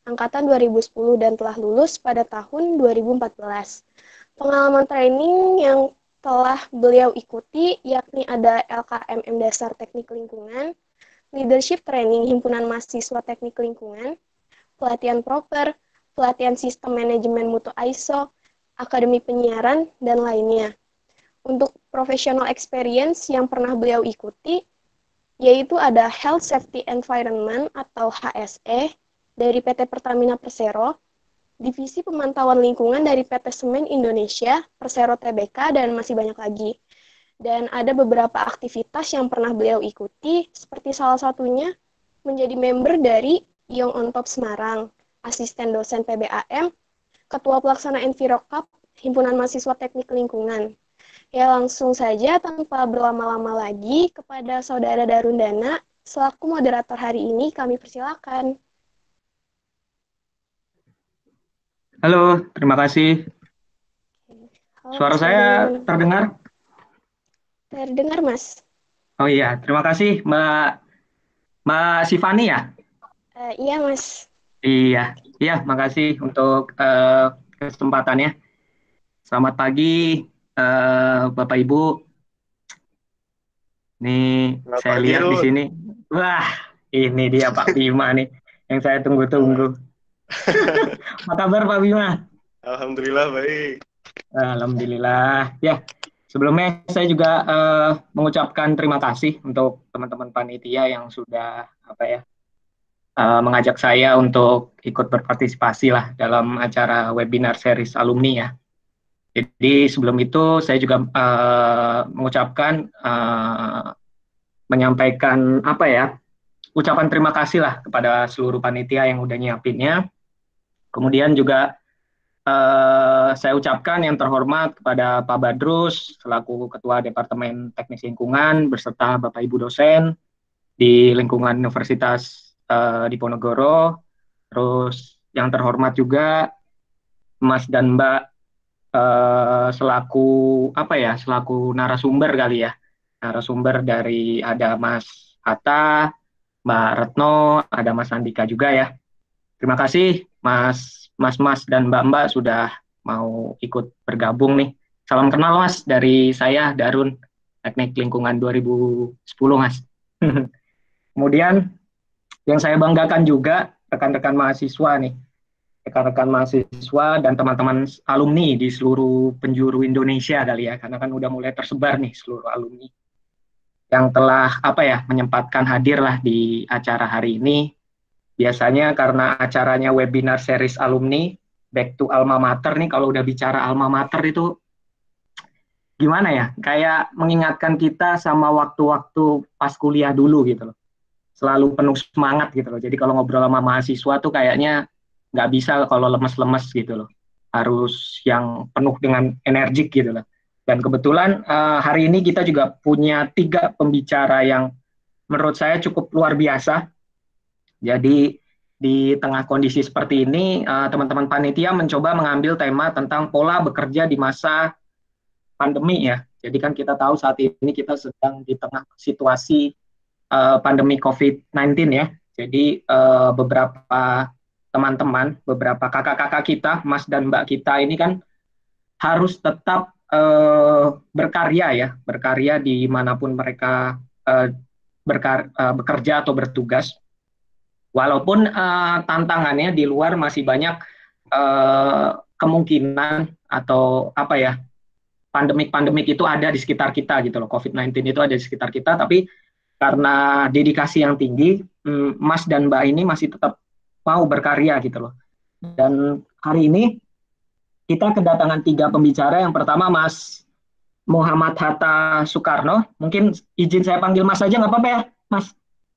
angkatan 2010 dan telah lulus pada tahun 2014. Pengalaman training yang telah beliau ikuti yakni ada LKMM Dasar Teknik Lingkungan, Leadership Training Himpunan Mahasiswa Teknik Lingkungan, pelatihan proper, pelatihan sistem manajemen mutu ISO, akademi penyiaran, dan lainnya. Untuk professional experience yang pernah beliau ikuti, yaitu ada Health Safety Environment atau HSE dari PT Pertamina Persero, Divisi Pemantauan Lingkungan dari PT Semen Indonesia, Persero Tbk, dan masih banyak lagi. Dan ada beberapa aktivitas yang pernah beliau ikuti, seperti salah satunya menjadi member dari Young on Top Semarang, asisten dosen PBAM, ketua pelaksana Envirocap, Himpunan Mahasiswa Teknik Lingkungan. Ya, langsung saja tanpa berlama-lama lagi kepada Saudara Darundana, selaku moderator hari ini kami persilakan. Halo, terima kasih. Halo, Suara Mas saya Darun. terdengar? Terdengar, Mas? Oh iya, terima kasih Mbak Sifani ya? Iya, Mas. Iya, iya, makasih untuk kesempatannya. Selamat pagi, Bapak Ibu. Nih, Selamat saya pagi, lihat di Run. sini. Wah, ini dia Pak Bima nih, yang saya Wah. tunggu-tunggu. Apa kabar Pak Bima? Alhamdulillah baik. Alhamdulillah. Ya, sebelumnya saya juga mengucapkan terima kasih untuk teman-teman panitia yang sudah mengajak saya untuk ikut berpartisipasi lah dalam acara webinar series alumni ya. Jadi sebelum itu saya juga mengucapkan menyampaikan ucapan terima kasih lah kepada seluruh panitia yang udah nyiapinnya. Kemudian juga saya ucapkan yang terhormat kepada Pak Badrus selaku Ketua Departemen Teknik Lingkungan beserta Bapak Ibu dosen di lingkungan Universitas Diponegoro. Terus yang terhormat juga Mas dan Mbak selaku selaku narasumber kali ya. Narasumber dari ada Mas Hatta, Mbak Retno, ada Mas Andika juga ya. Terima kasih Mas dan Mbak-mbak sudah mau ikut bergabung nih. Salam kenal Mas dari saya Darun, Teknik Lingkungan 2010 Mas. Kemudian yang saya banggakan juga rekan-rekan mahasiswa nih, rekan-rekan mahasiswa dan teman-teman alumni di seluruh penjuru Indonesia kali ya, karena kan udah mulai tersebar nih seluruh alumni yang telah menyempatkan hadir lah di acara hari ini. Biasanya karena acaranya webinar series alumni, back to alma mater nih, kalau udah bicara alma mater itu gimana ya, kayak mengingatkan kita sama waktu-waktu pas kuliah dulu gitu loh. Selalu penuh semangat gitu loh. Jadi kalau ngobrol sama mahasiswa tuh kayaknya nggak bisa kalau lemes-lemes gitu loh. Harus yang penuh dengan energik gitu loh. Dan kebetulan hari ini kita juga punya 3 pembicara yang menurut saya cukup luar biasa. Jadi di tengah kondisi seperti ini, teman-teman panitia mencoba mengambil tema tentang pola bekerja di masa pandemi ya. Jadi kan kita tahu saat ini kita sedang di tengah situasi pandemi COVID-19 ya. Jadi beberapa teman-teman, beberapa kakak-kakak kita, Mas dan Mbak kita ini kan harus tetap berkarya ya, berkarya dimanapun mereka bekerja atau bertugas. Walaupun tantangannya di luar masih banyak kemungkinan atau pandemik-pandemik itu ada di sekitar kita gitu loh. COVID-19 itu ada di sekitar kita, tapi karena dedikasi yang tinggi, Mas dan Mbak ini masih tetap mau berkarya gitu loh. Dan hari ini kita kedatangan 3 pembicara. Yang pertama Mas Muhammad Hatta Soekarno. Mungkin izin saya panggil Mas saja nggak apa-apa ya, Mas?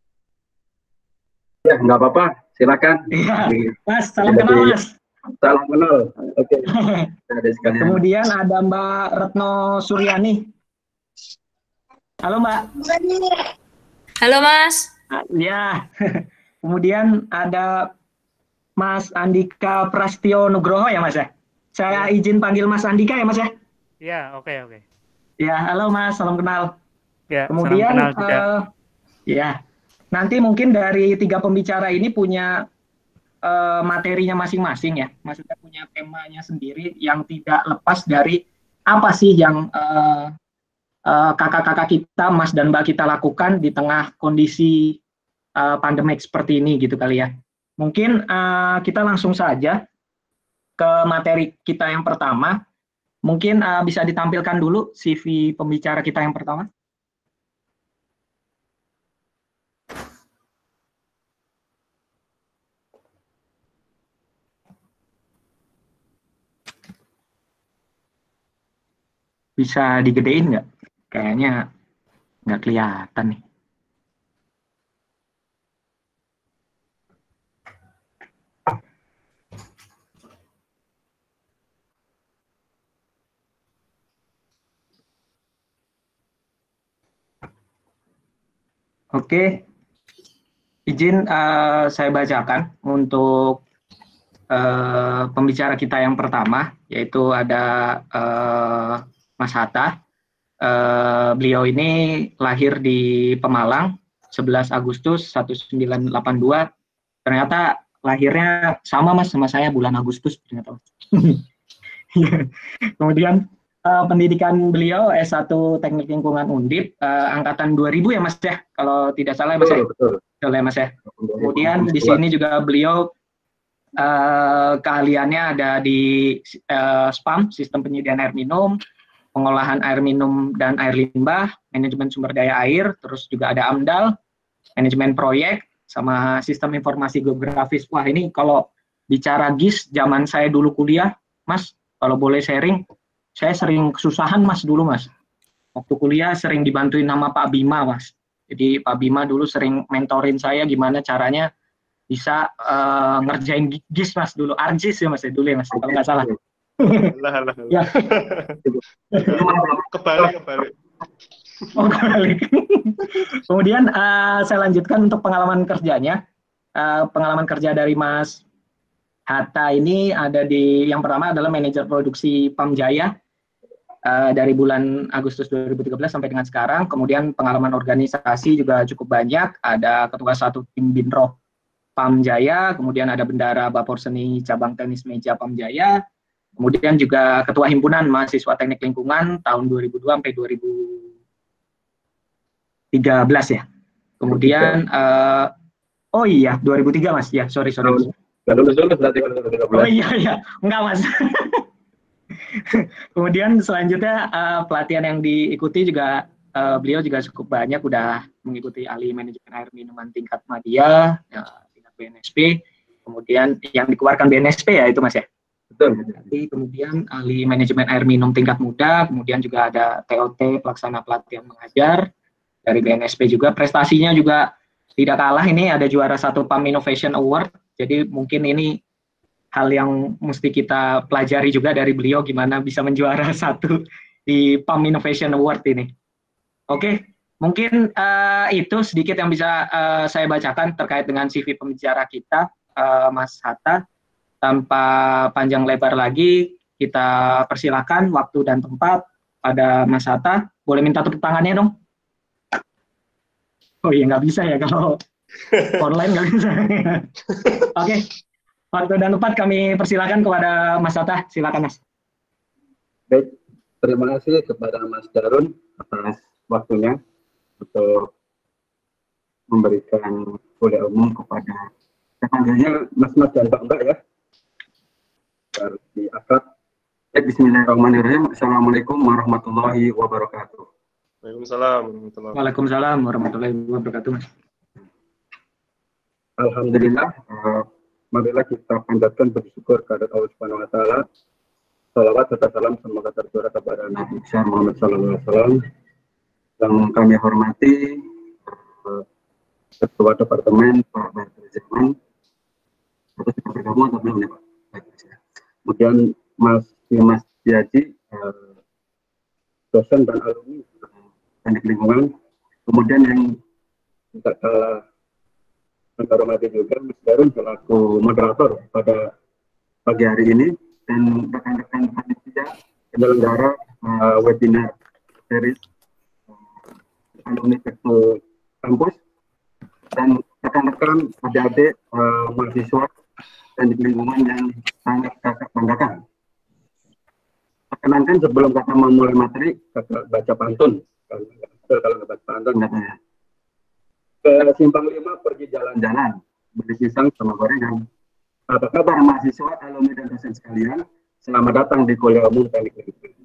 Ya, nggak apa-apa. Silakan. Iya, Mas, salam kenal Mas. Salam kenal. Oke. Kemudian ada Mbak Retno Suryani. Halo Mbak. Halo Mas. Ya. Kemudian ada Mas Andika Prastio Nugroho ya Mas ya. Saya izin panggil Mas Andika ya Mas ya. Ya, oke. Ya, halo Mas, salam kenal. Ya, kemudian salam kenal juga. Ya, nanti mungkin dari 3 pembicara ini punya materinya masing-masing ya, maksudnya punya temanya sendiri yang tidak lepas dari apa sih yang kakak-kakak kita, Mas dan Mbak kita lakukan di tengah kondisi pandemik seperti ini gitu kali ya. Mungkin kita langsung saja ke materi kita yang pertama. Mungkin bisa ditampilkan dulu CV pembicara kita yang pertama. Bisa digedein nggak? Kayaknya nggak kelihatan nih. Oke, izin saya bacakan untuk pembicara kita yang pertama, yaitu ada Mas Hatta. Beliau ini lahir di Pemalang 11 Agustus 1982. Ternyata lahirnya sama Mas sama saya bulan Agustus ternyata. Kemudian pendidikan beliau S1 Teknik Lingkungan Undip angkatan 2000 ya Mas ya, kalau tidak salah ya Mas ya. Betul ya Mas ya. Kemudian di sini juga beliau keahliannya ada di SPAM, Sistem Penyediaan Air Minum, pengolahan air minum dan air limbah, manajemen sumber daya air, terus juga ada AMDAL, manajemen proyek, sama sistem informasi geografis. Wah ini kalau bicara GIS zaman saya dulu kuliah, Mas, kalau boleh sharing, saya sering kesusahan Mas dulu Mas. Waktu kuliah sering dibantuin sama Pak Bima Mas. Jadi Pak Bima dulu sering mentorin saya gimana caranya bisa ngerjain GIS Mas dulu. ARGIS ya Mas ya dulu ya Mas, kalau nggak salah. Alah. Ya. Kebalik. Oh, kebalik. Kemudian saya lanjutkan untuk pengalaman kerjanya. Pengalaman kerja dari Mas Hatta ini ada di yang pertama adalah manajer produksi PAM Jaya dari bulan Agustus 2013 sampai dengan sekarang. Kemudian pengalaman organisasi juga cukup banyak. Ada ketua satu tim Binroh PAM Jaya, kemudian ada bendara Bapor Seni cabang tenis meja PAM Jaya. Kemudian juga ketua himpunan mahasiswa teknik lingkungan tahun 2002 sampai 2013 ya. Kemudian oh iya 2003 Mas ya, sorry. Oh iya, enggak Mas. Kemudian selanjutnya pelatihan yang diikuti juga beliau juga cukup banyak, udah mengikuti ahli manajemen air minuman tingkat madya, tingkat BNSP. Kemudian yang dikeluarkan BNSP ya itu Mas ya. Betul. Kemudian ahli manajemen air minum tingkat muda, kemudian juga ada TOT pelaksana pelatihan mengajar dari BNSP juga. Prestasinya juga tidak kalah, ini ada juara 1 PAM Innovation Award. Jadi mungkin ini hal yang mesti kita pelajari juga dari beliau, gimana bisa menjuara 1 di PAM Innovation Award ini. Oke, mungkin itu sedikit yang bisa saya bacakan terkait dengan CV pembicara kita, Mas Hatta. Tanpa panjang lebar lagi, kita persilakan waktu dan tempat pada Mas Hatta. Boleh minta tepuk tangannya dong? Oh iya, nggak bisa ya kalau online nggak bisa. Oke, waktu dan tempat kami persilakan kepada Mas Hatta. Silakan Mas. Baik, terima kasih kepada Mas Darun atas waktunya untuk memberikan kuliah umum kepada sepanjangnya Mas dan Mbak ya. Di akad. Bismillahirrahmanirrahim. Assalamualaikum warahmatullahi wabarakatuh. Waalaikumsalam warahmatullahi wabarakatuh. Alhamdulillah, marilah kita panjatkan bersyukur kepada Allah Subhanahu wa taala. Salawat serta salam semoga tercurah kepada Nabi Muhammad SAW. Yang kami hormati Ketua Departemen Pak Berjaman. Atau kita bergabung atau belum ya Pak? Kemudian Mas Yaji, dosen dan alumni teknik lingkungan. Kemudian yang tidak kalah menghormati juga Mas Darun selaku moderator pada pagi hari ini, dan rekan-rekan panitia penyelenggara webinar series alumni Tekno Kampus, dan rekan-rekan adik-adik mahasiswa teknik lingkungan yang sangat kakak banggakan. Perkenankan sebelum kakak memulai materi, kakak baca pantun. Kalau nggak baca pantun katanya. Ke Simpang 5 pergi jalan-jalan, beli pisang sama gorengan. Apa kabar mahasiswa, alumni dan dosen sekalian? Selamat datang di Kuliah Umum Teknik Lingkungan.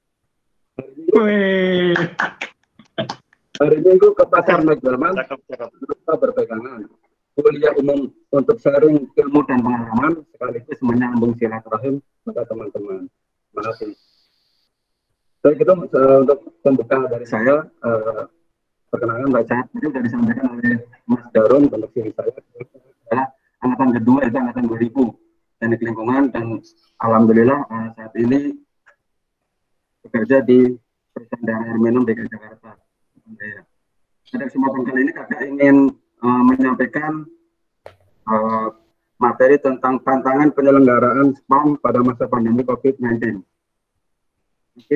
Hari Minggu ke pasar Majalman, kita berpegangan. Kuliah umum untuk sharing ilmu dan pengalaman, sekaligus menyambung silaturahim pada teman-teman. Terima kasih. Saya gitu untuk pembuka dari saya, perkenalkan baca tadi sudah disampaikan oleh Mas Darun, bentuk sini saya adalah angkatan kedua, itu angkatan 2000 teknik lingkungan, dan alhamdulillah saat ini bekerja di perusahaan daerah air minum DKI Jakarta. Pada kesempatan kali ini kakak ingin menyampaikan materi tentang tantangan penyelenggaraan SPAM pada masa pandemi COVID-19. Mungkin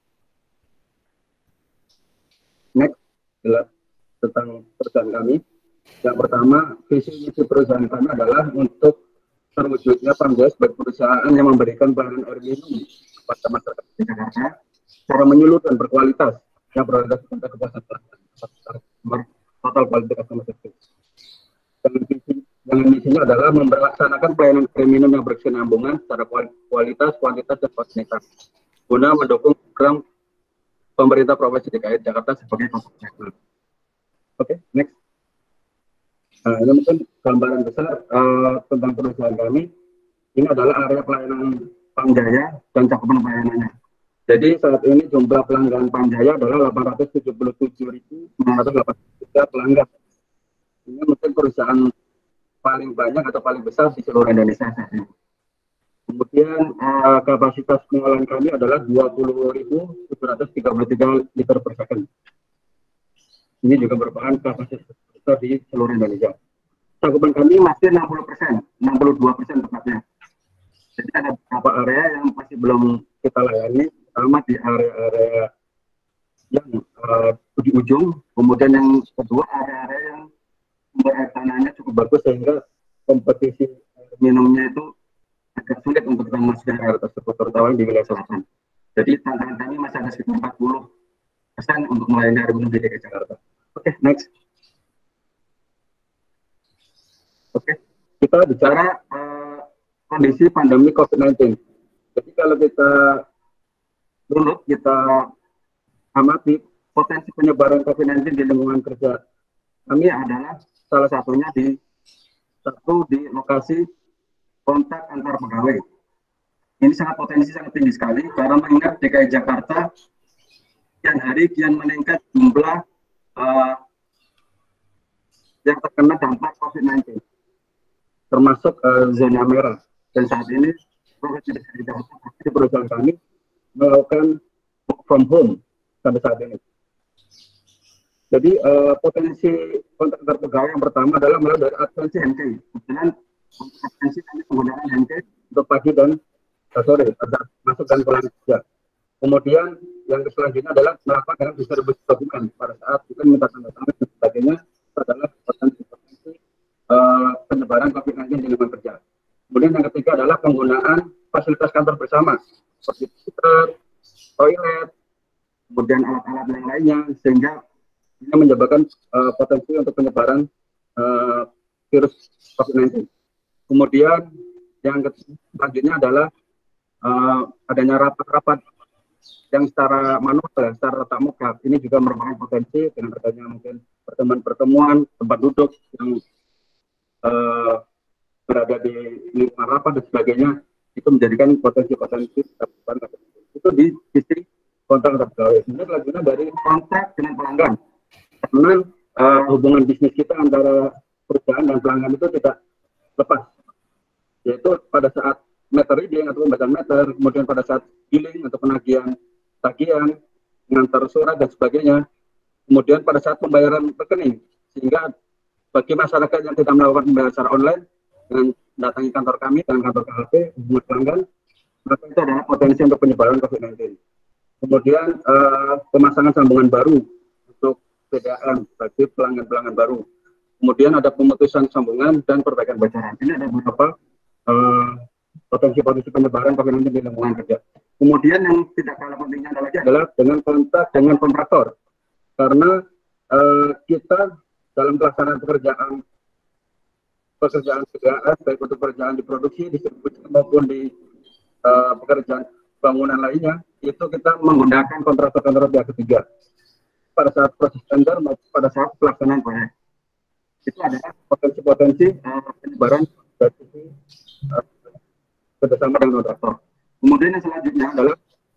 next jelas tentang perusahaan kami. Yang pertama, visi misi perusahaan kami adalah untuk terwujudnya PAMJAY sebagai perusahaan yang memberikan pelayanan air minum kepada masyarakat di Jakarta secara menyeluruh dan berkualitas yang berada pada kepuasan total kualitas customer service. Dengan misinya adalah melaksanakan pelayanan air minum yang berkesinambungan secara kualitas, kuantitas, dan kuantitas guna mendukung program pemerintah Provinsi DKI Jakarta sebagai konsep nasional. Oke, next. Ini mungkin gambaran besar tentang perusahaan kami. Ini adalah area pelayanan Pamjaya dan cakupan pelayanannya. Jadi saat ini jumlah pelanggan Pamjaya adalah 877.983 pelanggan. Ini mungkin perusahaan paling banyak atau paling besar di seluruh Indonesia saat ini. Kemudian kapasitas pengolahan kami adalah 20.733 liter per second. Ini juga merupakan kapasitas besar di seluruh Indonesia. Cakupan kami masih 60%, 62% tepatnya. Jadi ada beberapa area yang masih belum kita layani, pertama di area-area yang di ujung, kemudian yang kedua area-area yang sumber air tanahnya cukup bagus sehingga kompetisi minumnya itu agak sulit untuk kita masuk area tersebut, terutama di wilayah selatan. Jadi tantangan kami masih ada sekitar 40% untuk melayani air minum di DKI Jakarta. Oke, next. Oke, kita bicara kondisi pandemi COVID-19. Jadi kalau kita runut, kita amati potensi penyebaran COVID-19 di lingkungan kerja kami adalah salah satunya di lokasi kontak antar pegawai. Ini potensi sangat tinggi sekali karena mengingat DKI Jakarta kian hari kian meningkat jumlah yang terkena dampak COVID-19, termasuk zona merah. Dan saat ini Provinsi DKI Jakarta di perusahaan kami melakukan work from home sampai saat ini. Jadi potensi kontak antar pegawai yang pertama adalah mulai dari absensi handcake. Kemudian untuk absensi kami menggunakan handcake untuk pagi dan sore, masuk dan pulang kerja. Kemudian yang selanjutnya adalah melakukan distribusi dokumen pada saat kita minta tanda tangan dan sebagainya. Itu adalah potensi penyebaran COVID-19 di lingkungan kerja. Kemudian yang ketiga adalah penggunaan fasilitas kantor bersama seperti komputer, toilet, kemudian alat-alat yang lainnya, sehingga ini menyebabkan potensi untuk penyebaran virus COVID-19. Kemudian yang selanjutnya adalah adanya rapat-rapat yang secara manual, secara tatap muka. Ini juga merupakan potensi dengan adanya mungkin pertemuan-pertemuan, tempat duduk yang berada di lingkungan rapat dan sebagainya, itu menjadikan potensi-potensi itu di sisi kontak antar pegawai. Kemudian selanjutnya dari kontak dengan pelanggan. Karena hubungan bisnis kita antara perusahaan dan pelanggan itu tidak lepas, yaitu pada saat meter reading atau pembacaan meter, kemudian pada saat billing atau penagihan tagihan, mengantar surat dan sebagainya, kemudian pada saat pembayaran rekening, sehingga bagi masyarakat yang tidak melakukan pembayaran secara online dengan datangi kantor kami dan kantor KHP hubungan pelanggan, maka itu adalah potensi untuk penyebaran COVID-19. Kemudian pemasangan sambungan baru untuk PDAM bagi pelanggan-pelanggan baru. kemudian ada pemutusan sambungan dan perbaikan bocoran. Ini ada beberapa potensi-potensi penyebaran COVID-19 di lingkungan kerja. Kemudian yang tidak kalah pentingnya adalah dengan kontak dengan kontraktor, karena kita dalam pelaksanaan pekerjaan PDAS, baik untuk pekerjaan di produksi, distribusi maupun di pekerjaan bangunan lainnya, itu kita menggunakan kontraktor pihak ketiga pada saat proses tender maupun pada saat pelaksanaan proyek. Itu adalah potensi-potensi penyebaran dari kerjasama dengan kontraktor. Kemudian yang selanjutnya adalah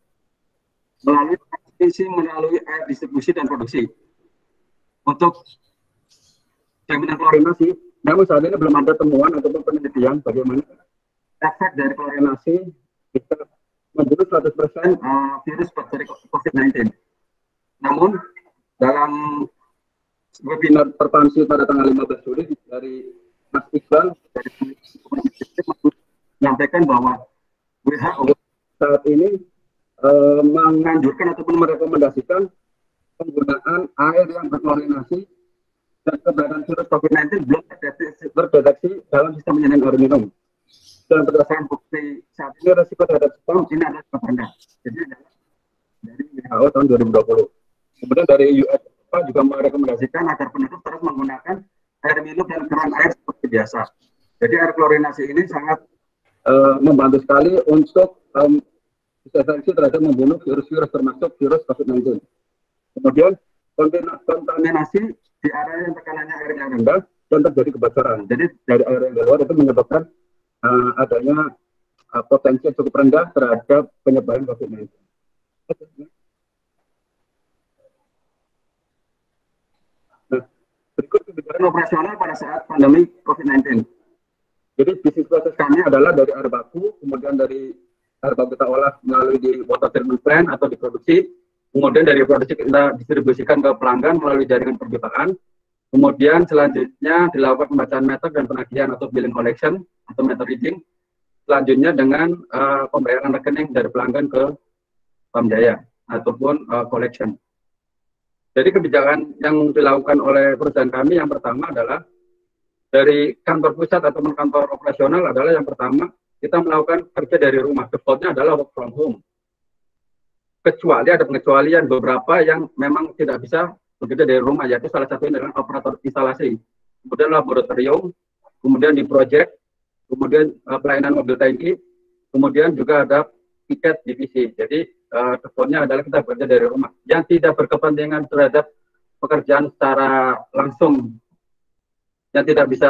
melalui air distribusi dan produksi. Untuk jaminan klorinasi, namun saat ini belum ada temuan ataupun penelitian bagaimana efek dari klorinasi bisa membunuh 100% virus bakteri COVID-19. Namun dalam webinar terpansi pada tanggal 15 Juli dari Mas Iqbal dari menyampaikan bahwa WHO saat ini menganjurkan ataupun merekomendasikan penggunaan air yang berklorinasi dan keberadaan virus COVID-19 belum terdeteksi dalam sistem penyaringan air minum. Dan berdasarkan bukti saat ini resiko terhadap spam ini adalah sangat rendah. Jadi dari WHO tahun 2020. Kemudian dari US juga merekomendasikan agar penduduk terus menggunakan air minum dan keran air seperti biasa. Jadi air klorinasi ini sangat membantu sekali untuk deteksi terhadap membunuh virus-virus termasuk virus COVID-19. Kemudian kontaminasi di area yang tekanannya air yang rendah dan terjadi kebocoran. Jadi dari air yang keluar itu menyebabkan adanya potensi yang cukup rendah terhadap penyebaran COVID-19. Nah, berikut kebijakan operasional pada saat pandemi COVID-19. Jadi bisnis proses kami adalah dari air baku, kemudian dari air baku kita olah melalui di water treatment plant atau diproduksi, kemudian dari produksi kita distribusikan ke pelanggan melalui jaringan perpipaan, kemudian selanjutnya dilakukan pembacaan meter dan penagihan atau billing collection atau meter reading, selanjutnya dengan pembayaran rekening dari pelanggan ke Pamjaya ataupun collection. Jadi kebijakan yang dilakukan oleh perusahaan kami yang pertama adalah dari kantor pusat atau kantor operasional adalah yang pertama kita melakukan kerja dari rumah. Defaultnya adalah work from home. Kecuali ada pengecualian beberapa yang memang tidak bisa bekerja dari rumah, yaitu salah satunya adalah operator instalasi, kemudian laboratorium, kemudian di project, kemudian pelayanan mobil tangki, kemudian juga ada tiket divisi. Jadi defaultnya adalah kita bekerja dari rumah. Yang tidak berkepentingan terhadap pekerjaan secara langsung, yang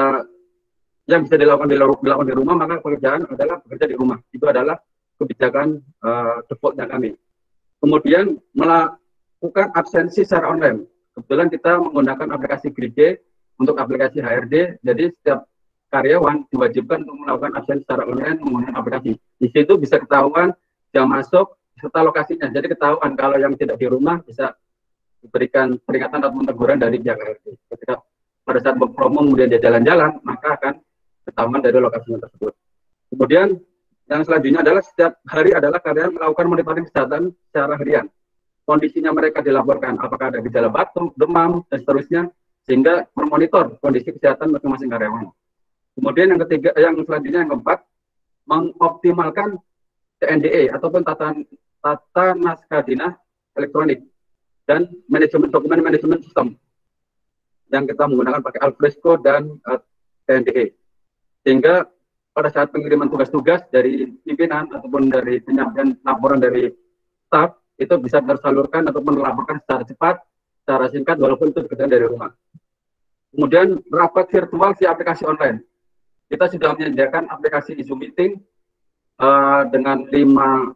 bisa dilakukan di rumah, maka pekerjaan adalah bekerja di rumah. Itu adalah kebijakan defaultnya kami. Kemudian melakukan absensi secara online. Kebetulan kita menggunakan aplikasi Grid untuk aplikasi HRD. Jadi setiap karyawan diwajibkan untuk melakukan absensi secara online menggunakan aplikasi. Di situ bisa ketahuan jam masuk serta lokasinya. Jadi ketahuan kalau yang tidak di rumah bisa diberikan peringatan atau teguran dari pihak HRD. Ketika pada saat berpromo kemudian dia jalan-jalan, maka akan ketahuan dari lokasinya tersebut. Kemudian yang selanjutnya adalah setiap hari adalah karyawan melakukan monitoring kesehatan secara harian. Kondisinya mereka dilaporkan, apakah ada gejala batuk, demam, dan seterusnya, sehingga memonitor kondisi kesehatan masing-masing karyawan. Kemudian yang ketiga, yang selanjutnya yang keempat, mengoptimalkan TNDE ataupun tata naskah dinas elektronik dan manajemen dokumen manajemen sistem yang kita menggunakan pakai Alfresco dan TNDE. Sehingga pada saat pengiriman tugas-tugas dari pimpinan ataupun dari penyampaian laporan dari staff itu bisa tersalurkan ataupun melaporkan secara cepat, secara singkat walaupun itu bekerja dari rumah. Kemudian rapat virtual via aplikasi online. Kita sudah menyediakan aplikasi Zoom Meeting dengan 5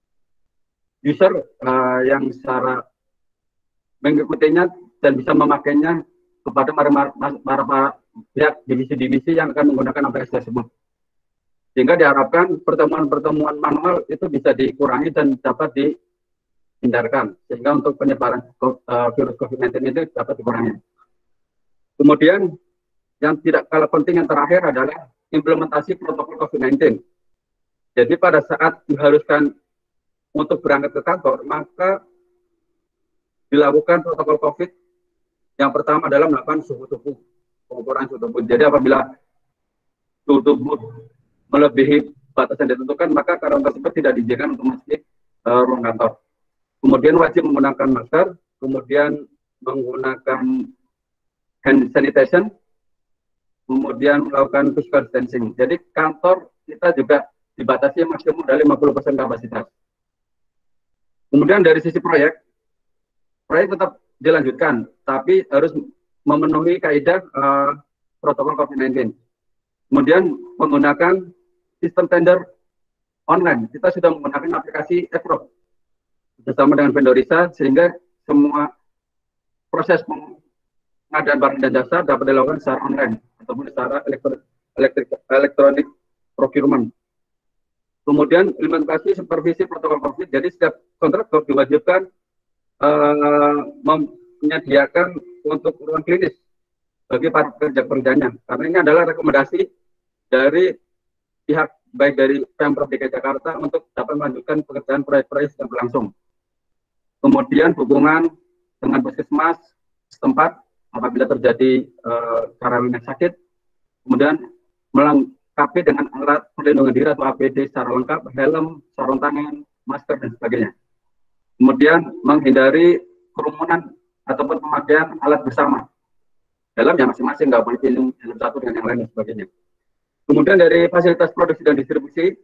user yang secara mengikutinya dan bisa memakainya kepada para pihak divisi-divisi yang akan menggunakan aplikasi tersebut. Sehingga diharapkan pertemuan-pertemuan manual itu bisa dikurangi dan dapat dihindarkan. Sehingga untuk penyebaran virus COVID-19 itu dapat dikurangi. Kemudian yang tidak kalah penting yang terakhir adalah implementasi protokol COVID-19. Jadi pada saat diharuskan untuk berangkat ke kantor, maka dilakukan protokol COVID. Yang pertama adalah melakukan suhu tubuh. pengukuran suhu tubuh. Jadi apabila suhu tubuh melebihi batas yang ditentukan, maka karyawan tersebut tidak diizinkan untuk masuk ruang kantor. Kemudian wajib menggunakan masker, kemudian menggunakan hand sanitation, kemudian melakukan physical distancing. Jadi kantor kita juga dibatasi maksimum dari 50% kapasitas. Kemudian dari sisi proyek tetap dilanjutkan, tapi harus memenuhi kaidah protokol COVID-19. Kemudian menggunakan sistem tender online. Kita sudah menggunakan aplikasi Evro bersama dengan vendor Risa, sehingga semua proses pengadaan barang dan jasa dapat dilakukan secara online ataupun secara elektronik procurement. Kemudian implementasi supervisi protokol COVID. Jadi setiap kontraktor diwajibkan menyediakan untuk ruang klinis bagi para pekerja-pekerjanya. Karena ini adalah rekomendasi dari pihak baik dari Pemprov DKI Jakarta untuk dapat melanjutkan pekerjaan proyek-proyek yang berlangsung. Kemudian hubungan dengan puskesmas setempat apabila terjadi karyawan yang sakit, kemudian melengkapi dengan alat perlindungan diri atau APD secara lengkap, helm, sarung tangan, masker, dan sebagainya. Kemudian menghindari kerumunan ataupun pemakaian alat bersama. Helmnya masing-masing, nggak boleh pilih helm satu dengan yang lain dan sebagainya. Kemudian dari fasilitas produksi dan distribusi,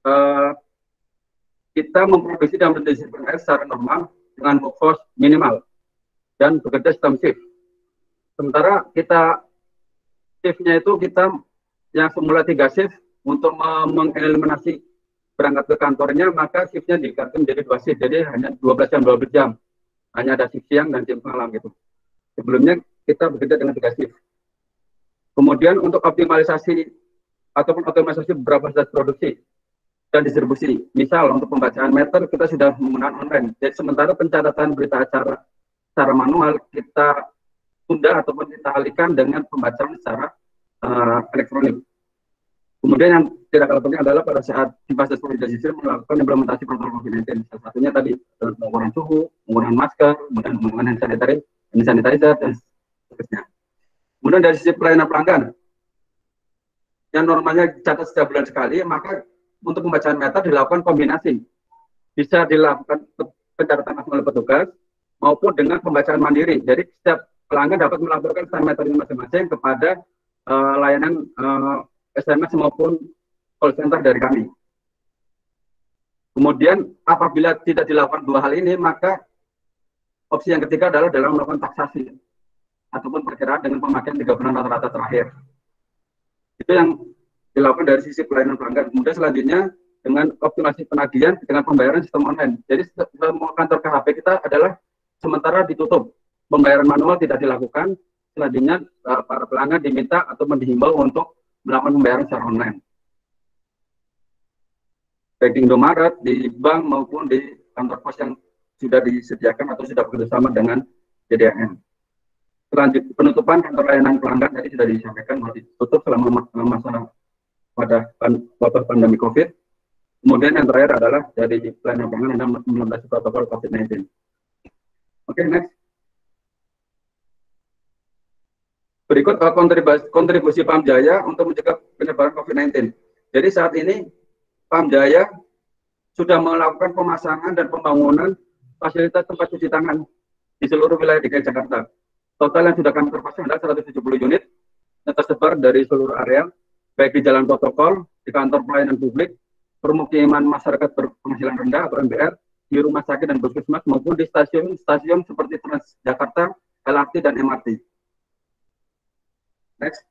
kita memproduksi dan mendistribusikan secara normal dengan workforce minimal dan bekerja sistem shift. Sementara kita shiftnya itu kita yang semula 3 shift untuk mengeliminasi berangkat ke kantornya, maka shiftnya diganti menjadi 2 shift, jadi hanya 12 jam. Hanya ada shift siang dan shift malam gitu. Sebelumnya kita bekerja dengan 3 shift. Kemudian untuk optimalisasi ataupun otomatisasi beberapa fasilitas produksi dan distribusi. Misal untuk pembacaan meter kita sudah menggunakan online. Jadi sementara pencatatan berita acara secara manual kita tunda ataupun kita alihkan dengan pembacaan secara elektronik. Kemudian yang tidak kalah penting adalah pada saat di fase solidasi melakukan implementasi protokol COVID-19. Salah satunya tadi pengukuran suhu, menggunakan masker, kemudian menggunakan hand sanitizer, dan seterusnya. Kemudian dari sisi pelayanan pelanggan, yang normalnya dicatat setiap bulan sekali, maka untuk pembacaan meter dilakukan kombinasi. Bisa dilakukan pencatatan oleh petugas maupun dengan pembacaan mandiri. Jadi setiap pelanggan dapat melaporkan meternya masing-masing kepada layanan SMS maupun call center dari kami. Kemudian apabila tidak dilakukan 2 hal ini, maka opsi yang ketiga adalah dalam melakukan taksasi ataupun perkiraan dengan pemakaian 3 bulan rata-rata terakhir. Itu yang dilakukan dari sisi pelayanan pelanggan. Kemudian selanjutnya dengan optimasi penagihan dengan pembayaran sistem online. Jadi semua kantor KHP kita adalah sementara ditutup. Pembayaran manual tidak dilakukan. Selanjutnya para pelanggan diminta atau dihimbau untuk melakukan pembayaran secara online. Baik di Indomaret, di bank maupun di kantor pos yang sudah disediakan atau sudah bekerjasama dengan JDAN. Selanjutnya penutupan kantor layanan pelanggan tadi sudah disampaikan bahwa ditutup selama masa pada wabah pandemi COVID. Kemudian yang terakhir adalah dari pelayanan pelanggan yang implementasi protokol COVID-19. Oke, next. Berikut kontribusi Pam Jaya untuk mencegah penyebaran COVID-19. Jadi saat ini Pam Jaya sudah melakukan pemasangan dan pembangunan fasilitas tempat cuci tangan di seluruh wilayah DKI Jakarta. Total yang sudah kami terpasang adalah 170 unit yang tersebar dari seluruh area, baik di jalan protokol, di kantor pelayanan publik, permukiman masyarakat berpenghasilan rendah atau MBR, di rumah sakit dan puskesmas maupun di stasiun-stasiun seperti Transjakarta, LRT dan MRT. Next.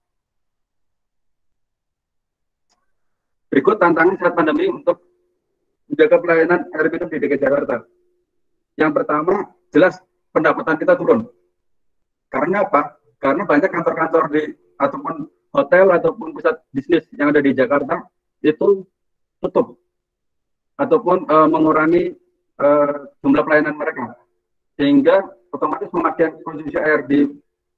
Berikut tantangan saat pandemi untuk menjaga pelayanan air minum di DKI Jakarta. Yang pertama, jelas pendapatan kita turun. Karena apa? Karena banyak kantor-kantor ataupun hotel ataupun pusat bisnis yang ada di Jakarta itu tutup ataupun mengurangi jumlah pelayanan mereka, sehingga otomatis pemakaian konsumsi air di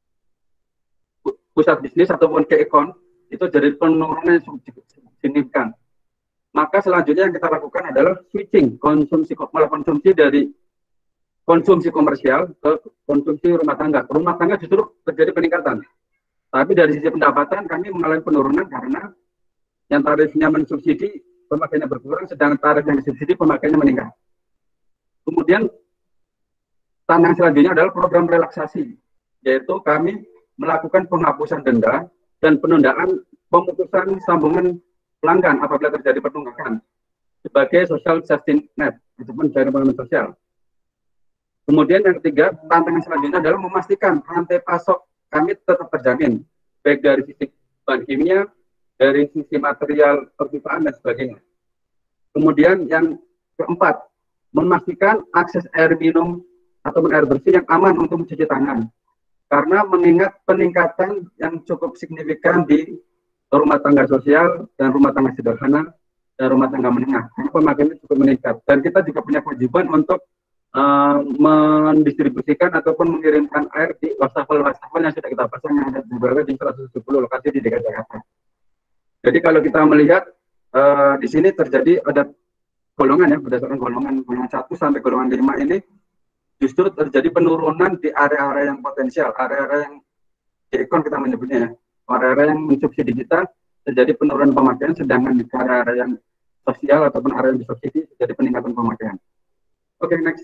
pusat bisnis ataupun ke-ekon itu jadi penurunan yang signifikan. Maka selanjutnya yang kita lakukan adalah switching konsumsi dari konsumsi komersial ke konsumsi rumah tangga. Rumah tangga justru terjadi peningkatan. Tapi dari sisi pendapatan kami mengalami penurunan karena yang tarifnya mensubsidi pemakaiannya berkurang, sedangkan tarif yang disubsidi pemakaiannya meningkat. Kemudian tantangan selanjutnya adalah program relaksasi, yaitu kami melakukan penghapusan denda dan penundaan pemutusan sambungan pelanggan apabila terjadi penunggakan sebagai social safety net ataupun jaringan sosial. Kemudian yang ketiga, tantangan selanjutnya adalah memastikan rantai pasok kami tetap terjamin, baik dari sisi bahan kimia, dari sisi material perpipaan dan sebagainya. Kemudian yang keempat, memastikan akses air minum atau air bersih yang aman untuk mencuci tangan. Karena mengingat peningkatan yang cukup signifikan di rumah tangga sosial dan rumah tangga sederhana dan rumah tangga menengah. Karena pemakaiannya cukup meningkat. Dan kita juga punya kewajiban untuk mendistribusikan ataupun mengirimkan air di wastafel-wastafel yang sudah kita pasang yang ada di 170 lokasi di DKI Jakarta. Jadi kalau kita melihat di sini terjadi ada golongan ya, berdasarkan golongan 1 sampai golongan 5 ini justru terjadi penurunan di area-area yang potensial, area-area yang ekon kita menyebutnya ya, area-area yang mensubsidi kita terjadi penurunan pemakaian, sedangkan di area-area yang sosial ataupun area yang disubsidi terjadi peningkatan pemakaian. Oke, next.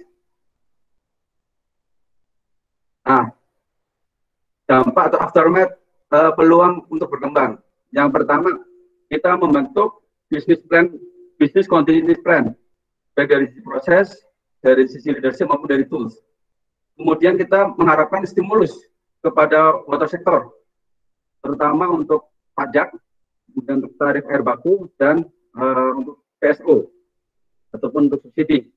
Nah, dampak atau aftermath peluang untuk berkembang. Yang pertama, kita membentuk business continuity plan, baik dari sisi proses, dari sisi leadership maupun dari tools. Kemudian kita mengharapkan stimulus kepada water sector, terutama untuk pajak, dan untuk tarif air baku, dan untuk PSO, ataupun untuk subsidi.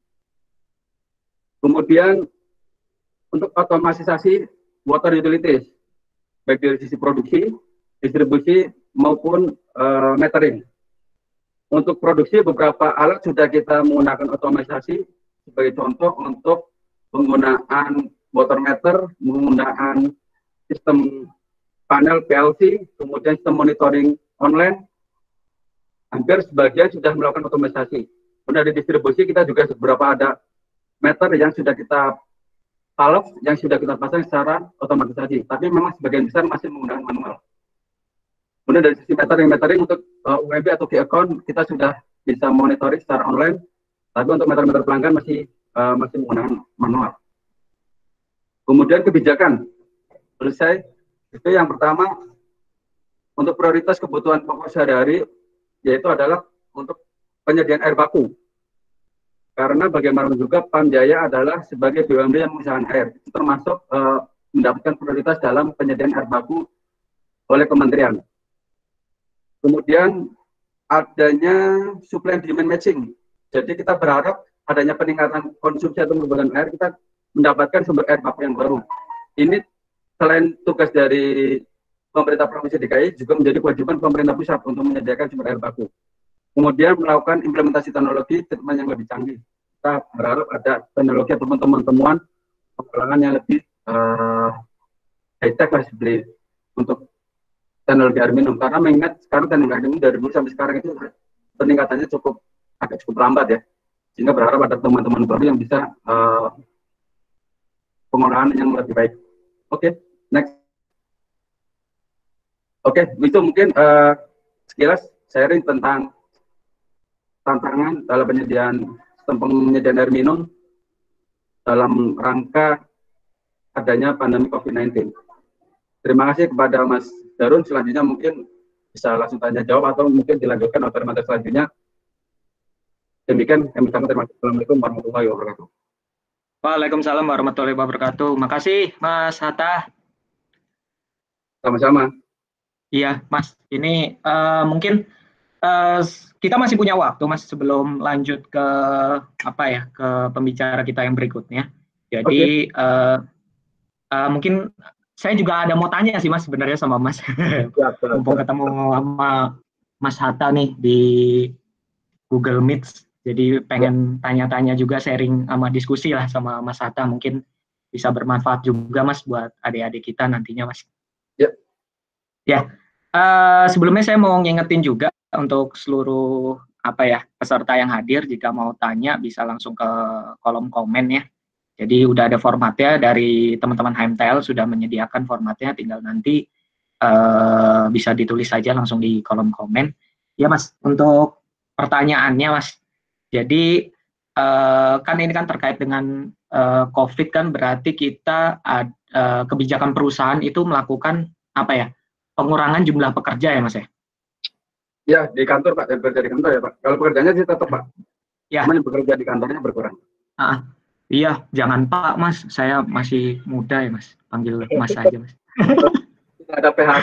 Kemudian untuk otomatisasi water utilities, baik dari sisi produksi, distribusi, maupun metering. Untuk produksi, beberapa alat sudah kita menggunakan otomatisasi, sebagai contoh untuk penggunaan water meter, menggunakan sistem panel PLC, kemudian sistem monitoring online, hampir sebagian sudah melakukan otomatisasi. Kemudian di distribusi kita juga beberapa ada meter yang sudah kita yang sudah kita pasang secara otomatisasi, tapi memang sebagian besar masih menggunakan manual. Kemudian dari sisi metering untuk UMB atau key account kita sudah bisa monitoring secara online, tapi untuk meter-meter pelanggan masih menggunakan manual. Kemudian kebijakan selesai. Itu yang pertama, untuk prioritas kebutuhan pokok sehari-hari, yaitu adalah untuk penyediaan air baku. Karena bagaimanapun juga PAM Jaya adalah sebagai BUMD yang mengusahakan air, termasuk mendapatkan prioritas dalam penyediaan air baku oleh kementerian. Kemudian adanya supply and demand matching. Jadi kita berharap adanya peningkatan konsumsi atau penggunaan air, kita mendapatkan sumber air baku yang baru. Ini selain tugas dari pemerintah Provinsi DKI, juga menjadi kewajiban pemerintah pusat untuk menyediakan sumber air baku. Kemudian melakukan implementasi teknologi treatment yang lebih canggih. Kita berharap ada teknologi ataupun temuan-temuan pengelolaan yang lebih high-tech seperti untuk teknologi air minum. Karena mengingat sekarang teknologi air minum dari dulu sampai sekarang itu peningkatannya cukup lambat ya. Sehingga berharap ada teman-teman baru yang bisa pengolahan yang lebih baik. Oke, next. Oke, itu mungkin sekilas sharing tentang tantangan dalam penyediaan air minum dalam rangka adanya pandemi COVID-19. Terima kasih kepada Mas Darun. Selanjutnya mungkin bisa langsung tanya jawab atau mungkin dilanjutkan materi-materi selanjutnya. Demikian kami sampaikan. Terima kasih. Assalamualaikum warahmatullahi wabarakatuh. Waalaikumsalam warahmatullahi wabarakatuh. Makasih Mas Hatta. Sama-sama. Iya Mas, ini mungkin kita masih punya waktu Mas sebelum lanjut ke ke pembicara kita yang berikutnya. Jadi mungkin saya juga ada mau tanya sih Mas sebenarnya sama Mas. Mumpung ketemu sama Mas Hatta nih di Google Meet. Jadi pengen tanya-tanya juga, sharing sama diskusi lah sama Mas Hatta, mungkin bisa bermanfaat juga Mas buat adik-adik kita nantinya Mas. Ya. Sebelumnya saya mau ngingetin juga untuk seluruh peserta yang hadir, jika mau tanya bisa langsung ke kolom komen ya. Jadi udah ada formatnya dari teman-teman HMTL, sudah menyediakan formatnya, tinggal nanti bisa ditulis saja langsung di kolom komen. Ya Mas, untuk pertanyaannya Mas, jadi kan ini kan terkait dengan COVID kan, berarti kita kebijakan perusahaan itu melakukan apa ya, pengurangan jumlah pekerja ya Mas ya? Ya, di kantor Pak, yang bekerja di kantor ya Pak. Kalau pekerjaannya sih tetap Pak. Ya. Cuman yang bekerja di kantornya berkurang. Iya, jangan Pak Mas, saya masih muda ya Mas, panggil Mas saja Mas. Tidak ada PHK.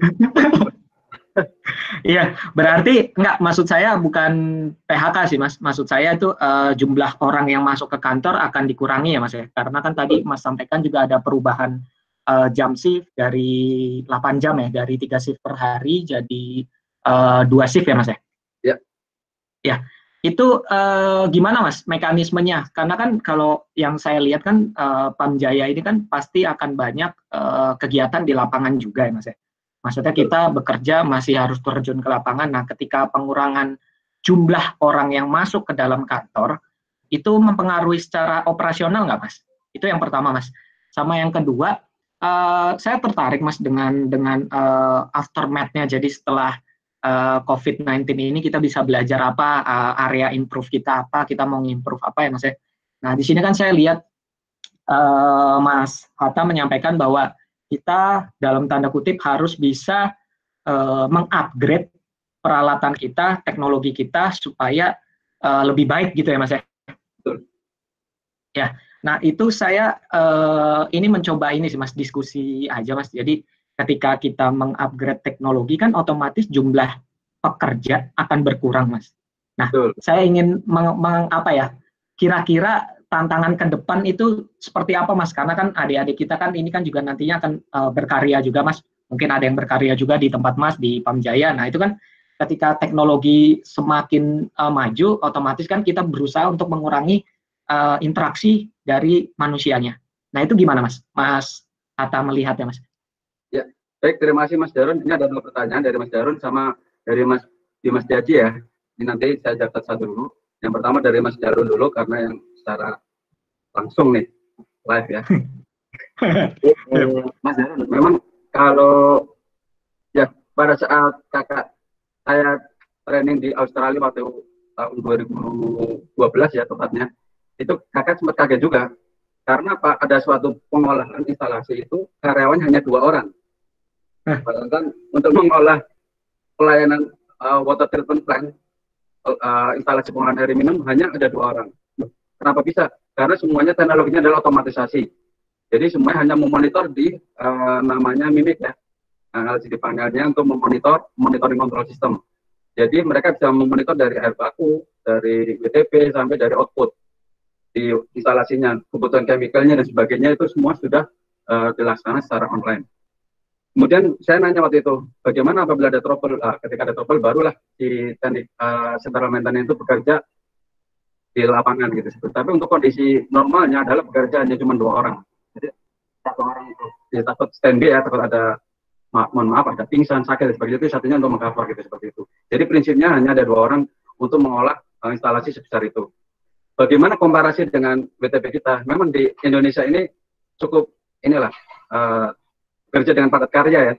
Iya, berarti enggak, maksud saya bukan PHK sih Mas, maksud saya itu jumlah orang yang masuk ke kantor akan dikurangi ya Mas ya, karena kan tadi Mas sampaikan juga ada perubahan jam shift dari 8 jam ya, dari 3 shift per hari jadi 2 shift ya Mas ya? Ya. Ya, itu gimana Mas mekanismenya? Karena kan kalau yang saya lihat kan Pamjaya ini kan pasti akan banyak kegiatan di lapangan juga ya Mas ya? Maksudnya kita bekerja masih harus terjun ke lapangan. Nah, ketika pengurangan jumlah orang yang masuk ke dalam kantor, itu mempengaruhi secara operasional nggak, Mas? Itu yang pertama, Mas. Sama yang kedua, saya tertarik, Mas, dengan aftermath-nya. Jadi setelah COVID-19 ini kita bisa belajar apa, area improve kita apa, kita mau improve apa ya, Mas ya. Nah, di sini kan saya lihat Mas Hatta menyampaikan bahwa kita dalam tanda kutip harus bisa mengupgrade peralatan kita, teknologi kita supaya lebih baik gitu ya Mas ya. Ya, nah itu saya ini mencoba ini sih Mas, diskusi aja Mas. Jadi ketika kita mengupgrade teknologi kan otomatis jumlah pekerja akan berkurang Mas. Nah, saya ingin apa ya? Kira-kira tantangan ke depan itu seperti apa Mas? Karena kan adik-adik kita kan ini kan juga nantinya akan berkarya juga Mas. Mungkin ada yang berkarya juga di tempat Mas di Pamjaya. Nah itu kan ketika teknologi semakin maju, otomatis kan kita berusaha untuk mengurangi interaksi dari manusianya. Nah itu gimana Mas? Mas Hatta melihatnya Mas? Ya, baik, terima kasih Mas Darun. Ini ada 2 pertanyaan dari Mas Darun sama dari Mas Dimas Jaji ya. Ini nanti saya catat satu dulu. Yang pertama dari Mas Darun dulu karena yang secara langsung nih live ya. Mas Darun, memang kalau ya pada saat kakak saya training di Australia waktu tahun 2012 ya tepatnya, itu kakak sempat kaget juga karena Pak ada suatu pengolahan instalasi itu karyawan hanya 2 orang. Padahal kan untuk mengolah pelayanan water treatment plant instalasi pengolahan air minum hanya ada 2 orang. Kenapa bisa? Karena semuanya teknologinya adalah otomatisasi. Jadi semuanya hanya memonitor di namanya mimik ya. LCD panelnya untuk monitoring control system. Jadi mereka bisa memonitor dari air baku, dari WTP sampai dari output di instalasinya, kebutuhan chemicalnya dan sebagainya itu semua sudah dilaksanakan secara online. Kemudian saya nanya waktu itu, bagaimana apabila ada trouble? Ketika ada trouble, barulah di teknik central maintenance itu bekerja di lapangan gitu. Tapi untuk kondisi normalnya adalah pekerjaannya cuma 2 orang. Jadi 1 orang itu ya, takut standby ya, takut ada mohon maaf ada pingsan, sakit dan sebagainya, itu satunya untuk mengcover gitu seperti itu. Jadi prinsipnya hanya ada 2 orang untuk mengolah instalasi sebesar itu. Bagaimana komparasi dengan WTP kita? Memang di Indonesia ini cukup inilah kerja dengan padat karya ya.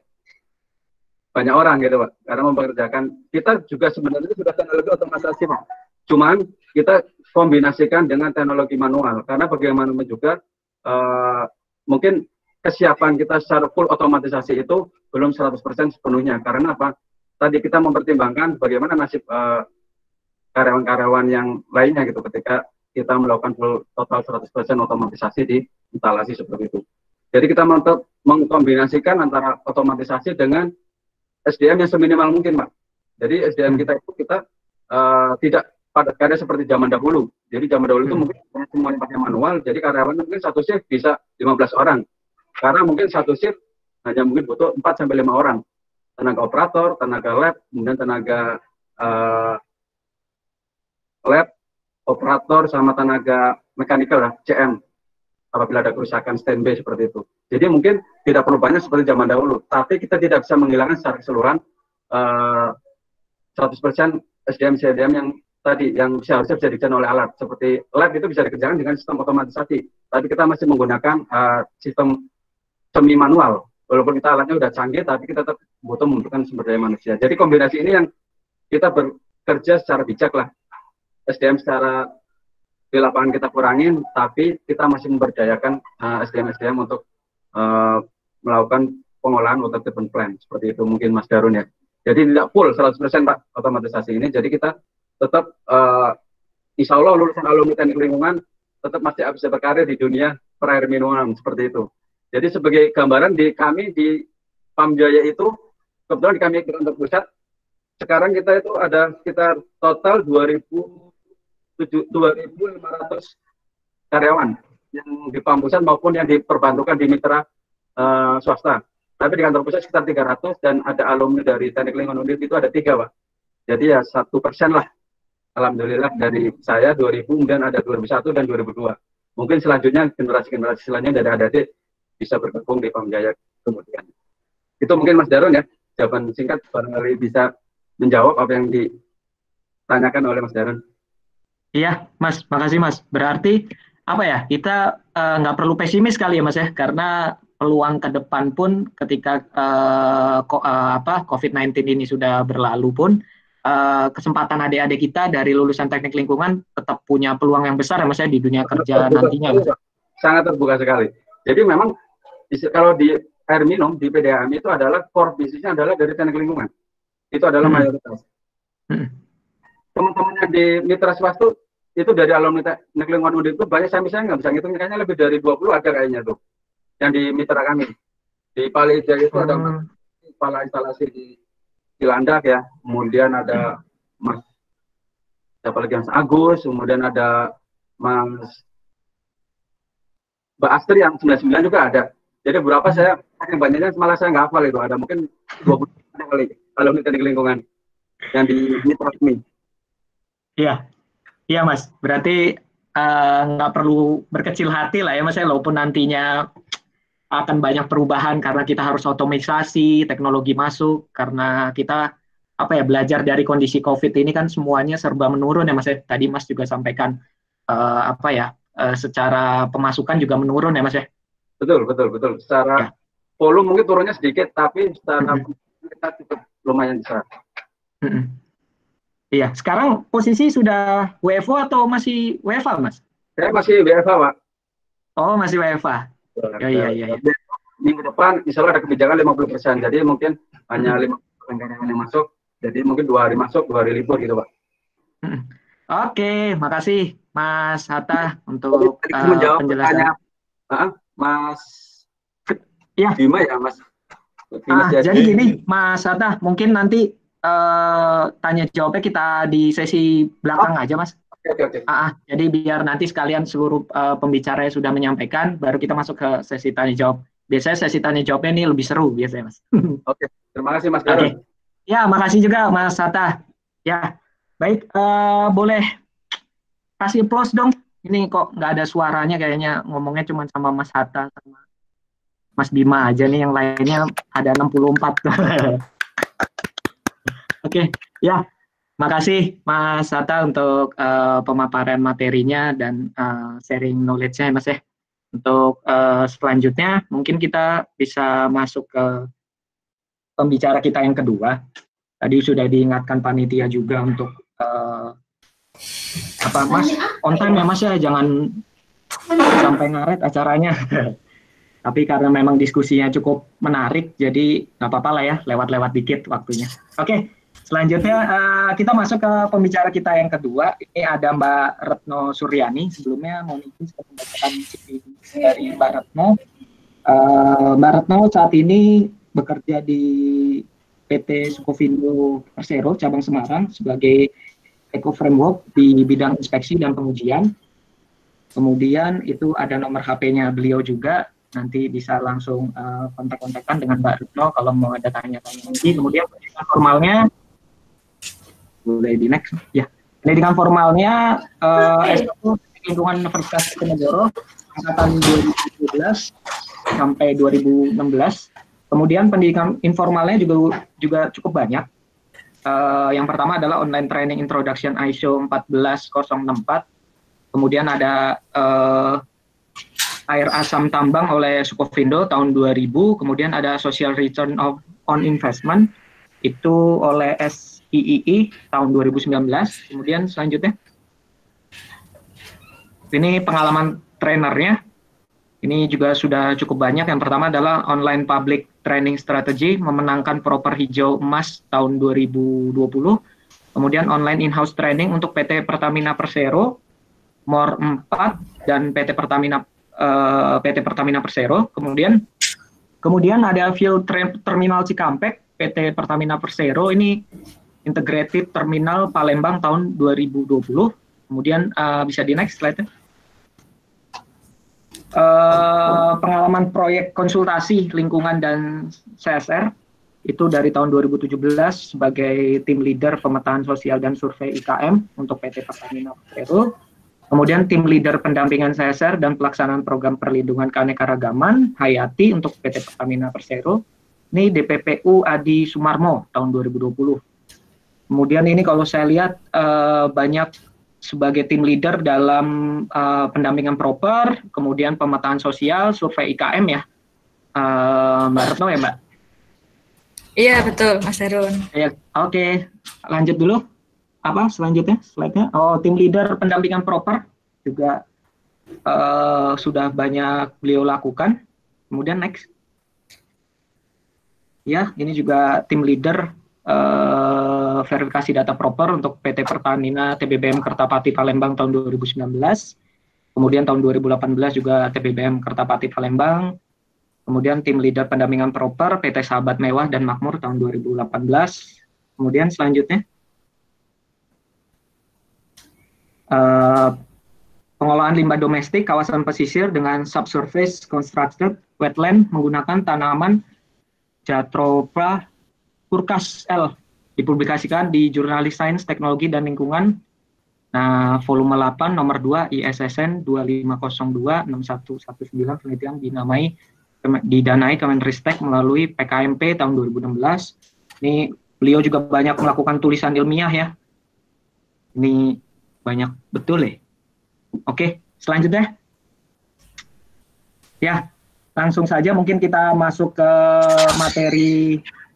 Banyak orang gitu Pak, karena mempekerjakan. Kita juga sebenarnya sudah teknologi otomatisasi Pak. Cuman kita kombinasikan dengan teknologi manual, karena bagaimanapun juga mungkin kesiapan kita secara full otomatisasi itu belum 100% sepenuhnya. Karena apa? Tadi kita mempertimbangkan bagaimana nasib karyawan-karyawan yang lainnya gitu ketika kita melakukan full total 100% otomatisasi di instalasi seperti itu. Jadi kita mengkombinasikan antara otomatisasi dengan SDM yang seminimal mungkin Pak. Jadi SDM kita itu kita tidak padat karya seperti zaman dahulu. Jadi zaman dahulu itu mungkin semuanya pakai manual, jadi karyawan mungkin satu shift bisa 15 orang. Karena mungkin satu shift hanya mungkin butuh 4-5 orang. Tenaga operator, tenaga lab, kemudian tenaga lab, operator, sama tenaga mekanikal lah, CM. Apabila ada kerusakan standby seperti itu. Jadi mungkin tidak perlu banyak seperti zaman dahulu. Tapi kita tidak bisa menghilangkan secara keseluruhan 100% SDM-CDM yang tadi yang seharusnya bisa dikerjakan oleh alat. Seperti lab itu bisa dikerjakan dengan sistem otomatisasi. Tapi kita masih menggunakan sistem semi manual walaupun kita alatnya udah canggih, tapi kita tetap butuh membutuhkan sumber daya manusia. Jadi kombinasi ini yang kita bekerja secara bijak lah. SDM secara di lapangan kita kurangin, tapi kita masih memberdayakan SDM untuk melakukan pengolahan water treatment plant. Seperti itu mungkin Mas Darun ya. Jadi tidak full 100% Pak otomatisasi ini. Jadi kita tetap insya Allah lulusan alumni teknik lingkungan tetap masih bisa berkarir di dunia per air minuman seperti itu. Jadi sebagai gambaran kami di Pamjaya itu kebetulan di kami kantor pusat sekarang kita itu ada sekitar total 2.500 karyawan yang di Pampusan maupun yang diperbantukan di mitra swasta. Tapi di kantor pusat sekitar 300 dan ada alumni dari teknik lingkungan Undip itu ada 3 Pak. Jadi ya 1% lah. Alhamdulillah dari saya 2000, kemudian ada 2001 dan 2002. Mungkin selanjutnya generasi-generasi selanjutnya dari adik bisa bergabung di Pamjaya kemudian. Itu mungkin Mas Darun ya, jawaban singkat barangkali bisa menjawab apa yang ditanyakan oleh Mas Darun. Iya, Mas, makasih Mas. Berarti apa ya? Kita nggak perlu pesimis kali ya Mas ya, karena peluang ke depan pun ketika COVID-19 ini sudah berlalu pun kesempatan adik-adik kita dari lulusan teknik lingkungan tetap punya peluang yang besar ya Mas ya di dunia kerja nantinya. Mas. Sangat terbuka sekali. Jadi memang kalau di air minum di PDAM itu adalah core bisnisnya adalah dari teknik lingkungan. Itu adalah mayoritas. Teman-temannya di mitra swasta itu dari alumni teknik lingkungan Undip itu banyak, saya misalnya nggak bisa ngitung, kayaknya lebih dari 20 ada kayaknya tuh yang di mitra kami. Di Palija itu ada kepala instalasi di Landak ya, kemudian ada Mas siapa lagi, Mas Agus, kemudian ada Mas Mbak Astri yang 99 juga ada. Jadi beberapa saya yang banyaknya malah saya nggak hafal itu, ada mungkin 20 kali alumni teknik lingkungan yang di mitra kami. Iya, iya Mas. Berarti nggak perlu berkecil hati lah ya Mas ya, walaupun nantinya akan banyak perubahan karena kita harus otomatisasi, teknologi masuk, karena kita belajar dari kondisi COVID ini kan semuanya serba menurun ya Mas ya. Tadi Mas juga sampaikan secara pemasukan juga menurun ya Mas ya. Betul. Secara volume mungkin turunnya sedikit, tapi secara kita cukup lumayan besar. Iya, sekarang posisi sudah WFO atau masih WFA Mas? Saya masih WFA Pak. Oh, masih WFA. Iya. Minggu depan insya Allah ada kebijakan 50%, jadi mungkin hanya 50% karyawan yang masuk, jadi mungkin 2 hari masuk, 2 hari libur gitu Pak. Oke, makasih Mas Hatta untuk penjelasan. Mas ya. Bima ya Mas. Jadi gini Mas Hatta, mungkin nanti tanya jawabnya kita di sesi belakang aja Mas. Oke. Jadi biar nanti sekalian seluruh pembicara sudah menyampaikan, baru kita masuk ke sesi tanya jawab. Biasanya sesi tanya jawabnya ini lebih seru biasanya Mas. Oke, terima kasih Mas Darun. Ya, makasih juga Mas Hatta. Ya, baik, boleh kasih applause dong. Ini kok nggak ada suaranya, kayaknya ngomongnya cuma sama Mas Hatta sama Mas Bima aja nih, yang lainnya ada 64. Oke, ya. Makasih Mas Hatta untuk pemaparan materinya dan sharing knowledge-nya Mas ya. Untuk selanjutnya mungkin kita bisa masuk ke pembicara kita yang kedua. Tadi sudah diingatkan panitia juga untuk Mas on time ya Mas ya, jangan sampai ngaret acaranya. Tapi karena memang diskusinya cukup menarik, jadi nggak apa-apa lah ya, lewat-lewat dikit waktunya. Oke. Selanjutnya kita masuk ke pembicara kita yang kedua. Ini ada Mbak Retno Suryani. Sebelumnya mohon izin saya membacakan CV dari Mbak Retno. Mbak Retno saat ini bekerja di PT Sukovindo Persero cabang Semarang sebagai Eco Framework di bidang inspeksi dan pengujian. Kemudian itu ada nomor HP-nya beliau juga. Nanti bisa langsung kontak-kontakan dengan Mbak Retno kalau mau ada tanya-tanya lagi. Kemudian pendidikan formalnya boleh di next ya. Pendidikan formalnya S1 Lingkungan Universitas Diponegoro angkatan 2017 sampai 2016. Kemudian pendidikan informalnya juga cukup banyak. Yang pertama adalah online training introduction ISO 14064. Kemudian ada air asam tambang oleh Sukovindo tahun 2000, kemudian ada Social Return on Investment itu oleh SIII tahun 2019. Kemudian selanjutnya, ini pengalaman trainernya. Ini juga sudah cukup banyak. Yang pertama adalah Online Public Training Strategy, memenangkan Proper Hijau Emas tahun 2020. Kemudian Online In-House Training untuk PT Pertamina Persero, MOR 4, dan PT Pertamina Persero. Kemudian ada Field Terminal Cikampek, PT Pertamina Persero, ini Integrated Terminal Palembang tahun 2020. Kemudian bisa di next slide-nya. Pengalaman proyek konsultasi lingkungan dan CSR itu dari tahun 2017 sebagai tim leader pemetaan sosial dan survei IKM untuk PT Pertamina Persero. Kemudian tim leader pendampingan CSR dan pelaksanaan program perlindungan keanekaragaman Hayati untuk PT Pertamina Persero. Ini DPPU Adi Sumarmo tahun 2020. Kemudian ini kalau saya lihat banyak sebagai tim leader dalam pendampingan proper, kemudian pemetaan sosial, survei IKM ya, Mbak Retno ya Mbak? Iya betul Mas Darun. Ya, oke. Lanjut dulu. Apa selanjutnya? Slide-nya. Oh, tim leader pendampingan proper juga sudah banyak beliau lakukan. Kemudian next. Ya, ini juga tim leader verifikasi data proper untuk PT Pertamina TBBM Kertapati Palembang tahun 2019. Kemudian tahun 2018 juga TBBM Kertapati Palembang. Kemudian tim leader pendampingan proper PT Sahabat Mewah dan Makmur tahun 2018. Kemudian selanjutnya pengelolaan limbah domestik kawasan pesisir dengan subsurface constructed wetland menggunakan tanaman Jatropha Curcas L, dipublikasikan di Jurnalis Sains, Teknologi, dan Lingkungan. Nah, volume 8, nomor 2, ISSN 2502-6119, penelitian didanai Kemenristek melalui PKMP tahun 2016. Ini beliau juga banyak melakukan tulisan ilmiah ya. Ini banyak betul ya. Oke, selanjutnya. Ya, langsung saja mungkin kita masuk ke materi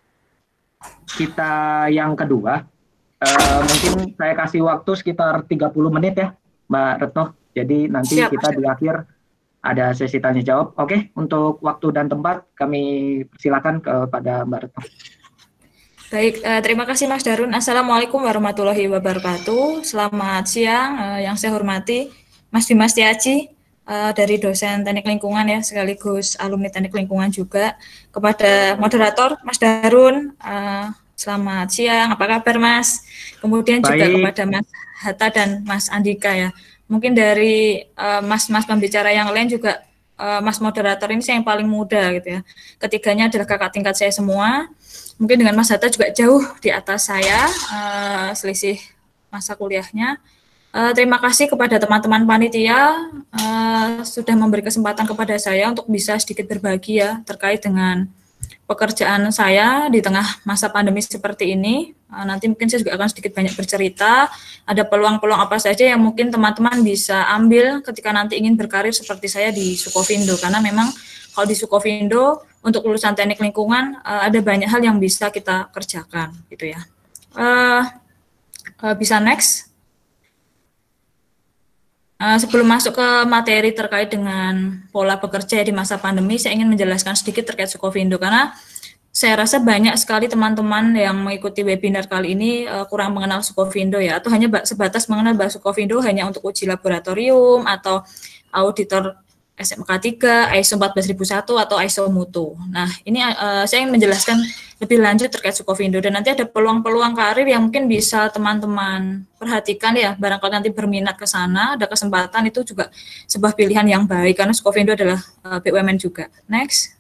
kita yang kedua. Mungkin saya kasih waktu sekitar 30 menit ya Mbak Retno. Jadi nanti kita di akhir ada sesi tanya jawab. Oke, untuk waktu dan tempat kami persilakan kepada Mbak Retno. Baik, terima kasih Mas Darun. Assalamualaikum warahmatullahi wabarakatuh. Selamat siang, yang saya hormati Mas Dimas Tiaji, dari dosen teknik lingkungan ya, sekaligus alumni teknik lingkungan juga. Kepada moderator Mas Darun, selamat siang, apa kabar Mas? Kemudian juga kepada Mas Hatta dan Mas Andika ya. Mungkin dari mas-mas pembicara yang lain juga, Mas moderator ini saya yang paling muda gitu ya. Ketiganya adalah kakak tingkat saya semua. Mungkin dengan Mas Hatta juga jauh di atas saya, selisih masa kuliahnya. Terima kasih kepada teman-teman panitia sudah memberi kesempatan kepada saya untuk bisa sedikit berbagi ya terkait dengan pekerjaan saya di tengah masa pandemi seperti ini. Nanti mungkin saya juga akan sedikit banyak bercerita, ada peluang-peluang apa saja yang mungkin teman-teman bisa ambil ketika nanti ingin berkarir seperti saya di Sukovindo, karena memang kalau di Sukovindo untuk lulusan teknik lingkungan ada banyak hal yang bisa kita kerjakan gitu ya. Bisa next. Sebelum masuk ke materi terkait dengan pola bekerja di masa pandemi, saya ingin menjelaskan sedikit terkait Sukovindo, karena saya rasa banyak sekali teman-teman yang mengikuti webinar kali ini kurang mengenal Sukovindo ya, atau hanya sebatas mengenal bahwa Sukovindo hanya untuk uji laboratorium atau auditor SMK 3, ISO 14001 atau ISO Mutu. Nah, ini saya ingin menjelaskan lebih lanjut terkait Sukovindo, dan nanti ada peluang-peluang karir yang mungkin bisa teman-teman perhatikan ya, barangkali nanti berminat ke sana, ada kesempatan, itu juga sebuah pilihan yang baik, karena Sukovindo adalah BUMN juga. Next.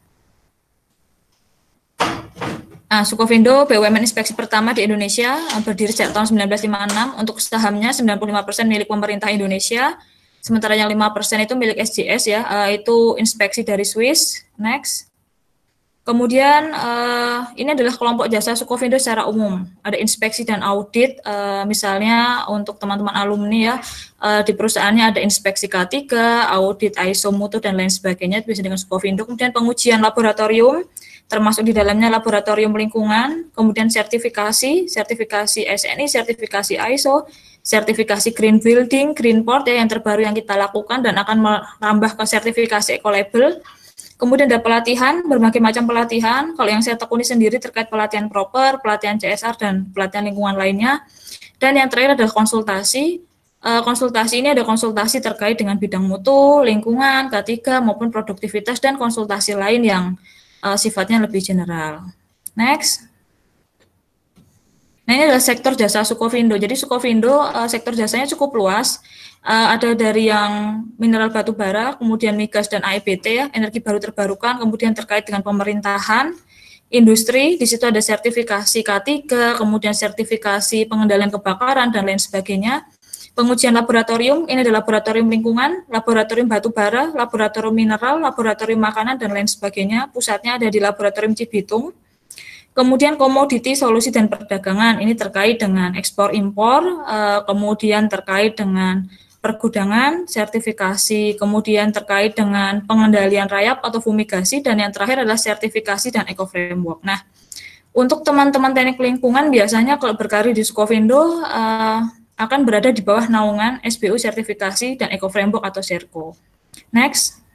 Nah, Sukovindo BUMN inspeksi pertama di Indonesia, berdiri sejak tahun 1956, untuk sahamnya 95% milik pemerintah Indonesia, sementara yang 5% itu milik SJS ya, itu inspeksi dari Swiss. Next. Kemudian ini adalah kelompok jasa Sukovindo secara umum. Ada inspeksi dan audit, misalnya untuk teman-teman alumni ya, di perusahaannya ada inspeksi K3, audit ISO mutu dan lain sebagainya, bisa dengan Sukovindo. Kemudian pengujian laboratorium, termasuk di dalamnya laboratorium lingkungan, kemudian sertifikasi SNI, sertifikasi ISO, sertifikasi green building, green port ya, yang terbaru yang kita lakukan dan akan merambah ke sertifikasi eco-label. Kemudian ada pelatihan, berbagai macam pelatihan. Kalau yang saya tekuni sendiri terkait pelatihan proper, pelatihan CSR, dan pelatihan lingkungan lainnya. Dan yang terakhir adalah konsultasi. Konsultasi ini ada konsultasi terkait dengan bidang mutu, lingkungan, K3, maupun produktivitas, dan konsultasi lain yang sifatnya lebih general. Next. Nah, ini adalah sektor jasa Sukovindo. Jadi Sukovindo sektor jasanya cukup luas. Ada dari yang mineral batu bara, kemudian migas dan AEBT ya, energi baru terbarukan, kemudian terkait dengan pemerintahan, industri, di situ ada sertifikasi K3, kemudian sertifikasi pengendalian kebakaran dan lain sebagainya. Pengujian laboratorium, ini adalah laboratorium lingkungan, laboratorium batu bara, laboratorium mineral, laboratorium makanan dan lain sebagainya. Pusatnya ada di Laboratorium Cibitung. Kemudian komoditi, solusi, dan perdagangan, ini terkait dengan ekspor impor, kemudian terkait dengan pergudangan, sertifikasi, kemudian terkait dengan pengendalian rayap atau fumigasi, dan yang terakhir adalah sertifikasi dan eco-framework. Nah, untuk teman-teman teknik lingkungan biasanya kalau berkarir di Sukovindo akan berada di bawah naungan SBU sertifikasi dan eco-framework atau SERCO. Next.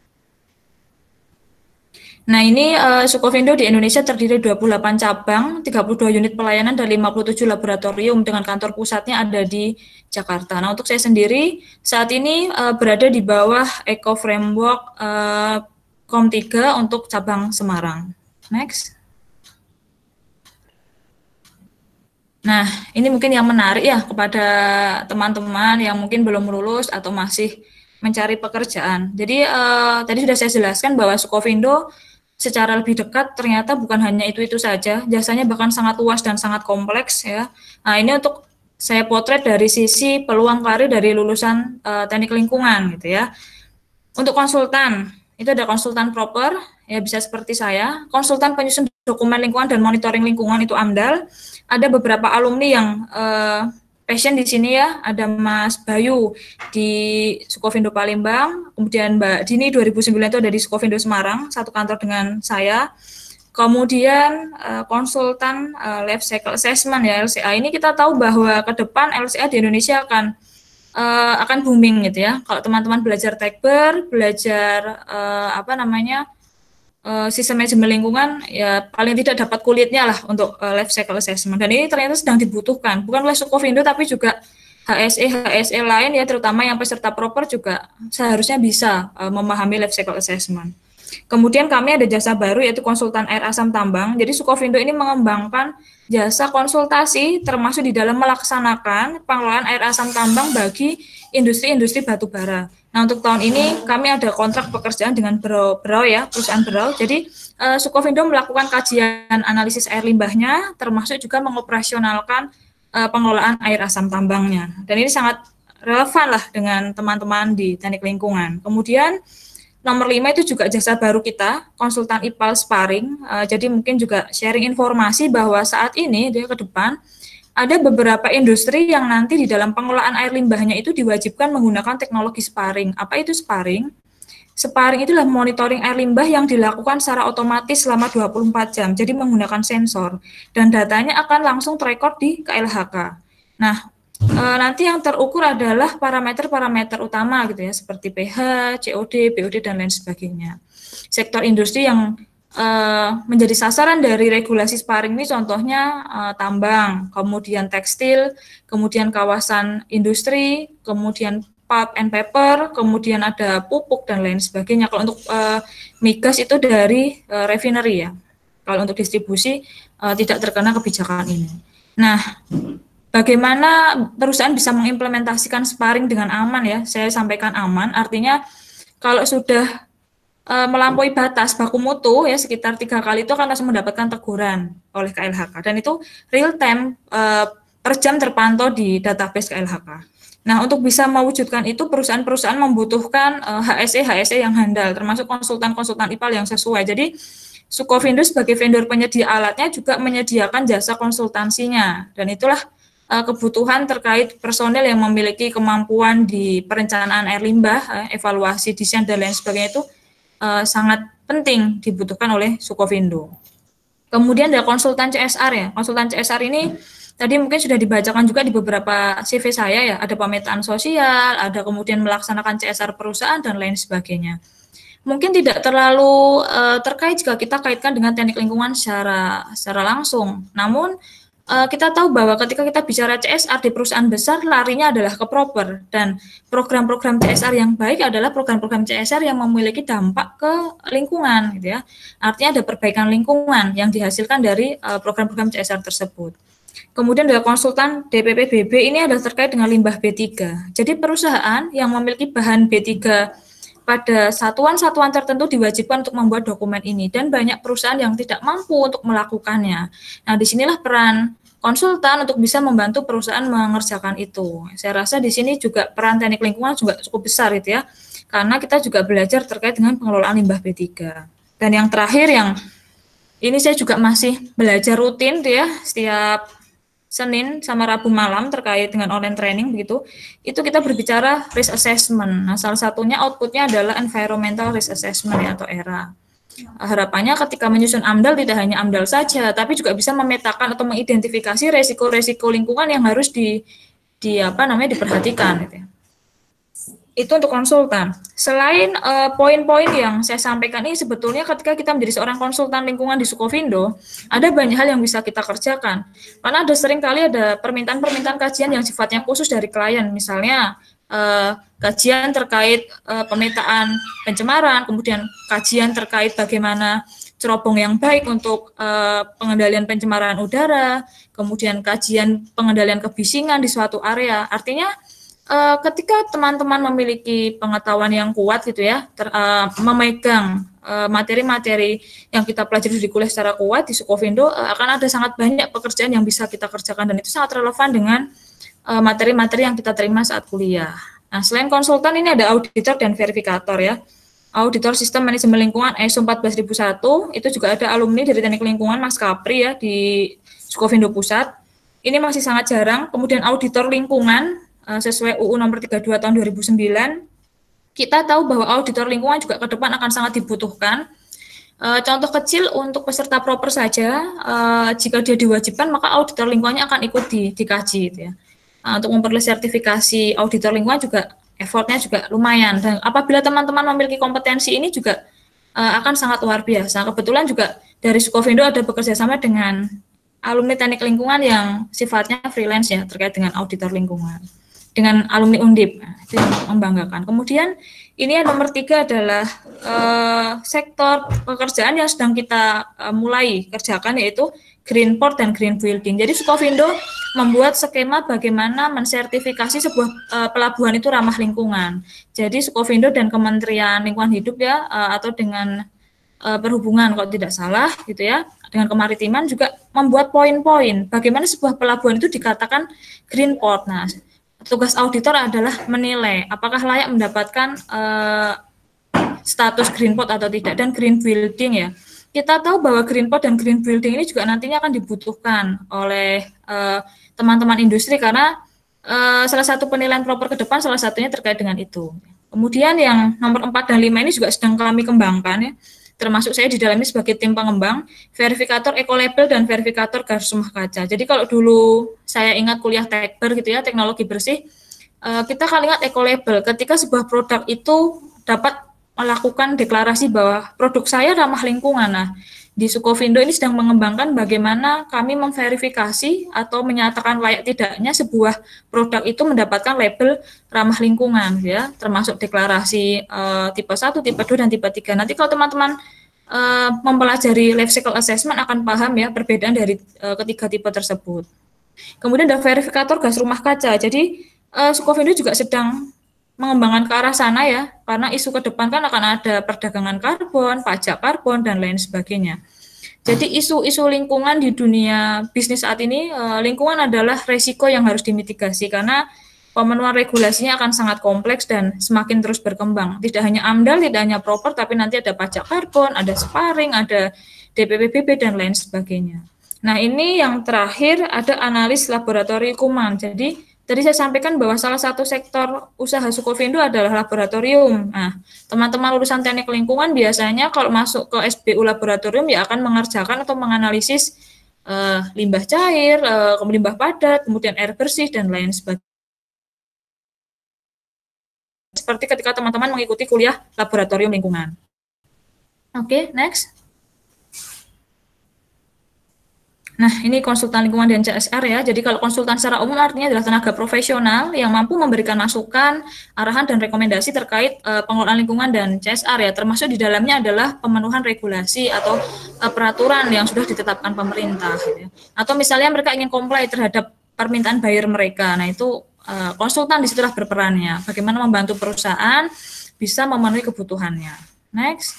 Nah, ini Sukovindo di Indonesia terdiri 28 cabang, 32 unit pelayanan, dan 57 laboratorium dengan kantor pusatnya ada di Jakarta. Nah, untuk saya sendiri saat ini berada di bawah Eco Framework Kom 3 untuk cabang Semarang. Next. Nah, ini mungkin yang menarik ya kepada teman-teman yang mungkin belum lulus atau masih mencari pekerjaan. Jadi tadi sudah saya jelaskan bahwa Sukovindo secara lebih dekat ternyata bukan hanya itu saja, jasanya bahkan sangat luas dan sangat kompleks ya. Nah, ini untuk saya potret dari sisi peluang karir dari lulusan teknik lingkungan gitu ya. Untuk konsultan, itu ada konsultan proper ya, bisa seperti saya, konsultan penyusun dokumen lingkungan dan monitoring lingkungan itu AMDAL. Ada beberapa alumni yang passion di sini ya, ada Mas Bayu di Sukovindo Palembang, kemudian Mbak Dini 2009 itu ada di Sukovindo Semarang, satu kantor dengan saya. Kemudian konsultan life cycle assessment ya, LCA. Ini kita tahu bahwa ke depan LCA di Indonesia akan booming gitu ya. Kalau teman-teman belajar Tekber, belajar sistem manajemen lingkungan, ya paling tidak dapat kulitnya lah untuk life cycle assessment. Dan ini ternyata sedang dibutuhkan, bukan oleh Sukovindo tapi juga HSE lain ya, terutama yang peserta proper juga seharusnya bisa memahami life cycle assessment. Kemudian kami ada jasa baru yaitu konsultan air asam tambang. Jadi Sukovindo ini mengembangkan jasa konsultasi termasuk di dalam melaksanakan pengelolaan air asam tambang bagi industri-industri batu bara. Nah, untuk tahun ini kami ada kontrak pekerjaan dengan Berau ya, perusahaan Berau. Jadi Sukovindo melakukan kajian analisis air limbahnya, termasuk juga mengoperasionalkan pengelolaan air asam tambangnya. Dan ini sangat relevan lah dengan teman-teman di teknik lingkungan. Kemudian nomor 5 itu juga jasa baru kita, konsultan IPAL Sparring. Jadi mungkin juga sharing informasi bahwa saat ini dia ke depan ada beberapa industri yang nanti di dalam pengelolaan air limbahnya itu diwajibkan menggunakan teknologi sparring. Apa itu sparring? Sparring itulah monitoring air limbah yang dilakukan secara otomatis selama 24 jam, jadi menggunakan sensor. Dan datanya akan langsung terekord di KLHK. Nah, nanti yang terukur adalah parameter-parameter utama gitu ya, seperti pH, COD, BOD, dan lain sebagainya. Sektor industri yang menjadi sasaran dari regulasi sparring ini contohnya tambang, kemudian tekstil, kemudian kawasan industri, kemudian pulp and paper, kemudian ada pupuk dan lain sebagainya. Kalau untuk migas itu dari refinery ya. Kalau untuk distribusi tidak terkena kebijakan ini. Nah, bagaimana perusahaan bisa mengimplementasikan sparring dengan aman ya? Saya sampaikan aman, artinya kalau sudah melampaui batas baku mutu ya sekitar 3 kali itu akan langsung mendapatkan teguran oleh KLHK, dan itu real time per jam terpantau di database KLHK. Nah, untuk bisa mewujudkan itu perusahaan-perusahaan membutuhkan HSE yang handal, termasuk konsultan-konsultan IPAL yang sesuai. Jadi Sukovindo sebagai vendor penyedia alatnya juga menyediakan jasa konsultansinya, dan itulah kebutuhan terkait personel yang memiliki kemampuan di perencanaan air limbah, evaluasi, desain, dan lain sebagainya itu sangat penting dibutuhkan oleh Sukovindo. Kemudian ada konsultan CSR ya. Konsultan CSR ini tadi mungkin sudah dibacakan juga di beberapa CV saya ya. Ada pemetaan sosial, ada kemudian melaksanakan CSR perusahaan dan lain sebagainya. Mungkin tidak terlalu terkait jika kita kaitkan dengan teknik lingkungan secara langsung. Namun kita tahu bahwa ketika kita bicara CSR di perusahaan besar, larinya adalah ke proper, dan program-program CSR yang baik adalah program-program CSR yang memiliki dampak ke lingkungan, gitu ya. Artinya ada perbaikan lingkungan yang dihasilkan dari program-program CSR tersebut. Kemudian ada konsultan DPPBB, ini adalah terkait dengan limbah B3. Jadi perusahaan yang memiliki bahan B3 pada satuan-satuan tertentu diwajibkan untuk membuat dokumen ini, dan banyak perusahaan yang tidak mampu untuk melakukannya. Nah, disinilah peran konsultan untuk bisa membantu perusahaan mengerjakan itu. Saya rasa di sini juga peran teknik lingkungan juga cukup besar itu ya, karena kita juga belajar terkait dengan pengelolaan limbah B3. Dan yang terakhir, yang ini saya juga masih belajar rutin tuh ya, setiap Senin sama Rabu malam terkait dengan online training begitu, itu kita berbicara risk assessment. Nah, salah satunya outputnya adalah environmental risk assessment ya, atau ERA. Harapannya ketika menyusun AMDAL tidak hanya AMDAL saja, tapi juga bisa memetakan atau mengidentifikasi resiko-resiko lingkungan yang harus diperhatikan gitu ya. Itu untuk konsultan. Selain poin-poin yang saya sampaikan ini, sebetulnya ketika kita menjadi seorang konsultan lingkungan di Sukovindo, ada banyak hal yang bisa kita kerjakan. Karena sering kali ada permintaan-permintaan kajian yang sifatnya khusus dari klien, misalnya kajian terkait pemetaan pencemaran, kemudian kajian terkait bagaimana cerobong yang baik untuk pengendalian pencemaran udara, kemudian kajian pengendalian kebisingan di suatu area. Artinya ketika teman-teman memiliki pengetahuan yang kuat gitu ya, memegang materi-materi yang kita pelajari di kuliah secara kuat di Sukovindo, akan ada sangat banyak pekerjaan yang bisa kita kerjakan, dan itu sangat relevan dengan materi-materi yang kita terima saat kuliah. Nah, selain konsultan ini ada auditor dan verifikator ya. Auditor Sistem Manajemen Lingkungan ISO 14001, itu juga ada alumni dari Teknik Lingkungan Mas Kapri ya di Sukovindo Pusat. Ini masih sangat jarang. Kemudian auditor lingkungan sesuai UU nomor 32 tahun 2009, kita tahu bahwa auditor lingkungan juga ke depan akan sangat dibutuhkan. Contoh kecil untuk peserta proper saja, jika dia diwajibkan, maka auditor lingkungannya akan ikut dikaji gitu ya. Untuk memperoleh sertifikasi auditor lingkungan juga effortnya juga lumayan, dan apabila teman-teman memiliki kompetensi ini juga akan sangat luar biasa. Kebetulan juga dari Sukovindo ada bekerja sama dengan alumni teknik lingkungan yang sifatnya freelance ya, terkait dengan auditor lingkungan, dengan alumni Undip, itu yang membanggakan. Kemudian ini yang nomor 3 adalah sektor pekerjaan yang sedang kita mulai kerjakan, yaitu Green Port dan Green Building. Jadi Sukovindo membuat skema bagaimana mensertifikasi sebuah pelabuhan itu ramah lingkungan. Jadi Sukovindo dan Kementerian Lingkungan Hidup ya, atau dengan perhubungan kalau tidak salah gitu ya, dengan kemaritiman juga membuat poin-poin bagaimana sebuah pelabuhan itu dikatakan Green Port. Nah, tugas auditor adalah menilai apakah layak mendapatkan status Green Port atau tidak. Dan Green Building ya, kita tahu bahwa Green Port dan Green Building ini juga nantinya akan dibutuhkan oleh teman-teman industri, karena salah satu penilaian proper ke depan salah satunya terkait dengan itu. Kemudian yang nomor 4 dan 5 ini juga sedang kami kembangkan ya, termasuk saya di dalamnya sebagai tim pengembang, verifikator ekolabel dan verifikator gas rumah kaca. Jadi kalau dulu saya ingat kuliah Tekber gitu ya, teknologi bersih, kita akan ingat ekolabel ketika sebuah produk itu dapat melakukan deklarasi bahwa produk saya ramah lingkungan. Nah, di Sukovindo ini sedang mengembangkan bagaimana kami memverifikasi atau menyatakan layak tidaknya sebuah produk itu mendapatkan label ramah lingkungan ya, termasuk deklarasi tipe 1, tipe 2 dan tipe 3. Nanti kalau teman-teman mempelajari life cycle assessment akan paham ya perbedaan dari ketiga tipe tersebut. Kemudian ada verifikator gas rumah kaca. Jadi Sukovindo juga sedang mengembangkan ke arah sana ya, karena isu ke depan kan akan ada perdagangan karbon, pajak karbon, dan lain sebagainya. Jadi isu-isu lingkungan di dunia bisnis saat ini, lingkungan adalah resiko yang harus dimitigasi, karena pemenuhan regulasinya akan sangat kompleks dan semakin terus berkembang. Tidak hanya AMDAL, tidak hanya proper, tapi nanti ada pajak karbon, ada sparring, ada DPPBB, dan lain sebagainya. Nah, ini yang terakhir ada analis laboratorium. Jadi, tadi saya sampaikan bahwa salah satu sektor usaha Sukovindo adalah laboratorium. Nah, teman-teman lulusan teknik lingkungan biasanya kalau masuk ke SBU laboratorium ya akan mengerjakan atau menganalisis limbah cair, limbah padat, kemudian air bersih, dan lain sebagainya. Seperti ketika teman-teman mengikuti kuliah laboratorium lingkungan. Oke, next. Nah, ini konsultan lingkungan dan CSR ya. Jadi kalau konsultan secara umum artinya adalah tenaga profesional yang mampu memberikan masukan, arahan, dan rekomendasi terkait pengelolaan lingkungan dan CSR ya. Termasuk di dalamnya adalah pemenuhan regulasi atau peraturan yang sudah ditetapkan pemerintah. Gitu ya. Atau misalnya mereka ingin comply terhadap permintaan buyer mereka. Nah, itu konsultan disitulah berperannya. Bagaimana membantu perusahaan bisa memenuhi kebutuhannya. Next.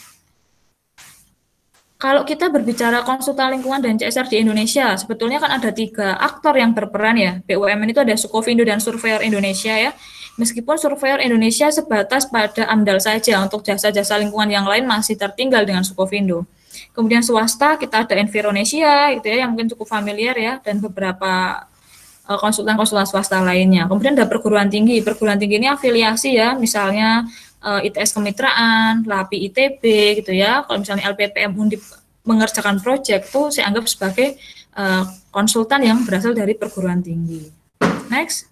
Kalau kita berbicara konsultan lingkungan dan CSR di Indonesia, sebetulnya kan ada 3 aktor yang berperan ya. BUMN itu ada Sukovindo dan Surveyor Indonesia ya. Meskipun Surveyor Indonesia sebatas pada AMDAL saja, untuk jasa-jasa lingkungan yang lain masih tertinggal dengan Sukovindo. Kemudian swasta kita ada Environesia gitu ya, yang mungkin cukup familiar ya, dan beberapa konsultan-konsultan swasta lainnya. Kemudian ada perguruan tinggi. Perguruan tinggi ini afiliasi ya, misalnya ITS Kemitraan, LAPI ITB gitu ya. Kalau misalnya LPPM Undip mengerjakan proyek itu saya anggap sebagai konsultan yang berasal dari perguruan tinggi. Next.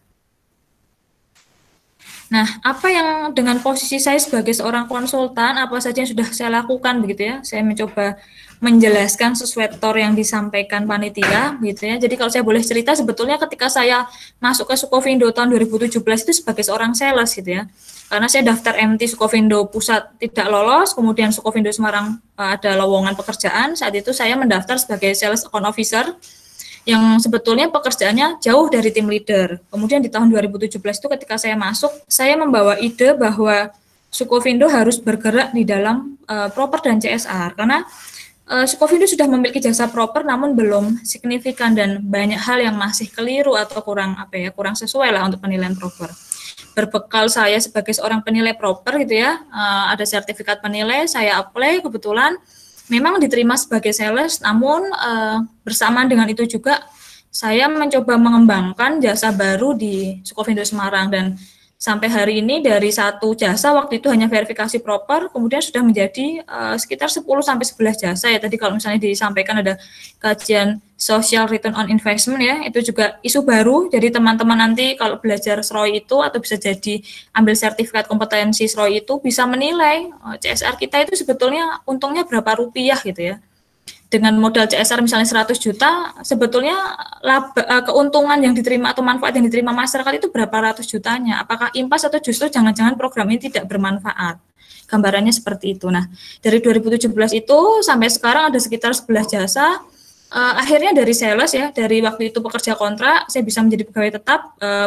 Nah, apa yang dengan posisi saya sebagai seorang konsultan, apa saja yang sudah saya lakukan begitu ya. Saya mencoba menjelaskan sesuai tor yang disampaikan panitia gitu ya. Jadi kalau saya boleh cerita, sebetulnya ketika saya masuk ke Sukovindo tahun 2017 itu sebagai seorang sales gitu ya. Karena saya daftar MT Sukovindo Pusat tidak lolos, kemudian Sukovindo Semarang ada lowongan pekerjaan. Saat itu saya mendaftar sebagai sales account officer yang sebetulnya pekerjaannya jauh dari tim leader. Kemudian di tahun 2017 itu ketika saya masuk, saya membawa ide bahwa Sukovindo harus bergerak di dalam proper dan CSR, karena Sukovindo sudah memiliki jasa proper namun belum signifikan dan banyak hal yang masih keliru atau kurang sesuai lah untuk penilaian proper. Berbekal saya sebagai seorang penilai proper gitu ya, ada sertifikat penilai, saya apply kebetulan. Memang diterima sebagai sales, namun bersamaan dengan itu juga saya mencoba mengembangkan jasa baru di Sukovindo Semarang, dan sampai hari ini dari satu jasa waktu itu hanya verifikasi proper, kemudian sudah menjadi sekitar 10-11 jasa ya. Tadi kalau misalnya disampaikan ada kajian social return on investment ya, itu juga isu baru. Jadi teman-teman nanti kalau belajar SROI itu atau bisa jadi ambil sertifikat kompetensi SROI itu bisa menilai CSR kita itu sebetulnya untungnya berapa rupiah gitu ya. Dengan modal CSR misalnya 100 juta, sebetulnya keuntungan yang diterima atau manfaat yang diterima masyarakat itu berapa ratus jutanya. Apakah impas atau justru jangan-jangan program ini tidak bermanfaat. Gambarannya seperti itu. Nah, dari 2017 itu sampai sekarang ada sekitar 11 jasa. Akhirnya dari sales ya, dari waktu itu pekerja kontrak, saya bisa menjadi pegawai tetap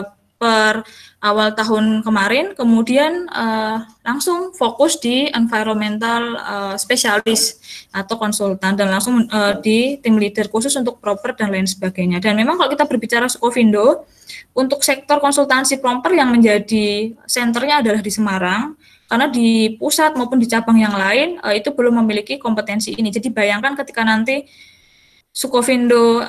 per awal tahun kemarin, kemudian langsung fokus di environmental spesialis atau konsultan, dan langsung di tim leader khusus untuk proper dan lain sebagainya. Dan memang kalau kita berbicara Sukovindo, untuk sektor konsultansi proper yang menjadi senternya adalah di Semarang, karena di pusat maupun di cabang yang lain itu belum memiliki kompetensi ini. Jadi bayangkan ketika nanti Sukovindo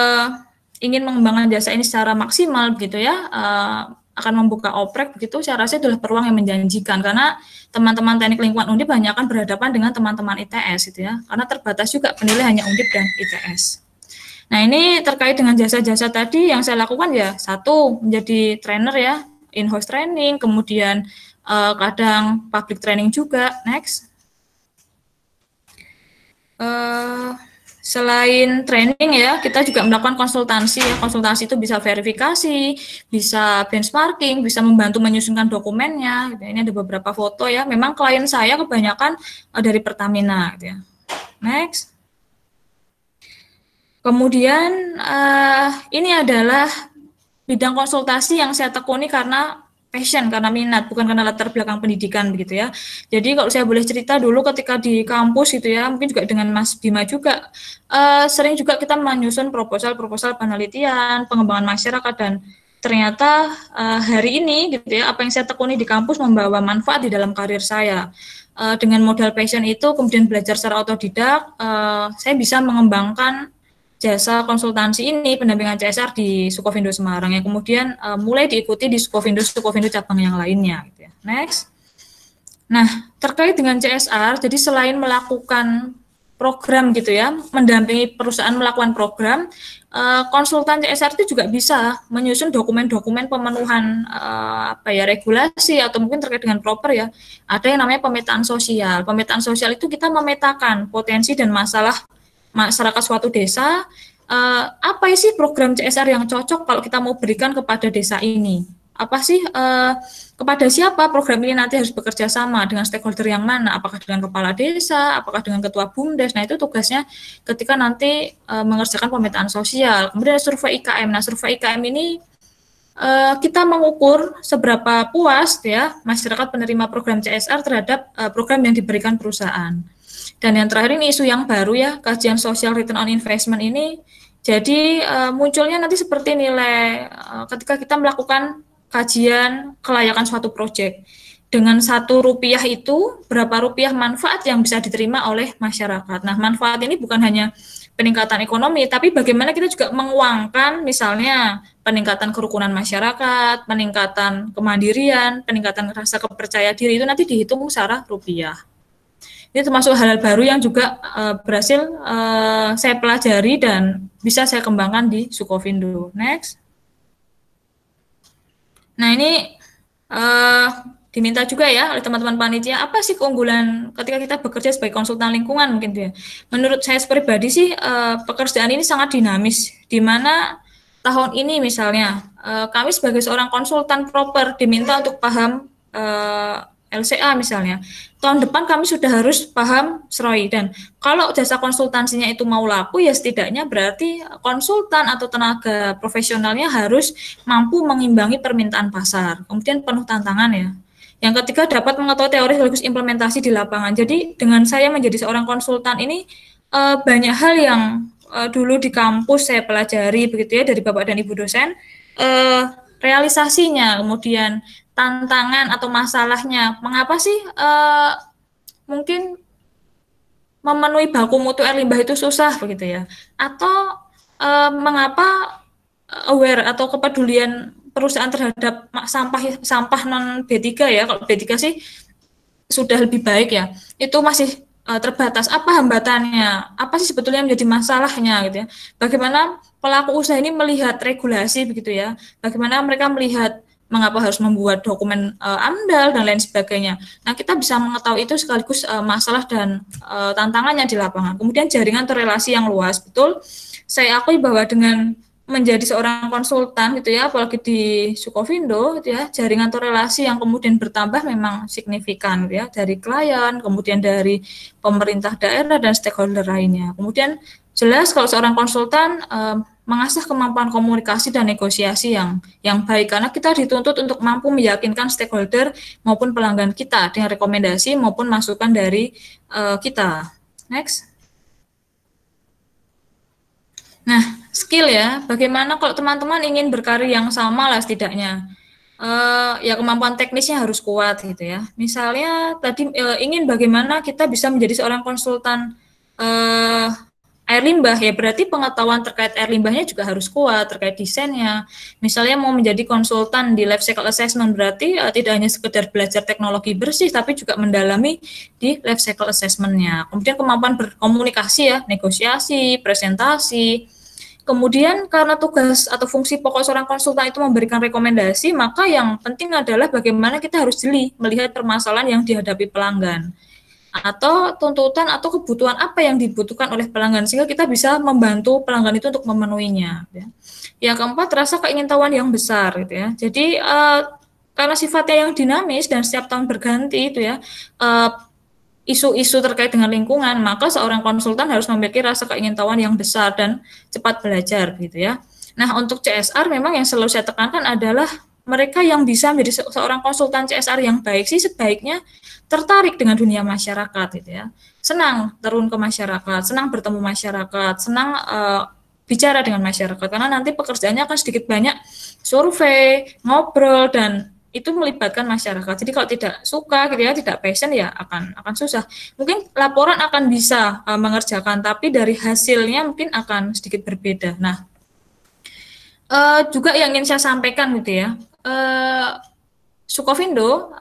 ingin mengembangkan jasa ini secara maksimal begitu ya, akan membuka oprek begitu, saya rasa adalah peluang yang menjanjikan, karena teman-teman teknik lingkungan Undip hanya akan berhadapan dengan teman-teman ITS gitu ya, karena terbatas juga penilai hanya Undip dan ITS. Nah, ini terkait dengan jasa-jasa tadi yang saya lakukan ya, satu menjadi trainer ya, in-house training, kemudian kadang public training juga. Next. Selain training ya, kita juga melakukan konsultansi ya. Konsultansi itu bisa verifikasi, bisa benchmarking, bisa membantu menyusunkan dokumennya. Ini ada beberapa foto ya. Memang klien saya kebanyakan dari Pertamina gitu ya. Next. Kemudian ini adalah bidang konsultasi yang saya tekuni karena passion, karena minat, bukan karena latar belakang pendidikan begitu ya. Jadi kalau saya boleh cerita dulu ketika di kampus gitu ya, mungkin juga dengan Mas Bima juga, sering juga kita menyusun proposal penelitian, pengembangan masyarakat, dan ternyata hari ini gitu ya, apa yang saya tekuni di kampus membawa manfaat di dalam karir saya. Dengan modal passion itu, kemudian belajar secara otodidak, saya bisa mengembangkan jasa konsultansi ini, pendampingan CSR di Sukovindo Semarang, yang kemudian mulai diikuti di Sukovindo cabang yang lainnya. Gitu ya. Next. Nah, terkait dengan CSR, jadi selain melakukan program gitu ya, mendampingi perusahaan melakukan program, konsultan CSR itu juga bisa menyusun dokumen-dokumen pemenuhan regulasi atau mungkin terkait dengan proper ya. Ada yang namanya pemetaan sosial. Pemetaan sosial itu kita memetakan potensi dan masalah masyarakat suatu desa. Apa sih program CSR yang cocok kalau kita mau berikan kepada desa ini? Apa sih kepada siapa program ini nanti harus bekerja sama, dengan stakeholder yang mana, apakah dengan kepala desa, apakah dengan ketua BUMDes. Nah, itu tugasnya ketika nanti mengerjakan pemetaan sosial. Kemudian survei IKM. Nah, survei IKM ini kita mengukur seberapa puas ya masyarakat penerima program CSR terhadap program yang diberikan perusahaan. Dan yang terakhir ini isu yang baru ya, kajian social return on investment ini. Jadi munculnya nanti seperti nilai ketika kita melakukan kajian kelayakan suatu proyek. Dengan Rp1 itu, berapa rupiah manfaat yang bisa diterima oleh masyarakat. Nah, manfaat ini bukan hanya peningkatan ekonomi, tapi bagaimana kita juga menguangkan misalnya peningkatan kerukunan masyarakat, peningkatan kemandirian, peningkatan rasa kepercayaan diri, itu nanti dihitung secara rupiah. Ini termasuk hal-hal baru yang juga berhasil saya pelajari dan bisa saya kembangkan di Sukovindo. Next. Nah, ini diminta juga ya oleh teman-teman panitia, apa sih keunggulan ketika kita bekerja sebagai konsultan lingkungan mungkin ya. Menurut saya pribadi sih pekerjaan ini sangat dinamis, di mana tahun ini misalnya kami sebagai seorang konsultan proper diminta untuk paham LCA misalnya. Tahun depan kami sudah harus paham SROI, dan kalau jasa konsultansinya itu mau laku ya setidaknya berarti konsultan atau tenaga profesionalnya harus mampu mengimbangi permintaan pasar. Kemudian penuh tantangan ya. Yang ketiga, dapat mengetahui teori sekaligus implementasi di lapangan. Jadi dengan saya menjadi seorang konsultan ini banyak hal yang dulu di kampus saya pelajari begitu ya dari Bapak dan Ibu dosen, realisasinya, kemudian tantangan atau masalahnya, mengapa sih mungkin memenuhi baku mutu air limbah itu susah begitu ya, atau mengapa aware atau kepedulian perusahaan terhadap sampah non B3 ya, kalau B3 sih sudah lebih baik ya, itu masih terbatas. Apa hambatannya? Apa sih sebetulnya menjadi masalahnya gitu ya? Bagaimana pelaku usaha ini melihat regulasi begitu ya? Bagaimana mereka melihat mengapa harus membuat dokumen AMDAL dan lain sebagainya. Nah, kita bisa mengetahui itu sekaligus masalah dan tantangannya di lapangan. Kemudian jaringan atau relasi yang luas. Betul, saya akui bahwa dengan menjadi seorang konsultan gitu ya, apalagi di Sukovindo gitu ya, jaringan atau relasi yang kemudian bertambah memang signifikan gitu ya, dari klien, kemudian dari pemerintah daerah dan stakeholder lainnya. Kemudian jelas kalau seorang konsultan mengasah kemampuan komunikasi dan negosiasi yang baik, karena kita dituntut untuk mampu meyakinkan stakeholder maupun pelanggan kita dengan rekomendasi maupun masukan dari kita. Next. Nah, skill ya, bagaimana kalau teman-teman ingin berkarir yang sama lah setidaknya, ya kemampuan teknisnya harus kuat gitu ya. Misalnya tadi ingin bagaimana kita bisa menjadi seorang konsultan air limbah, ya berarti pengetahuan terkait air limbahnya juga harus kuat, terkait desainnya. Misalnya mau menjadi konsultan di life cycle assessment, berarti tidak hanya sekedar belajar teknologi bersih, tapi juga mendalami di life cycle assessment-nya. Kemudian kemampuan berkomunikasi ya, negosiasi, presentasi. Kemudian karena tugas atau fungsi pokok seorang konsultan itu memberikan rekomendasi, maka yang penting adalah bagaimana kita harus jeli melihat permasalahan yang dihadapi pelanggan, atau tuntutan atau kebutuhan apa yang dibutuhkan oleh pelanggan, sehingga kita bisa membantu pelanggan itu untuk memenuhinya. Ya. Yang keempat, rasa keingintahuan yang besar gitu ya. Jadi karena sifatnya yang dinamis dan setiap tahun berganti itu ya, isu-isu terkait dengan lingkungan, maka seorang konsultan harus memiliki rasa keingintahuan yang besar dan cepat belajar gitu ya. Nah, untuk CSR memang yang selalu saya tekankan adalah mereka yang bisa menjadi seorang konsultan CSR yang baik sih sebaiknya tertarik dengan dunia masyarakat gitu ya. Senang turun ke masyarakat, senang bertemu masyarakat, senang bicara dengan masyarakat, karena nanti pekerjaannya akan sedikit banyak survei, ngobrol, dan itu melibatkan masyarakat. Jadi kalau tidak suka gitu ya, tidak passion ya akan susah. Mungkin laporan akan bisa mengerjakan, tapi dari hasilnya mungkin akan sedikit berbeda. Nah, juga yang ingin saya sampaikan gitu ya, Sukovindo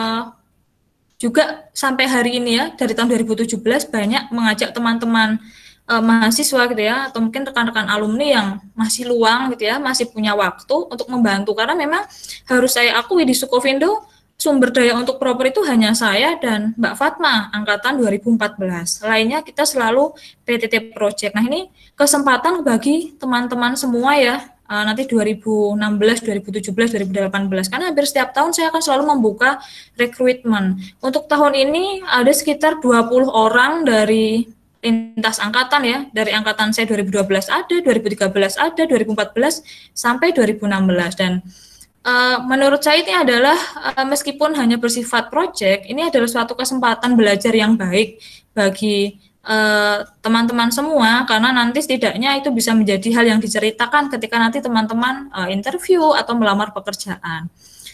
juga sampai hari ini ya, dari tahun 2017 banyak mengajak teman-teman mahasiswa gitu ya, atau mungkin rekan-rekan alumni yang masih luang gitu ya, masih punya waktu untuk membantu, karena memang harus saya akui di Sukovindo sumber daya untuk proper itu hanya saya dan Mbak Fatma angkatan 2014. Lainnya kita selalu PTT project. Nah, ini kesempatan bagi teman-teman semua ya, nanti 2016, 2017, 2018, karena hampir setiap tahun saya akan selalu membuka rekrutmen. Untuk tahun ini ada sekitar 20 orang dari lintas angkatan ya, dari angkatan saya 2012 ada, 2013 ada, 2014 sampai 2016, dan menurut saya ini adalah meskipun hanya bersifat project, ini adalah suatu kesempatan belajar yang baik bagi teman-teman semua, karena nanti setidaknya itu bisa menjadi hal yang diceritakan ketika nanti teman-teman interview atau melamar pekerjaan.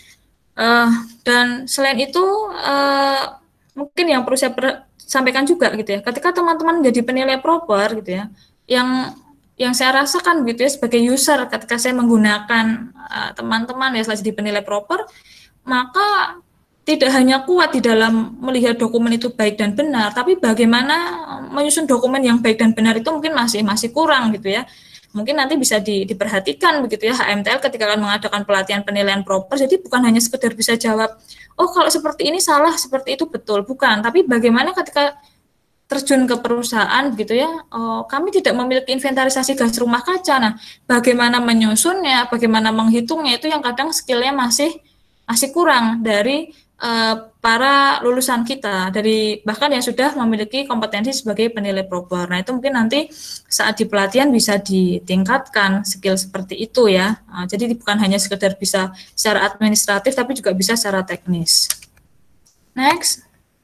Dan selain itu mungkin yang perlu saya sampaikan juga gitu ya, ketika teman-teman menjadi penilai proper gitu ya, yang saya rasakan gitu ya sebagai user ketika saya menggunakan teman-teman ya setelah jadi penilai proper, maka tidak hanya kuat di dalam melihat dokumen itu baik dan benar, tapi bagaimana menyusun dokumen yang baik dan benar itu mungkin masih kurang gitu ya. Mungkin nanti bisa diperhatikan begitu ya HMTL ketika akan mengadakan pelatihan penilaian proper. Jadi bukan hanya sekedar bisa jawab, oh kalau seperti ini salah, seperti itu betul, bukan. Tapi bagaimana ketika terjun ke perusahaan gitu ya, kami tidak memiliki inventarisasi gas rumah kaca. Nah, bagaimana menyusunnya, bagaimana menghitungnya itu yang kadang skillnya masih kurang dari para lulusan kita, dari bahkan yang sudah memiliki kompetensi sebagai penilai proper. Nah, itu mungkin nanti saat di pelatihan bisa ditingkatkan skill seperti itu ya. Jadi bukan hanya sekedar bisa secara administratif, tapi juga bisa secara teknis. Next.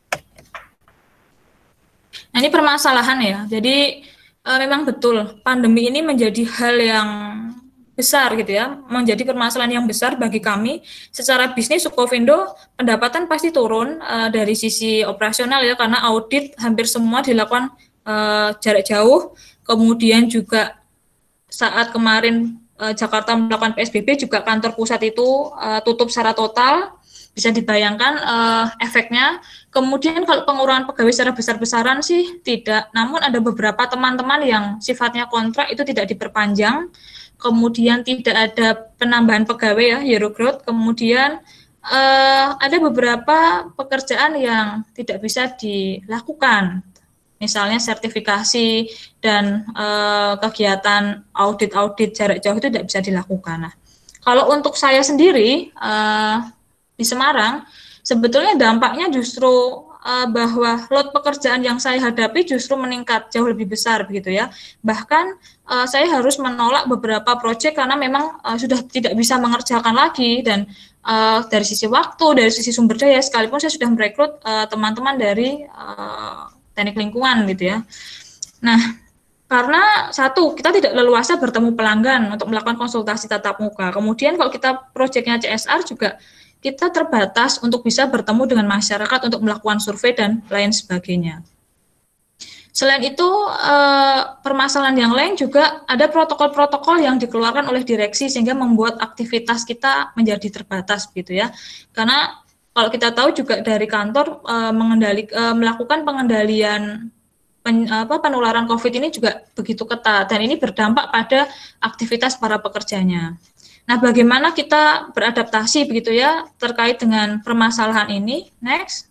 Nah, ini permasalahan ya. Jadi memang betul pandemi ini menjadi hal yang besar gitu ya, menjadi permasalahan yang besar bagi kami. Secara bisnis Sukovindo pendapatan pasti turun dari sisi operasional ya, karena audit hampir semua dilakukan jarak jauh. Kemudian juga saat kemarin Jakarta melakukan PSBB juga kantor pusat itu tutup secara total. Bisa dibayangkan efeknya. Kemudian kalau pengurangan pegawai secara besar-besaran sih tidak, namun ada beberapa teman-teman yang sifatnya kontrak itu tidak diperpanjang. Kemudian tidak ada penambahan pegawai ya, hero growth. Kemudian ada beberapa pekerjaan yang tidak bisa dilakukan, misalnya sertifikasi dan kegiatan audit jarak jauh itu tidak bisa dilakukan. Nah, kalau untuk saya sendiri di Semarang, sebetulnya dampaknya justru bahwa load pekerjaan yang saya hadapi justru meningkat jauh lebih besar begitu ya. Bahkan saya harus menolak beberapa proyek karena memang sudah tidak bisa mengerjakan lagi, dan dari sisi waktu, dari sisi sumber daya, sekalipun saya sudah merekrut teman-teman dari teknik lingkungan gitu ya. Nah, karena satu, kita tidak leluasa bertemu pelanggan untuk melakukan konsultasi tatap muka. Kemudian kalau kita proyeknya CSR juga kita terbatas untuk bisa bertemu dengan masyarakat untuk melakukan survei dan lain sebagainya. Selain itu, permasalahan yang lain juga ada protokol-protokol yang dikeluarkan oleh direksi sehingga membuat aktivitas kita menjadi terbatas gitu ya. Karena kalau kita tahu juga dari kantor melakukan pengendalian penularan COVID ini juga begitu ketat, dan ini berdampak pada aktivitas para pekerjanya. Nah, bagaimana kita beradaptasi begitu ya terkait dengan permasalahan ini? Next.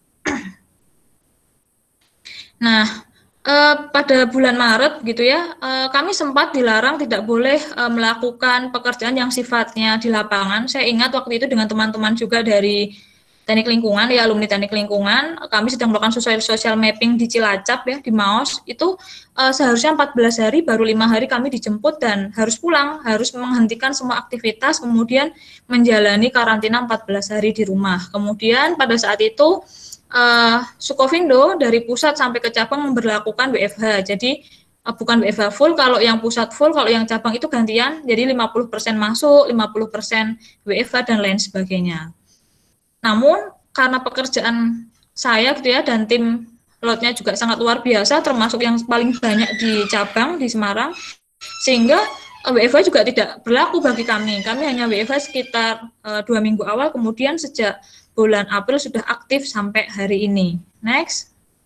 Nah, pada bulan Maret gitu ya, kami sempat dilarang tidak boleh melakukan pekerjaan yang sifatnya di lapangan. Saya ingat waktu itu dengan teman-teman juga dari teknik lingkungan, ya alumni teknik lingkungan, kami sedang melakukan social mapping di Cilacap ya, di Maos, itu seharusnya 14 hari, baru 5 hari kami dijemput dan harus pulang, harus menghentikan semua aktivitas, kemudian menjalani karantina 14 hari di rumah. Kemudian pada saat itu Sukovindo dari pusat sampai ke cabang memberlakukan WFH, jadi bukan WFH full, kalau yang pusat full, kalau yang cabang itu gantian, jadi 50% masuk, 50% WFH dan lain sebagainya. Namun karena pekerjaan saya gitu ya dan tim loadnya juga sangat luar biasa, termasuk yang paling banyak di cabang di Semarang, sehingga WFH juga tidak berlaku bagi kami. Kami hanya WFH sekitar 2 minggu awal, kemudian sejak bulan April sudah aktif sampai hari ini. Next.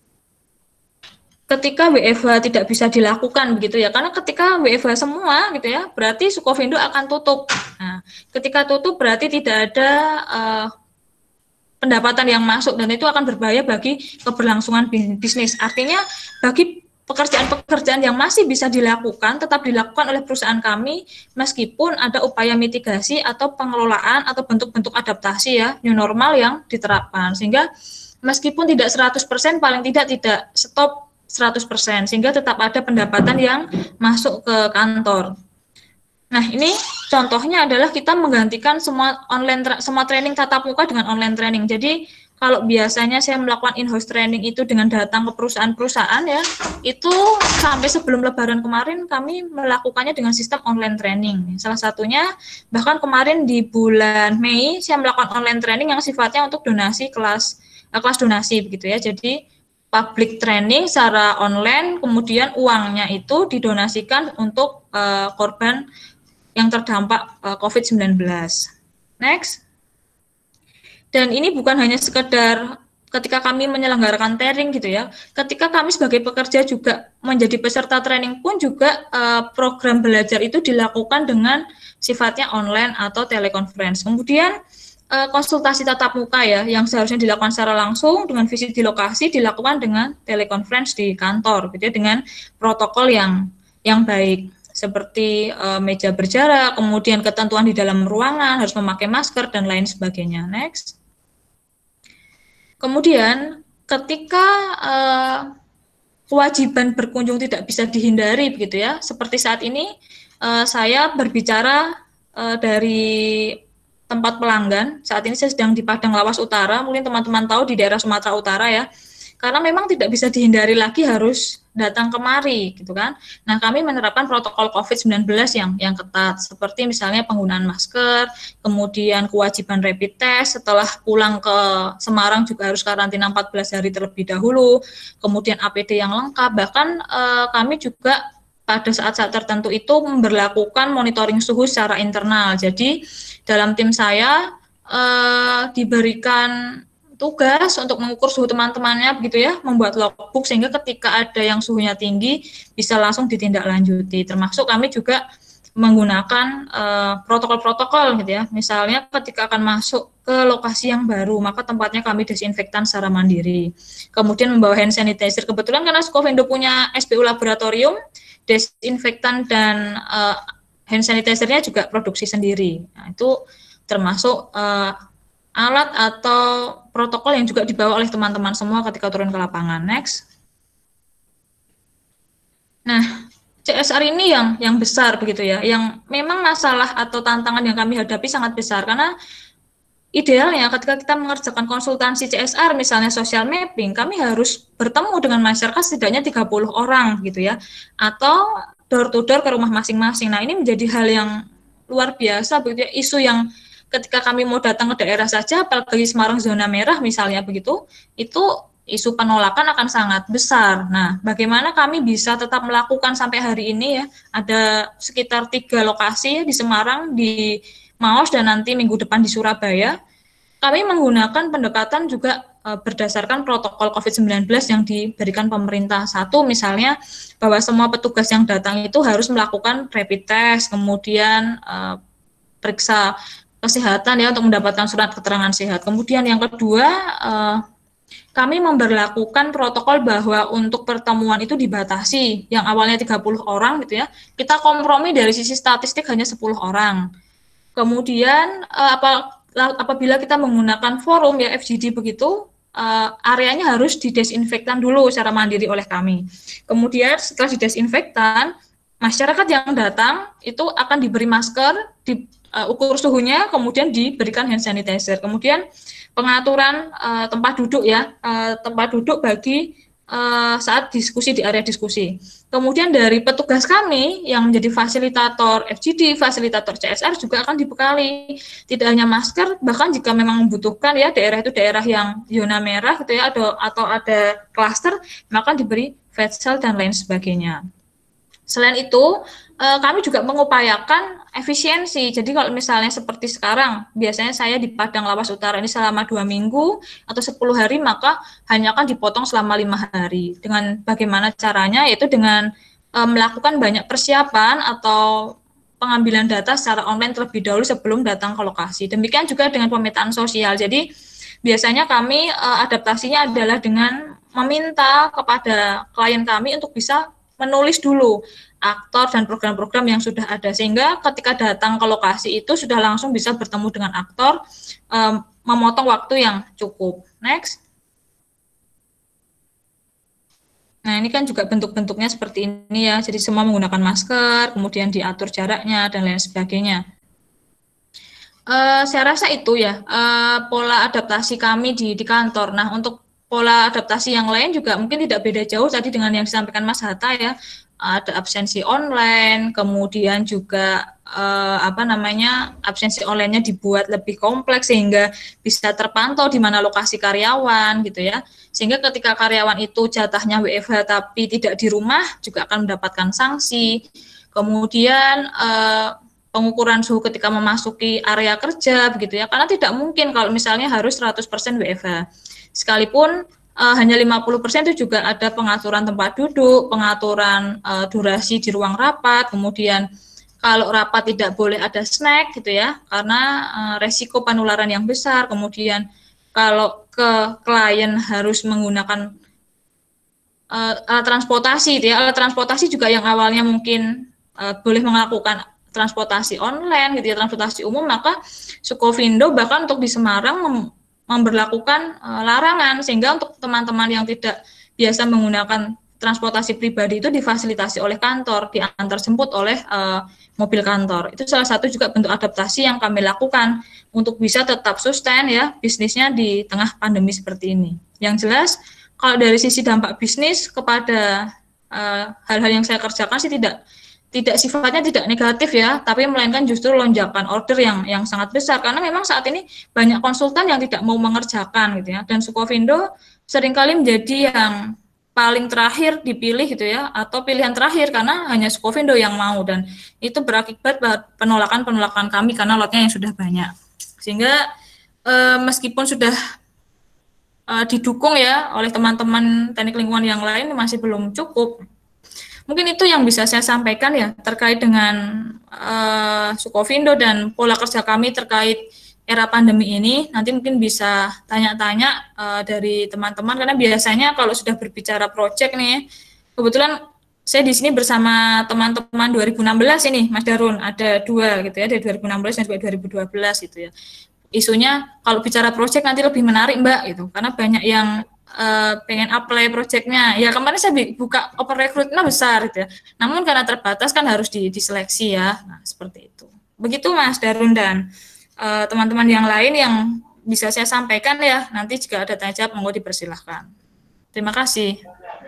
Ketika WFH tidak bisa dilakukan begitu ya, karena ketika WFH semua gitu ya, berarti Sukovindo akan tutup. Nah, ketika tutup berarti tidak ada pendapatan yang masuk dan itu akan berbahaya bagi keberlangsungan bisnis. Artinya bagi pekerjaan-pekerjaan yang masih bisa dilakukan, tetap dilakukan oleh perusahaan kami, meskipun ada upaya mitigasi atau pengelolaan atau bentuk-bentuk adaptasi ya, new normal yang diterapkan. Sehingga meskipun tidak 100%, paling tidak stop 100%, sehingga tetap ada pendapatan yang masuk ke kantor. Nah, ini contohnya adalah kita menggantikan semua training tatap muka dengan online training. Jadi kalau biasanya saya melakukan in-house training itu dengan datang ke perusahaan-perusahaan ya, itu sampai sebelum Lebaran kemarin kami melakukannya dengan sistem online training. Salah satunya bahkan kemarin di bulan Mei saya melakukan online training yang sifatnya untuk donasi kelas donasi begitu ya. Jadi public training secara online, kemudian uangnya itu didonasikan untuk korban yang terdampak COVID-19. Next. Dan ini bukan hanya sekedar ketika kami menyelenggarakan training gitu ya, ketika kami sebagai pekerja juga menjadi peserta training pun juga program belajar itu dilakukan dengan sifatnya online atau telekonferensi. Kemudian konsultasi tatap muka ya, yang seharusnya dilakukan secara langsung dengan visit di lokasi dilakukan dengan telekonferensi di kantor, gitu ya, dengan protokol yang baik seperti meja berjarak, kemudian ketentuan di dalam ruangan harus memakai masker dan lain sebagainya. Next. Kemudian ketika kewajiban berkunjung tidak bisa dihindari begitu ya, seperti saat ini saya berbicara dari tempat pelanggan. Saat ini saya sedang di Padang Lawas Utara, mungkin teman-teman tahu di daerah Sumatera Utara ya. Karena memang tidak bisa dihindari lagi harus datang kemari gitu kan. Nah, kami menerapkan protokol COVID-19 yang ketat, seperti misalnya penggunaan masker, kemudian kewajiban rapid test, setelah pulang ke Semarang juga harus karantina 14 hari terlebih dahulu, kemudian APD yang lengkap, bahkan kami juga pada saat-saat tertentu itu memberlakukan monitoring suhu secara internal. Jadi dalam tim saya diberikan tugas untuk mengukur suhu teman-temannya begitu ya, membuat logbook sehingga ketika ada yang suhunya tinggi bisa langsung ditindaklanjuti. Termasuk kami juga menggunakan protokol-protokol gitu ya. Misalnya ketika akan masuk ke lokasi yang baru, maka tempatnya kami desinfektan secara mandiri. Kemudian membawa hand sanitizer. Kebetulan karena Sukovindo punya SPU laboratorium, desinfektan dan hand sanitizer-nya juga produksi sendiri. Nah, itu termasuk alat atau protokol yang juga dibawa oleh teman-teman semua ketika turun ke lapangan. Next. Nah, CSR ini yang besar begitu ya, yang memang masalah atau tantangan yang kami hadapi sangat besar, karena idealnya ketika kita mengerjakan konsultansi CSR, misalnya social mapping, kami harus bertemu dengan masyarakat setidaknya 30 orang gitu ya, atau door to door ke rumah masing-masing. Nah, ini menjadi hal yang luar biasa begitu ya, isu yang ketika kami mau datang ke daerah saja, apalagi Semarang zona merah misalnya begitu, itu isu penolakan akan sangat besar. Nah, bagaimana kami bisa tetap melakukan sampai hari ini ya, ada sekitar 3 lokasi ya, di Semarang, di Maos, dan nanti minggu depan di Surabaya. Kami menggunakan pendekatan juga berdasarkan protokol COVID-19 yang diberikan pemerintah. Satu, misalnya bahwa semua petugas yang datang itu harus melakukan rapid test, kemudian periksa kesehatan ya untuk mendapatkan surat keterangan sehat. Kemudian yang kedua, kami memberlakukan protokol bahwa untuk pertemuan itu dibatasi, yang awalnya 30 orang gitu ya, kita kompromi dari sisi statistik hanya 10 orang. Kemudian apabila kita menggunakan forum ya FGD begitu, areanya harus didesinfektan dulu secara mandiri oleh kami. Kemudian setelah didesinfektan, masyarakat yang datang itu akan diberi masker, ukur suhunya, kemudian diberikan hand sanitizer. Kemudian pengaturan tempat duduk ya, tempat duduk bagi saat diskusi di area diskusi. Kemudian dari petugas kami yang menjadi fasilitator FGD, fasilitator CSR juga akan dibekali tidak hanya masker, bahkan jika memang membutuhkan ya daerah itu daerah yang zona merah gitu ya atau ada klaster, maka diberi face shield dan lain sebagainya. Selain itu, kami juga mengupayakan efisiensi. Jadi kalau misalnya seperti sekarang, biasanya saya di Padang Lawas Utara ini selama 2 minggu atau 10 hari, maka hanya akan dipotong selama 5 hari. Dengan bagaimana caranya, yaitu dengan melakukan banyak persiapan atau pengambilan data secara online terlebih dahulu sebelum datang ke lokasi. Demikian juga dengan pemetaan sosial. Jadi biasanya kami adaptasinya adalah dengan meminta kepada klien kami untuk bisa menulis dulu aktor dan program-program yang sudah ada, sehingga ketika datang ke lokasi itu sudah langsung bisa bertemu dengan aktor, memotong waktu yang cukup. Next. Nah, ini kan juga bentuk-bentuknya seperti ini ya, jadi semua menggunakan masker, kemudian diatur jaraknya, dan lain sebagainya. Saya rasa itu ya, pola adaptasi kami di kantor. Nah, untuk pola adaptasi yang lain juga mungkin tidak beda jauh tadi dengan yang disampaikan Mas Hatta ya, ada absensi online, kemudian juga absensi online-nya dibuat lebih kompleks sehingga bisa terpantau di mana lokasi karyawan gitu ya, sehingga ketika karyawan itu jatahnya WFH tapi tidak di rumah juga akan mendapatkan sanksi. Kemudian pengukuran suhu ketika memasuki area kerja begitu ya, karena tidak mungkin kalau misalnya harus 100% WFH. Sekalipun hanya 50% itu juga ada pengaturan tempat duduk, pengaturan durasi di ruang rapat, kemudian kalau rapat tidak boleh ada snack gitu ya, karena resiko penularan yang besar. Kemudian kalau ke klien harus menggunakan alat transportasi gitu ya, alat transportasi juga yang awalnya mungkin boleh melakukan transportasi online gitu ya, transportasi umum, maka Sukovindo bahkan untuk di Semarang memberlakukan larangan, sehingga untuk teman-teman yang tidak biasa menggunakan transportasi pribadi itu difasilitasi oleh kantor, diantar jemput oleh mobil kantor. Itu salah satu juga bentuk adaptasi yang kami lakukan untuk bisa tetap sustain ya bisnisnya di tengah pandemi seperti ini. Yang jelas kalau dari sisi dampak bisnis kepada hal-hal yang saya kerjakan sih tidak sifatnya tidak negatif ya, tapi melainkan justru lonjakan order yang sangat besar, karena memang saat ini banyak konsultan yang tidak mau mengerjakan gitu ya, dan Sukovindo seringkali menjadi yang paling terakhir dipilih gitu ya, atau pilihan terakhir karena hanya Sukovindo yang mau, dan itu berakibat penolakan kami karena lotnya yang sudah banyak, sehingga meskipun sudah didukung ya oleh teman-teman teknik lingkungan yang lain masih belum cukup. Mungkin itu yang bisa saya sampaikan ya terkait dengan Sukovindo dan pola kerja kami terkait era pandemi ini. Nanti mungkin bisa tanya-tanya dari teman-teman, karena biasanya kalau sudah berbicara proyek nih, kebetulan saya di sini bersama teman-teman 2016 ini, Mas Darun, ada 2 gitu ya, dari 2016 dan juga 2012 gitu ya. Isunya kalau bicara proyek nanti lebih menarik Mbak gitu, karena banyak yang pengen apply proyeknya. Ya kemarin saya buka open recruitment besar gitu ya. Namun karena terbatas kan harus diseleksi ya. Nah, seperti itu. Begitu Mas Darun dan teman-teman yang lain yang bisa saya sampaikan ya. Nanti jika ada tanya jawab monggo dipersilahkan. Terima kasih.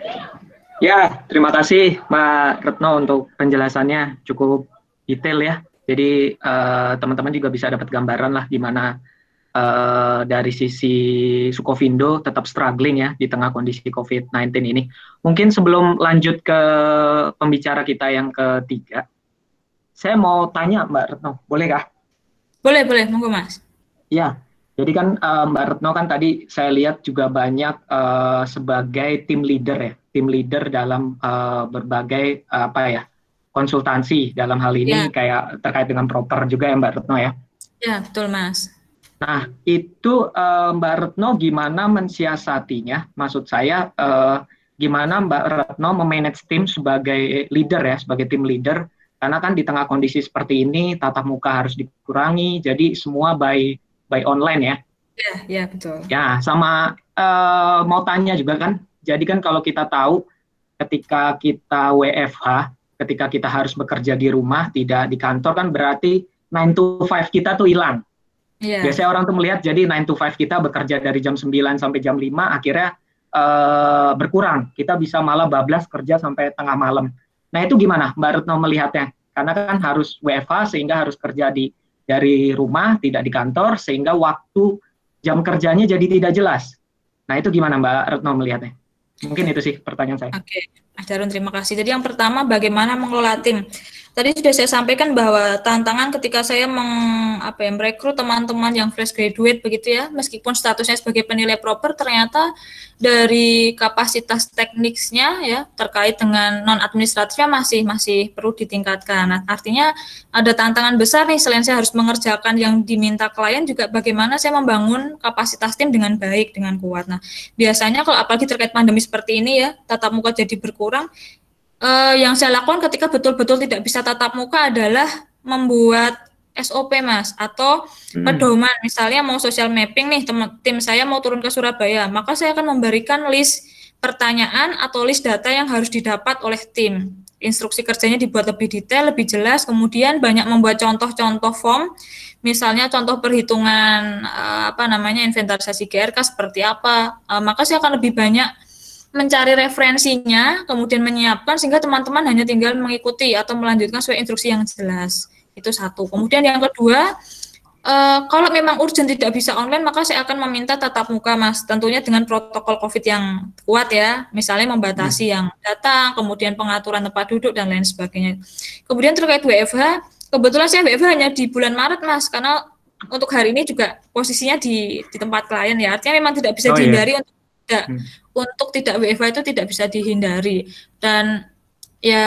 Ya, terima kasih Mbak Retno untuk penjelasannya cukup detail ya. Jadi teman-teman juga bisa dapat gambaran lah gimana dari sisi Sukovindo tetap struggling ya di tengah kondisi COVID-19 ini. Mungkin sebelum lanjut ke pembicara kita yang ketiga, saya mau tanya Mbak Retno, boleh kah? Boleh, monggo Mas. Ya, jadi kan Mbak Retno kan tadi saya lihat juga banyak sebagai tim leader dalam berbagai konsultansi dalam hal ini kayak terkait dengan proper juga ya Mbak Retno ya. Ya, betul Mas. Nah, itu Mbak Retno gimana mensiasatinya? Maksud saya, gimana Mbak Retno memanage tim sebagai leader ya, sebagai tim leader? Karena kan di tengah kondisi seperti ini, tatap muka harus dikurangi, jadi semua by online ya. Ya, betul. Ya, sama mau tanya juga kan, jadi kan kalau kita tahu ketika kita WFH, ketika kita harus bekerja di rumah, tidak di kantor kan berarti 9 to 5 kita tuh hilang. Yeah. Biasanya orang tuh melihat jadi 9 to 5 kita bekerja dari jam 9 sampai jam 5, akhirnya berkurang. Kita bisa malah bablas kerja sampai tengah malam. Nah itu gimana Mbak Retno melihatnya? Karena kan harus WFH sehingga harus kerja dari rumah, tidak di kantor, sehingga waktu jam kerjanya jadi tidak jelas. Nah itu gimana Mbak Retno melihatnya? Mungkin itu sih pertanyaan saya. Oke, Mas Darun, terima kasih. Jadi yang pertama, bagaimana mengelola tim? Tadi sudah saya sampaikan bahwa tantangan ketika saya merekrut teman-teman yang fresh graduate begitu ya, meskipun statusnya sebagai penilai proper, ternyata dari kapasitas teknisnya ya terkait dengan non administratifnya masih perlu ditingkatkan. Nah, artinya ada tantangan besar nih, selain saya harus mengerjakan yang diminta klien, juga bagaimana saya membangun kapasitas tim dengan baik, dengan kuat. Nah, biasanya kalau apalagi terkait pandemi seperti ini ya, tatap muka jadi berkurang. Yang saya lakukan ketika betul-betul tidak bisa tatap muka adalah membuat SOP Mas, atau pedoman. Misalnya mau social mapping nih, tim saya mau turun ke Surabaya, maka saya akan memberikan list pertanyaan atau list data yang harus didapat oleh tim. Instruksi kerjanya dibuat lebih detail, lebih jelas, kemudian banyak membuat contoh-contoh form, misalnya contoh perhitungan inventarisasi GRK seperti apa, maka saya akan lebih banyak mencari referensinya, kemudian menyiapkan sehingga teman-teman hanya tinggal mengikuti atau melanjutkan sesuai instruksi yang jelas. Itu satu. Kemudian yang kedua, kalau memang urgent tidak bisa online, maka saya akan meminta tatap muka, Mas. Tentunya dengan protokol COVID yang kuat ya, misalnya membatasi yang datang, kemudian pengaturan tempat duduk dan lain sebagainya. Kemudian terkait WFH, kebetulan saya WFH hanya di bulan Maret, Mas, karena untuk hari ini juga posisinya di tempat klien ya. Artinya memang tidak bisa dihindari untuk tidak WFH itu tidak bisa dihindari. Dan ya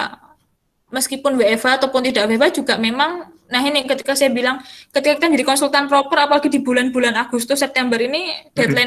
meskipun WFH ataupun tidak WFH juga memang, nah ini ketika saya bilang, ketika kita jadi konsultan proper, apalagi di bulan-bulan Agustus, September ini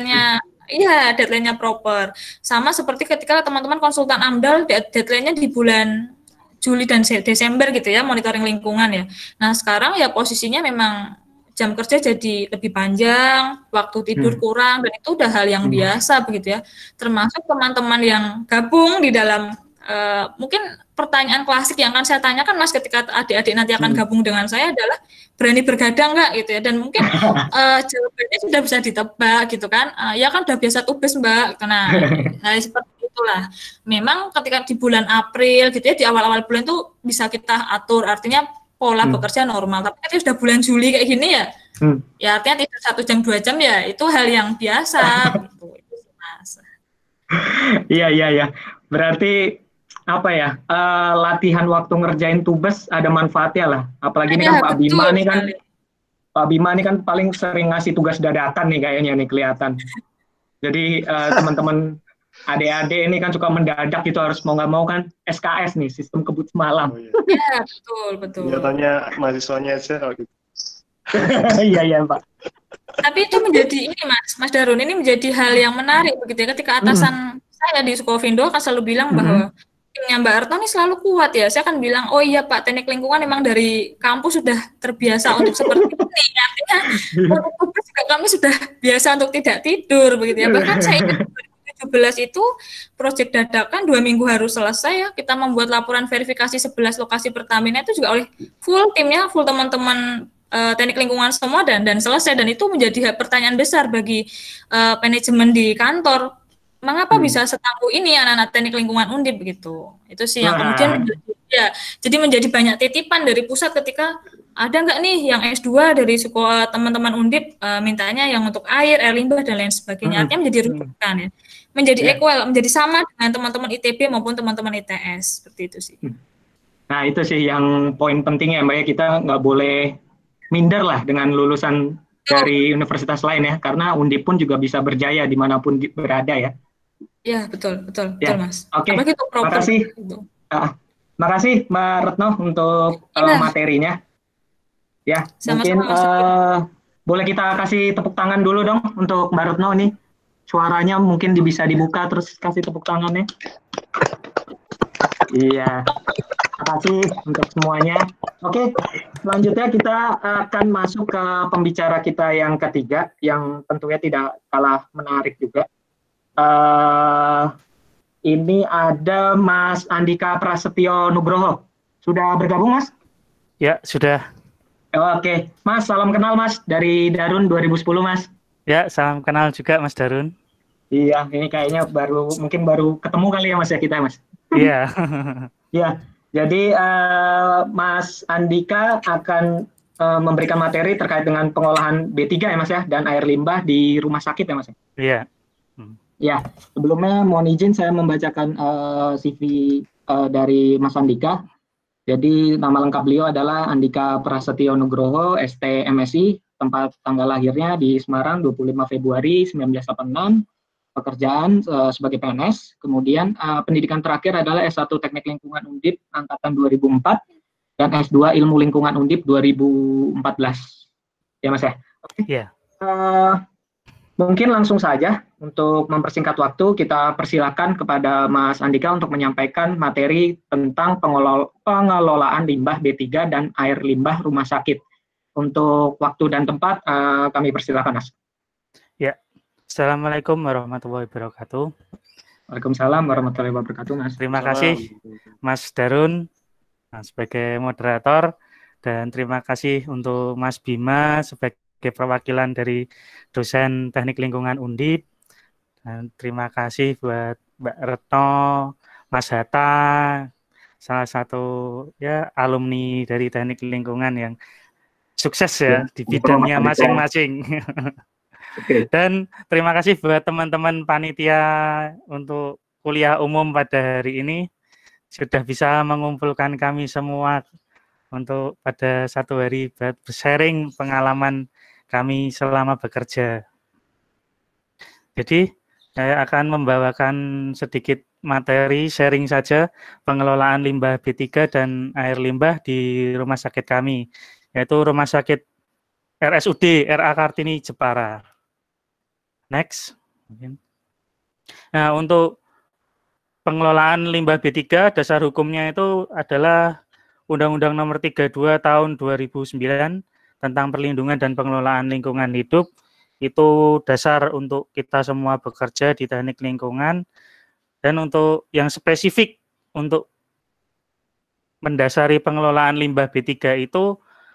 deadline-nya proper. Sama seperti ketika teman-teman konsultan AMDAL, deadline-nya di bulan Juli dan Desember gitu ya, monitoring lingkungan ya. Nah sekarang ya posisinya memang jam kerja jadi lebih panjang, waktu tidur kurang, dan itu udah hal yang biasa begitu ya. Termasuk teman-teman yang gabung di dalam, mungkin pertanyaan klasik yang akan saya tanyakan Mas ketika adik-adik nanti akan gabung dengan saya adalah berani bergadang nggak gitu ya, dan mungkin jawabannya sudah bisa ditebak gitu kan, ya kan udah biasa tugas Mbak, nah seperti itulah. Memang ketika di bulan April gitu ya, di awal-awal bulan itu bisa kita atur, artinya pola bekerja normal, tapi ketika sudah bulan Juli kayak gini ya, ya artinya tidak 1 jam 2 jam ya, itu hal yang biasa gitu. Itu sih Mas. Iya. Berarti apa ya, latihan waktu ngerjain tugas ada manfaatnya lah. Apalagi ini kan Pak Bima nih kan, Pak Bima nih kan paling sering ngasih tugas dadakan nih kayaknya nih kelihatan. Jadi teman-teman adik-adik ini kan suka mendadak gitu, harus mau nggak mau kan SKS nih, sistem kebut semalam. Iya, betul. Nyatanya mahasiswanya aja kalau gitu. Iya Pak. Tapi itu menjadi ini Mas Darun, ini menjadi hal yang menarik begitu ya, ketika atasan saya di Sukovindo akan selalu bilang bahwa timnya Mbak Retno ini selalu kuat ya. Saya akan bilang, oh iya Pak, teknik lingkungan memang dari kampus sudah terbiasa untuk seperti ini. Artinya untuk tugas juga kami sudah biasa untuk tidak tidur begitu ya. Bahkan saya ingat 2017 itu proyek dadakan 2 minggu harus selesai ya. Kita membuat laporan verifikasi 11 lokasi Pertamina itu juga oleh full timnya, full teman-teman teknik lingkungan semua dan selesai, dan itu menjadi pertanyaan besar bagi manajemen di kantor. Mengapa bisa setangguh ini anak-anak teknik lingkungan Undip begitu? Itu sih yang kemudian jadi menjadi banyak titipan dari pusat ketika ada nggak nih yang S2 dari sekolah teman-teman Undip mintanya yang untuk air limbah dan lain sebagainya. Artinya menjadi rujukan ya. Menjadi equal, menjadi sama dengan teman-teman ITB maupun teman-teman ITS, seperti itu sih. Nah itu sih yang poin pentingnya Mbak ya, kita nggak boleh minder lah dengan lulusan dari universitas lain ya, karena Undip pun juga bisa berjaya dimanapun berada ya. Ya betul Mas. Oke, makasih. Makasih Mbak Retno untuk materinya. Ya, mungkin boleh kita kasih tepuk tangan dulu dong untuk Mbak Retno nih. Suaranya mungkin bisa dibuka terus kasih tepuk tangannya. Iya. Terima kasih untuk semuanya. Oke, selanjutnya kita akan masuk ke pembicara kita yang ketiga, yang tentunya tidak kalah menarik juga. Ini ada Mas Andika Prasetyo Nugroho. Sudah bergabung, Mas? Ya, sudah. Oke, Mas, salam kenal Mas dari Darun 2010, Mas. Ya, salam kenal juga Mas Darun. Iya, ini kayaknya mungkin baru ketemu kali ya Mas ya kita Mas. Iya. Ya, jadi Mas Andika akan memberikan materi terkait dengan pengolahan B3 ya Mas ya, dan air limbah di rumah sakit ya Mas. Iya. Ya, sebelumnya mohon izin saya membacakan CV dari Mas Andika. Jadi nama lengkap beliau adalah Andika Prasetyo Nugroho, ST MSI, tempat tanggal lahirnya di Semarang 25 Februari 1986. Pekerjaan sebagai PNS, kemudian pendidikan terakhir adalah S1 Teknik Lingkungan Undip angkatan 2004 dan S2 Ilmu Lingkungan Undip 2014. Ya Mas ya. Oke. Iya. Mungkin langsung saja untuk mempersingkat waktu kita persilakan kepada Mas Andika untuk menyampaikan materi tentang pengelolaan limbah B3 dan air limbah rumah sakit. Untuk waktu dan tempat kami persilakan Mas. Ya. Assalamualaikum warahmatullahi wabarakatuh. Waalaikumsalam warahmatullahi wabarakatuh, Mas. Terima kasih, Mas Darun, sebagai moderator, dan terima kasih untuk Mas Bima sebagai perwakilan dari dosen Teknik Lingkungan Undip, dan terima kasih buat Mbak Retno, Mas Hatta, salah satu ya alumni dari Teknik Lingkungan yang sukses ya di bidangnya masing-masing. Dan terima kasih buat teman-teman panitia untuk kuliah umum pada hari ini sudah bisa mengumpulkan kami semua untuk pada satu hari buat sharing pengalaman kami selama bekerja. Jadi saya akan membawakan sedikit materi sharing saja pengelolaan limbah B3 dan air limbah di rumah sakit kami, yaitu Rumah Sakit RSUD RA Kartini Jepara. Next. Nah, untuk pengelolaan limbah B3, dasar hukumnya itu adalah Undang-Undang Nomor 32 Tahun 2009 tentang perlindungan dan pengelolaan lingkungan hidup. Itu dasar untuk kita semua bekerja di teknik lingkungan. Dan untuk yang spesifik untuk mendasari pengelolaan limbah B3 itu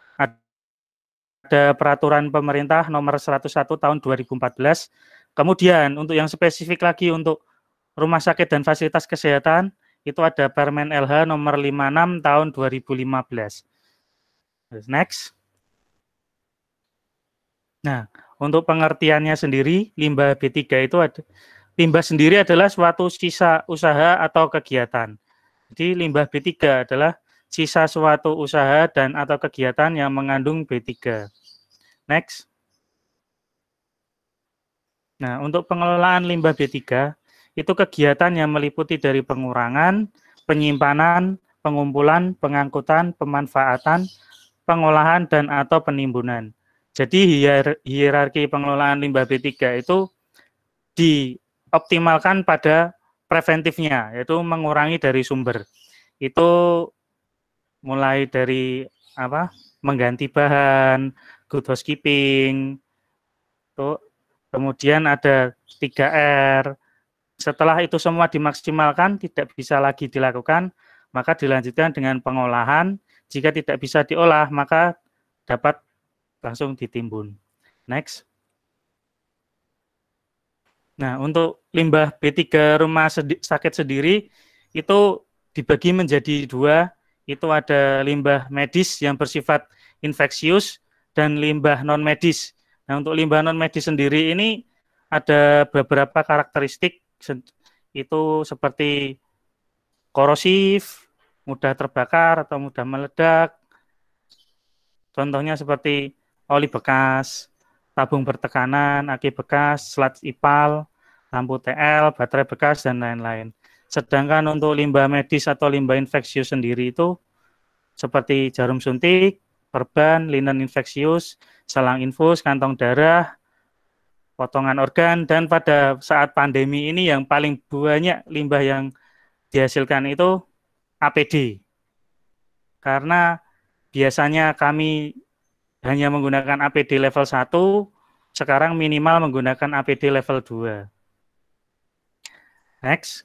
ada peraturan pemerintah nomor 101 tahun 2014. Kemudian untuk yang spesifik lagi untuk rumah sakit dan fasilitas kesehatan itu ada Permen LH nomor 56 tahun 2015. Next. Nah, untuk pengertiannya sendiri, limbah B3 itu limbah sendiri adalah suatu sisa usaha atau kegiatan. Jadi limbah B3 adalah sisa suatu usaha dan atau kegiatan yang mengandung B3. Next. Nah, untuk pengelolaan limbah B3, itu kegiatan yang meliputi dari pengurangan, penyimpanan, pengumpulan, pengangkutan, pemanfaatan, pengolahan, dan atau penimbunan. Jadi hierarki pengelolaan limbah B3 itu dioptimalkan pada preventifnya, yaitu mengurangi dari sumber. Itu mulai dari mengganti bahan, good housekeeping, kemudian ada 3R. Setelah itu semua dimaksimalkan, tidak bisa lagi dilakukan, maka dilanjutkan dengan pengolahan. Jika tidak bisa diolah, maka dapat langsung ditimbun. Next. Nah, untuk limbah B3 rumah sakit sendiri, itu dibagi menjadi dua. Itu ada limbah medis yang bersifat infeksius dan limbah non-medis. Nah, untuk limbah non-medis sendiri ini ada beberapa karakteristik, itu seperti korosif, mudah terbakar atau mudah meledak. Contohnya seperti oli bekas, tabung bertekanan, aki bekas, slat ipal, lampu TL, baterai bekas, dan lain-lain. Sedangkan untuk limbah medis atau limbah infeksius sendiri itu seperti jarum suntik, perban, linen infeksius, selang infus, kantong darah, potongan organ, dan pada saat pandemi ini yang paling banyak limbah yang dihasilkan itu APD. Karena biasanya kami hanya menggunakan APD level 1, sekarang minimal menggunakan APD level 2. Next.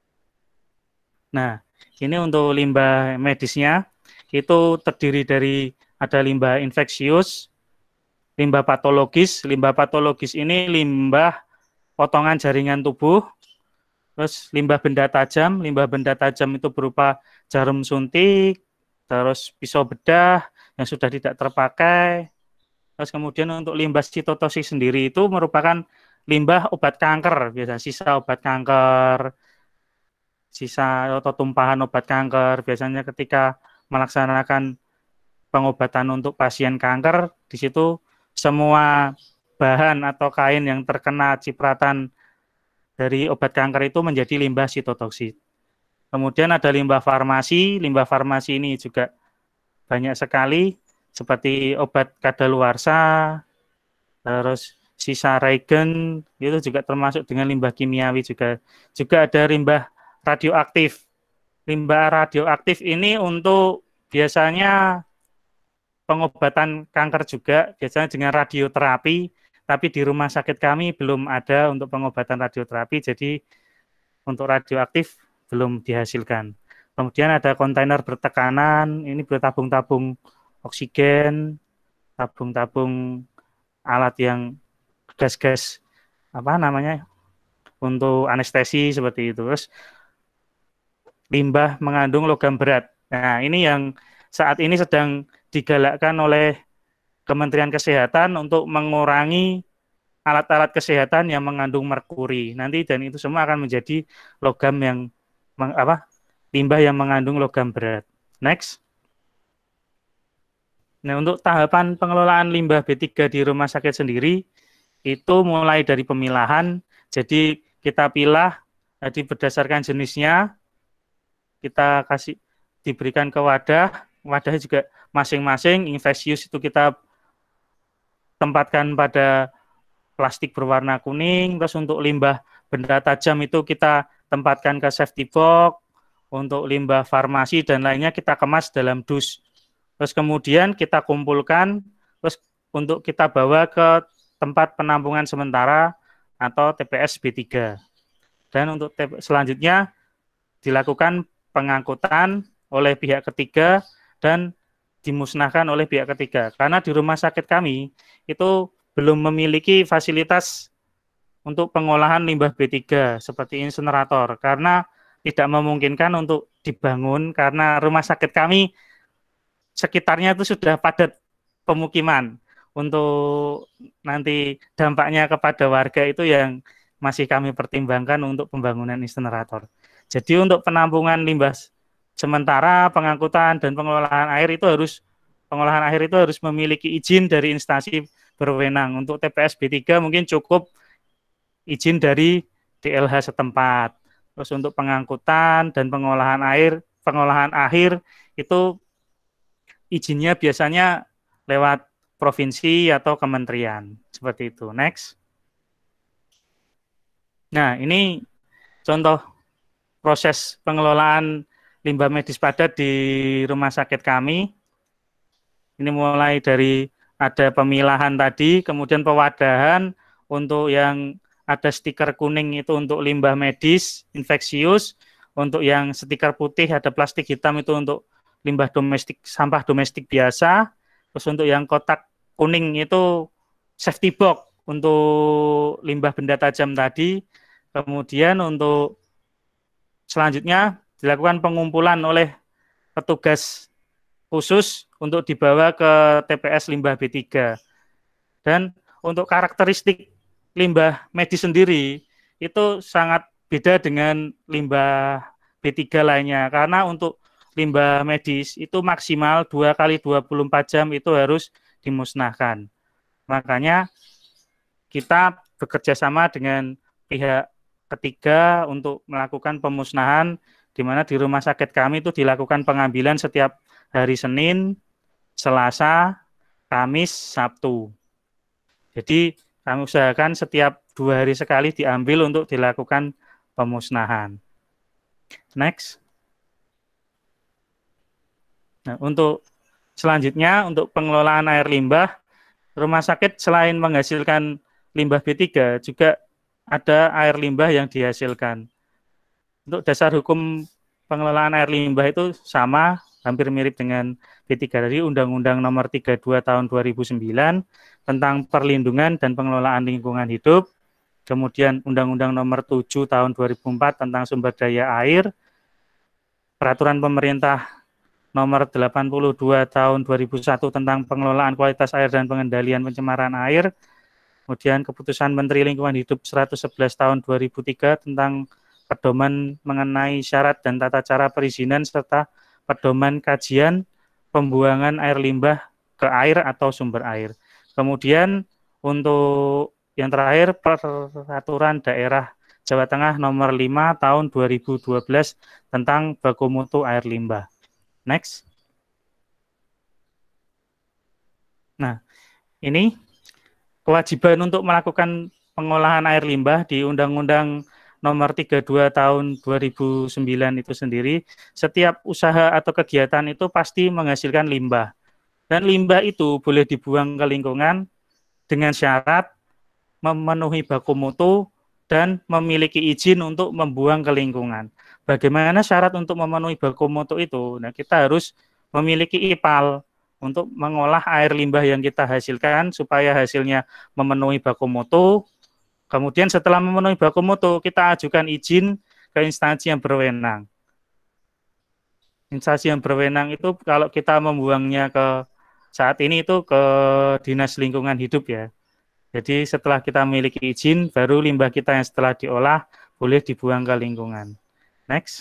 Nah, ini untuk limbah medisnya, itu terdiri dari ada limbah infeksius, limbah patologis. Limbah patologis ini limbah potongan jaringan tubuh. Terus limbah benda tajam itu berupa jarum suntik, terus pisau bedah yang sudah tidak terpakai. Terus kemudian untuk limbah sitotoksik sendiri itu merupakan limbah obat kanker, biasa sisa obat kanker, sisa atau tumpahan obat kanker. Biasanya ketika melaksanakan pengobatan untuk pasien kanker, di situ semua bahan atau kain yang terkena cipratan dari obat kanker itu menjadi limbah sitotoksik. Kemudian ada limbah farmasi ini juga banyak sekali, seperti obat kadaluarsa, terus sisa regen, itu juga termasuk dengan limbah kimiawi juga. Juga ada limbah radioaktif. Limbah radioaktif ini untuk biasanya pengobatan kanker juga, biasanya dengan radioterapi, tapi di rumah sakit kami belum ada untuk pengobatan radioterapi, jadi untuk radioaktif belum dihasilkan. Kemudian ada kontainer bertekanan, ini bertabung-tabung oksigen, tabung-tabung alat yang gas-gas untuk anestesi seperti itu. Terus limbah mengandung logam berat. Nah, ini yang saat ini sedang digalakkan oleh Kementerian Kesehatan untuk mengurangi alat-alat kesehatan yang mengandung merkuri. Nanti dan itu semua akan menjadi logam yang limbah yang mengandung logam berat. Next. Nah, untuk tahapan pengelolaan limbah B3 di rumah sakit sendiri itu mulai dari pemilahan. Jadi kita pilah jadi berdasarkan jenisnya, kita diberikan ke wadahnya juga masing-masing. Infeksius itu kita tempatkan pada plastik berwarna kuning. Terus untuk limbah benda tajam itu kita tempatkan ke safety box. Untuk limbah farmasi dan lainnya kita kemas dalam dus. Terus kemudian kita kumpulkan, terus untuk kita bawa ke tempat penampungan sementara atau TPS B3. Dan untuk selanjutnya dilakukan pengangkutan oleh pihak ketiga dan dimusnahkan oleh pihak ketiga. Karena di rumah sakit kami itu belum memiliki fasilitas untuk pengolahan limbah B3 seperti insinerator, karena tidak memungkinkan untuk dibangun karena rumah sakit kami sekitarnya itu sudah padat pemukiman. Untuk nanti dampaknya kepada warga itu yang masih kami pertimbangkan untuk pembangunan insinerator. Jadi untuk penampungan limbah sementara, pengangkutan dan pengolahan air itu harus memiliki izin dari instansi berwenang. Untuk TPS B3 mungkin cukup izin dari DLH setempat. Terus untuk pengangkutan dan pengolahan akhir itu izinnya biasanya lewat provinsi atau kementerian. Seperti itu. Next. Nah, ini contoh proses pengelolaan limbah medis padat di rumah sakit kami. Ini mulai dari ada pemilahan tadi, kemudian pewadahan untuk yang ada stiker kuning itu untuk limbah medis, infeksius, untuk yang stiker putih ada plastik hitam itu untuk limbah domestik, sampah domestik biasa, terus untuk yang kotak kuning itu safety box untuk limbah benda tajam tadi, kemudian untuk selanjutnya dilakukan pengumpulan oleh petugas khusus untuk dibawa ke TPS limbah B3. Dan untuk karakteristik limbah medis sendiri itu sangat beda dengan limbah B3 lainnya, karena untuk limbah medis itu maksimal 2 kali 24 jam itu harus dimusnahkan. Makanya kita bekerja sama dengan pihak ketiga untuk melakukan pemusnahan, di mana di rumah sakit kami itu dilakukan pengambilan setiap hari Senin, Selasa, Kamis, Sabtu. Jadi kami usahakan setiap 2 hari sekali diambil untuk dilakukan pemusnahan. Next. Nah, untuk selanjutnya, untuk pengelolaan air limbah, rumah sakit selain menghasilkan limbah B3, juga ada air limbah yang dihasilkan. Untuk dasar hukum pengelolaan air limbah itu sama, hampir mirip dengan B3 dari Undang-Undang Nomor 32 Tahun 2009 tentang perlindungan dan pengelolaan lingkungan hidup. kemudian Undang-Undang Nomor 7 Tahun 2004 tentang sumber daya air, Peraturan Pemerintah Nomor 82 Tahun 2001 tentang pengelolaan kualitas air dan pengendalian pencemaran air, kemudian Keputusan Menteri Lingkungan Hidup 111 Tahun 2003 tentang pedoman mengenai syarat dan tata cara perizinan serta pedoman kajian pembuangan air limbah ke air atau sumber air. Kemudian untuk yang terakhir, Peraturan Daerah Jawa Tengah Nomor 5 Tahun 2012 tentang baku mutu air limbah. Next. Nah, ini kewajiban untuk melakukan pengolahan air limbah di Undang-Undang Nomor 32 Tahun 2009 itu sendiri. Setiap usaha atau kegiatan itu pasti menghasilkan limbah. Dan limbah itu boleh dibuang ke lingkungan dengan syarat memenuhi baku mutu dan memiliki izin untuk membuang ke lingkungan. Bagaimana syarat untuk memenuhi baku mutu itu? Nah, kita harus memiliki IPAL untuk mengolah air limbah yang kita hasilkan supaya hasilnya memenuhi baku mutu. Kemudian setelah memenuhi baku mutu, kita ajukan izin ke instansi yang berwenang. Instansi yang berwenang itu kalau kita membuangnya ke saat ini itu ke Dinas Lingkungan Hidup ya. Jadi setelah kita memiliki izin, baru limbah kita yang setelah diolah boleh dibuang ke lingkungan. Next.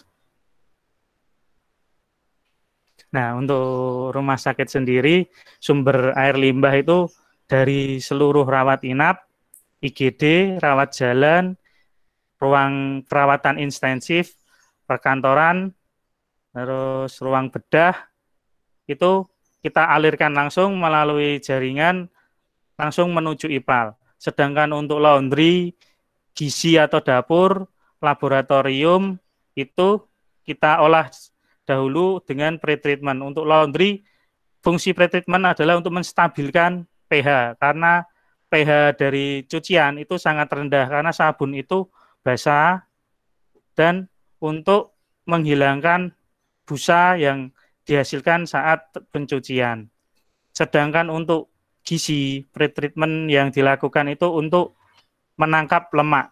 Nah, untuk rumah sakit sendiri, sumber air limbah itu dari seluruh rawat inap, IGD, rawat jalan, ruang perawatan intensif, perkantoran, terus ruang bedah, itu kita alirkan langsung melalui jaringan langsung menuju IPAL. Sedangkan untuk laundry, gizi atau dapur, laboratorium, itu kita olah dahulu dengan pretreatment. Untuk laundry, fungsi pretreatment adalah untuk menstabilkan pH, karena pH dari cucian itu sangat rendah, karena sabun itu basah, dan untuk menghilangkan busa yang dihasilkan saat pencucian. Sedangkan untuk gizi, pretreatment yang dilakukan itu untuk menangkap lemak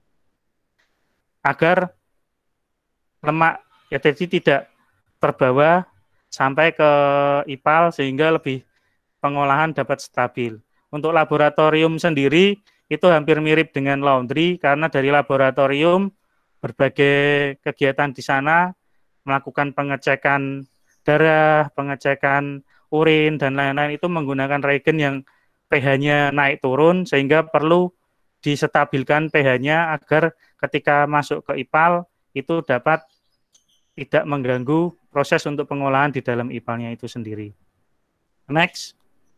agar lemak ya jadi tidak terbawa sampai ke IPAL sehingga lebih pengolahan dapat stabil. Untuk laboratorium sendiri itu hampir mirip dengan laundry karena dari laboratorium berbagai kegiatan di sana melakukan pengecekan darah, pengecekan urin, dan lain-lain itu menggunakan reagen yang pH-nya naik turun sehingga perlu disetabilkan pH-nya agar ketika masuk ke IPAL itu dapat tidak mengganggu proses untuk pengolahan di dalam IPAL-nya itu sendiri. Next.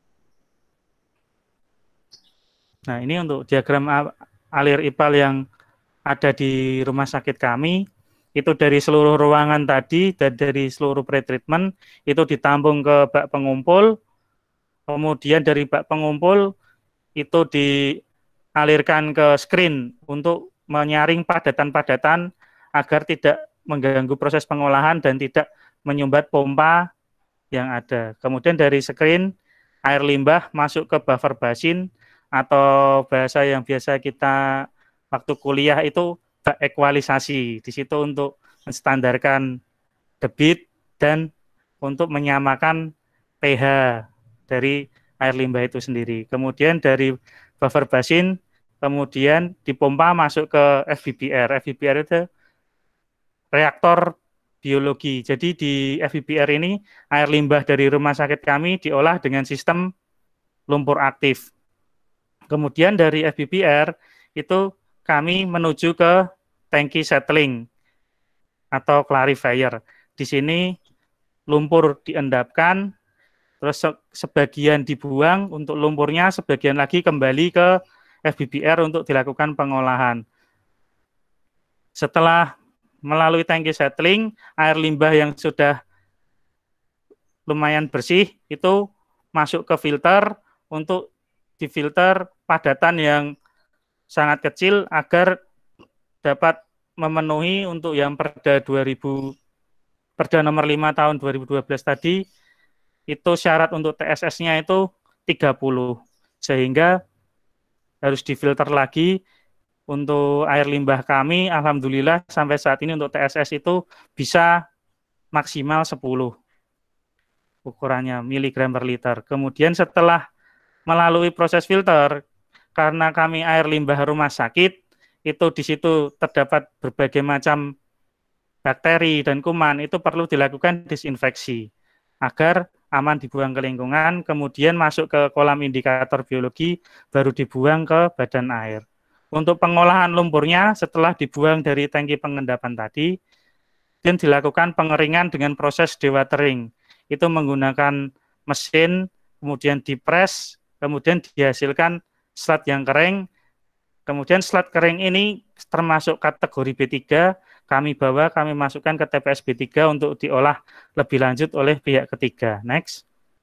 Nah, ini untuk diagram alir IPAL yang ada di rumah sakit kami. Itu dari seluruh ruangan tadi dan dari seluruh pretreatment itu ditampung ke bak pengumpul, kemudian dari bak pengumpul itu dialirkan ke screen untuk menyaring padatan-padatan agar tidak mengganggu proses pengolahan dan tidak menyumbat pompa yang ada. Kemudian dari screen air limbah masuk ke buffer basin atau bahasa yang biasa kita waktu kuliah itu ekualisasi. Di situ untuk menstandarkan debit dan untuk menyamakan pH dari air limbah itu sendiri. Kemudian dari buffer basin, kemudian dipompa masuk ke FBBR. FBBR itu reaktor biologi. Jadi di FBBR ini air limbah dari rumah sakit kami diolah dengan sistem lumpur aktif. Kemudian dari FBBR itu kami menuju ke tangki settling atau clarifier. Di sini lumpur diendapkan, terus sebagian dibuang untuk lumpurnya, sebagian lagi kembali ke FBBR untuk dilakukan pengolahan. Setelah melalui tangki settling, air limbah yang sudah lumayan bersih itu masuk ke filter untuk difilter padatan yang sangat kecil agar dapat memenuhi untuk yang Perda nomor 5 tahun 2012 tadi itu syarat untuk TSS-nya itu 30 sehingga harus difilter lagi untuk air limbah kami, alhamdulillah sampai saat ini untuk TSS itu bisa maksimal 10 ukurannya miligram per liter. Kemudian setelah melalui proses filter, karena kami air limbah rumah sakit, itu di situ terdapat berbagai macam bakteri dan kuman, itu perlu dilakukan disinfeksi agar aman dibuang ke lingkungan, kemudian masuk ke kolam indikator biologi, baru dibuang ke badan air. Untuk pengolahan lumpurnya setelah dibuang dari tangki pengendapan tadi, dan dilakukan pengeringan dengan proses dewatering. Itu menggunakan mesin, kemudian dipres, kemudian dihasilkan slat yang kering. Kemudian slat kering ini termasuk kategori B3, kami masukkan ke TPS B3 untuk diolah lebih lanjut oleh pihak ketiga. Next.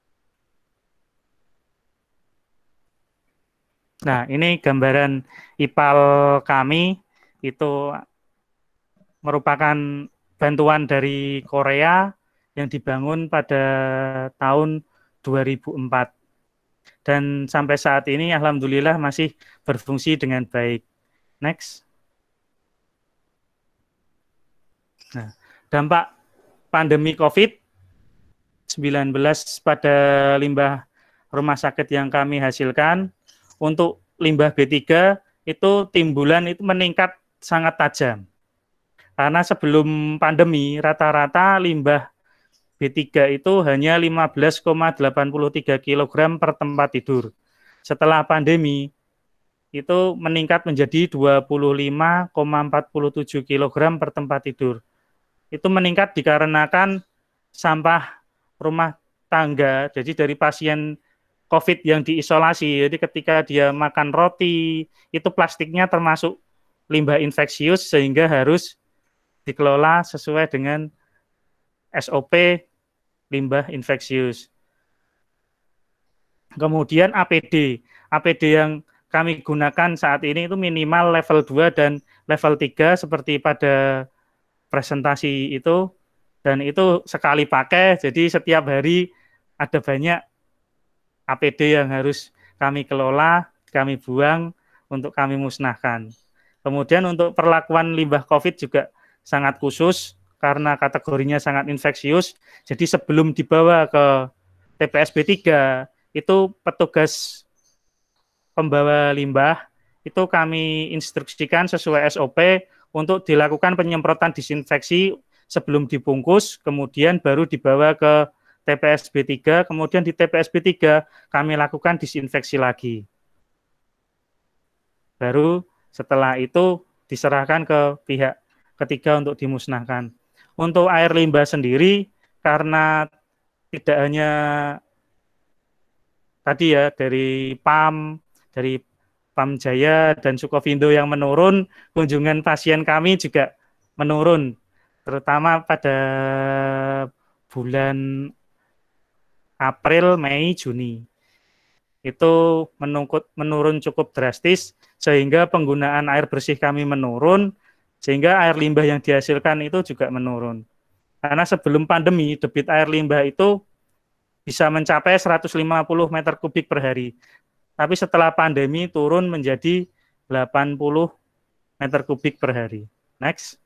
Nah, ini gambaran IPAL kami, itu merupakan bantuan dari Korea yang dibangun pada tahun 2004. Dan sampai saat ini alhamdulillah masih berfungsi dengan baik. Next. Nah, dampak pandemi COVID-19 pada limbah rumah sakit yang kami hasilkan, untuk limbah B3 itu timbulan itu meningkat sangat tajam. Karena sebelum pandemi rata-rata limbah B3 itu hanya 15,83 kg per tempat tidur. Setelah pandemi itu meningkat menjadi 25,47 kg per tempat tidur. Itu meningkat dikarenakan sampah rumah tangga, jadi dari pasien COVID yang diisolasi, jadi ketika dia makan roti, itu plastiknya termasuk limbah infeksius sehingga harus dikelola sesuai dengan SOP limbah infeksius. Kemudian APD yang kami gunakan saat ini itu minimal level 2 dan level 3 seperti pada presentasi itu, dan itu sekali pakai, jadi setiap hari ada banyak APD yang harus kami kelola, kami buang untuk kami musnahkan. Kemudian untuk perlakuan limbah COVID juga sangat khusus karena kategorinya sangat infeksius. Jadi sebelum dibawa ke TPS B3 itu petugas pembawa limbah itu kami instruksikan sesuai SOP untuk dilakukan penyemprotan disinfeksi sebelum dibungkus, kemudian baru dibawa ke TPS B3, kemudian di TPS B3 kami lakukan disinfeksi lagi. Baru setelah itu diserahkan ke pihak ketiga untuk dimusnahkan. Untuk air limbah sendiri, karena tidak hanya tadi ya dari PAM Jaya dan Sukovindo yang menurun, kunjungan pasien kami juga menurun, terutama pada bulan April, Mei, Juni. Itu menurun cukup drastis, sehingga penggunaan air bersih kami menurun, sehingga air limbah yang dihasilkan itu juga menurun. Karena sebelum pandemi, debit air limbah itu bisa mencapai 150 meter kubik per hari. Tapi setelah pandemi turun menjadi 80 meter kubik per hari. Next.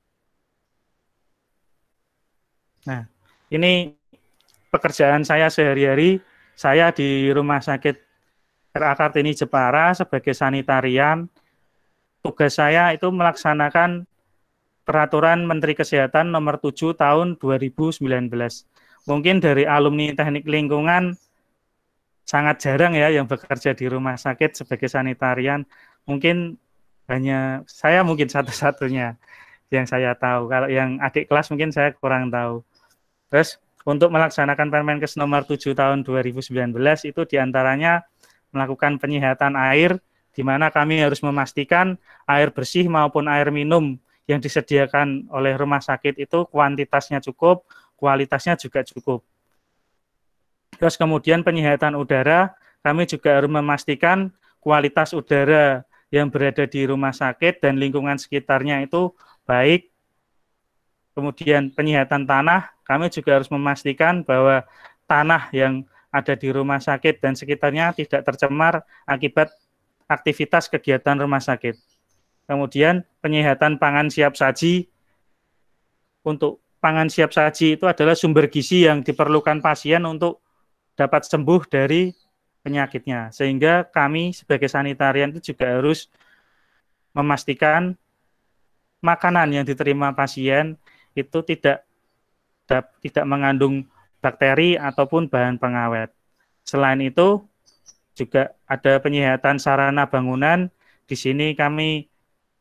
Nah, ini pekerjaan saya sehari-hari. Saya di Rumah Sakit RA Kartini Jepara sebagai sanitarian. Tugas saya itu melaksanakan Peraturan Menteri Kesehatan Nomor 7 Tahun 2019. Mungkin dari alumni Teknik Lingkungan sangat jarang ya yang bekerja di rumah sakit sebagai sanitarian. Mungkin hanya saya mungkin satu-satunya yang saya tahu. Kalau yang adik kelas mungkin saya kurang tahu. Terus untuk melaksanakan Permenkes Nomor 7 Tahun 2019 itu diantaranya melakukan penyihatan air, di mana kami harus memastikan air bersih maupun air minum yang disediakan oleh rumah sakit itu kuantitasnya cukup, kualitasnya juga cukup. Terus kemudian penyihatan udara, kami juga harus memastikan kualitas udara yang berada di rumah sakit dan lingkungan sekitarnya itu baik. Kemudian penyihatan tanah, kami juga harus memastikan bahwa tanah yang ada di rumah sakit dan sekitarnya tidak tercemar akibat aktivitas kegiatan rumah sakit. Kemudian penyehatan pangan siap saji. Untuk pangan siap saji itu adalah sumber gizi yang diperlukan pasien untuk dapat sembuh dari penyakitnya. Sehingga kami sebagai sanitarian itu juga harus memastikan makanan yang diterima pasien itu tidak mengandung bakteri ataupun bahan pengawet. Selain itu juga ada penyehatan sarana bangunan. Di sini kami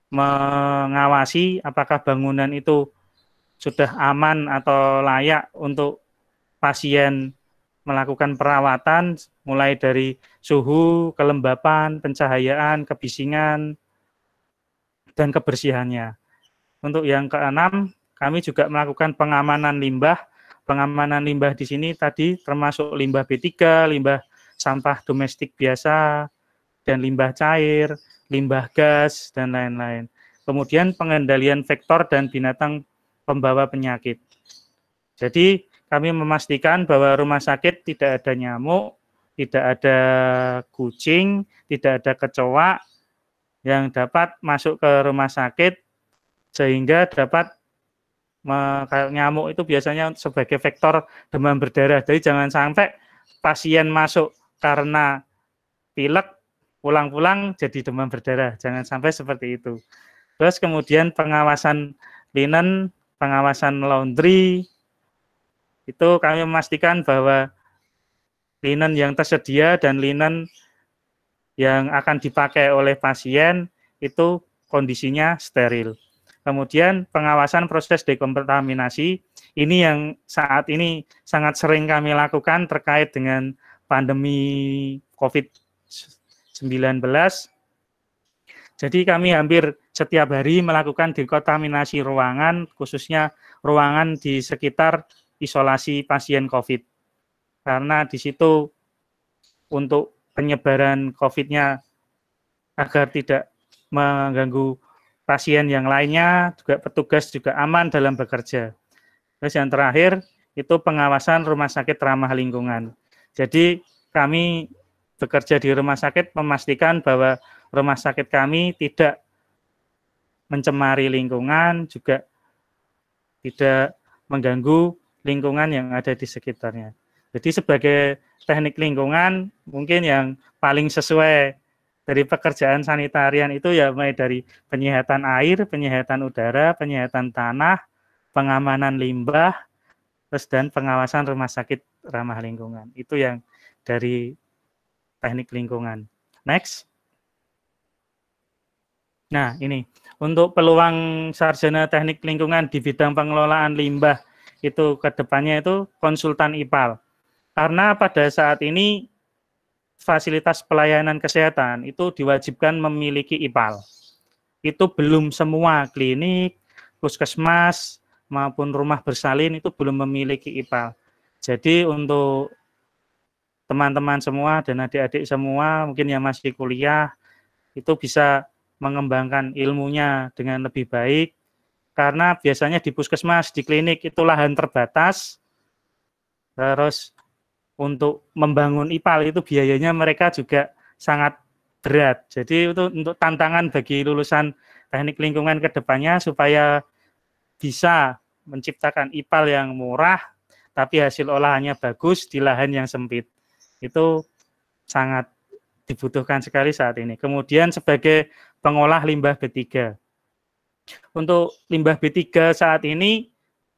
mengawasi apakah bangunan itu sudah aman atau layak untuk pasien melakukan perawatan, mulai dari suhu, kelembapan, pencahayaan, kebisingan, dan kebersihannya. Untuk yang keenam, kami juga melakukan pengamanan limbah. Pengamanan limbah di sini tadi termasuk limbah B3, limbah sampah domestik biasa, dan limbah cair, limbah gas, dan lain-lain. Kemudian pengendalian vektor dan binatang pembawa penyakit. Jadi kami memastikan bahwa rumah sakit tidak ada nyamuk, tidak ada kucing, tidak ada kecoa yang dapat masuk ke rumah sakit sehingga dapat kayak nyamuk itu biasanya sebagai vektor demam berdarah. Jadi jangan sampai pasien masuk karena pilek, pulang-pulang jadi demam berdarah. Jangan sampai seperti itu. Terus kemudian pengawasan linen, pengawasan laundry, itu kami memastikan bahwa linen yang tersedia dan linen yang akan dipakai oleh pasien itu kondisinya steril. Kemudian pengawasan proses dekontaminasi, ini yang saat ini sangat sering kami lakukan terkait dengan pandemi COVID-19. Jadi kami hampir setiap hari melakukan dekontaminasi ruangan, khususnya ruangan di sekitar isolasi pasien COVID. Karena di situ untuk penyebaran COVID-nya agar tidak mengganggu pasien yang lainnya, juga petugas juga aman dalam bekerja. Terus yang terakhir, itu pengawasan rumah sakit ramah lingkungan. Jadi kami bekerja di rumah sakit memastikan bahwa rumah sakit kami tidak mencemari lingkungan, juga tidak mengganggu lingkungan yang ada di sekitarnya. Jadi sebagai teknik lingkungan, mungkin yang paling sesuai dari pekerjaan sanitarian itu ya mulai dari penyehatan air, penyehatan udara, penyehatan tanah, pengamanan limbah, terus dan pengawasan rumah sakit ramah lingkungan. Itu yang dari teknik lingkungan. Next. Nah, ini untuk peluang sarjana teknik lingkungan di bidang pengelolaan limbah itu ke depannya itu konsultan IPAL. Karena pada saat ini fasilitas pelayanan kesehatan itu diwajibkan memiliki IPAL. Itu belum semua klinik, puskesmas, maupun rumah bersalin itu belum memiliki IPAL. Jadi untuk teman-teman semua dan adik-adik semua mungkin yang masih kuliah itu bisa mengembangkan ilmunya dengan lebih baik. Karena biasanya di puskesmas, di klinik itu lahan terbatas, terus untuk membangun IPAL itu biayanya mereka juga sangat berat. Jadi itu untuk tantangan bagi lulusan teknik lingkungan ke depannya supaya bisa menciptakan IPAL yang murah tapi hasil olahannya bagus di lahan yang sempit. Itu sangat dibutuhkan sekali saat ini. Kemudian sebagai pengolah limbah B3. Untuk limbah B3 saat ini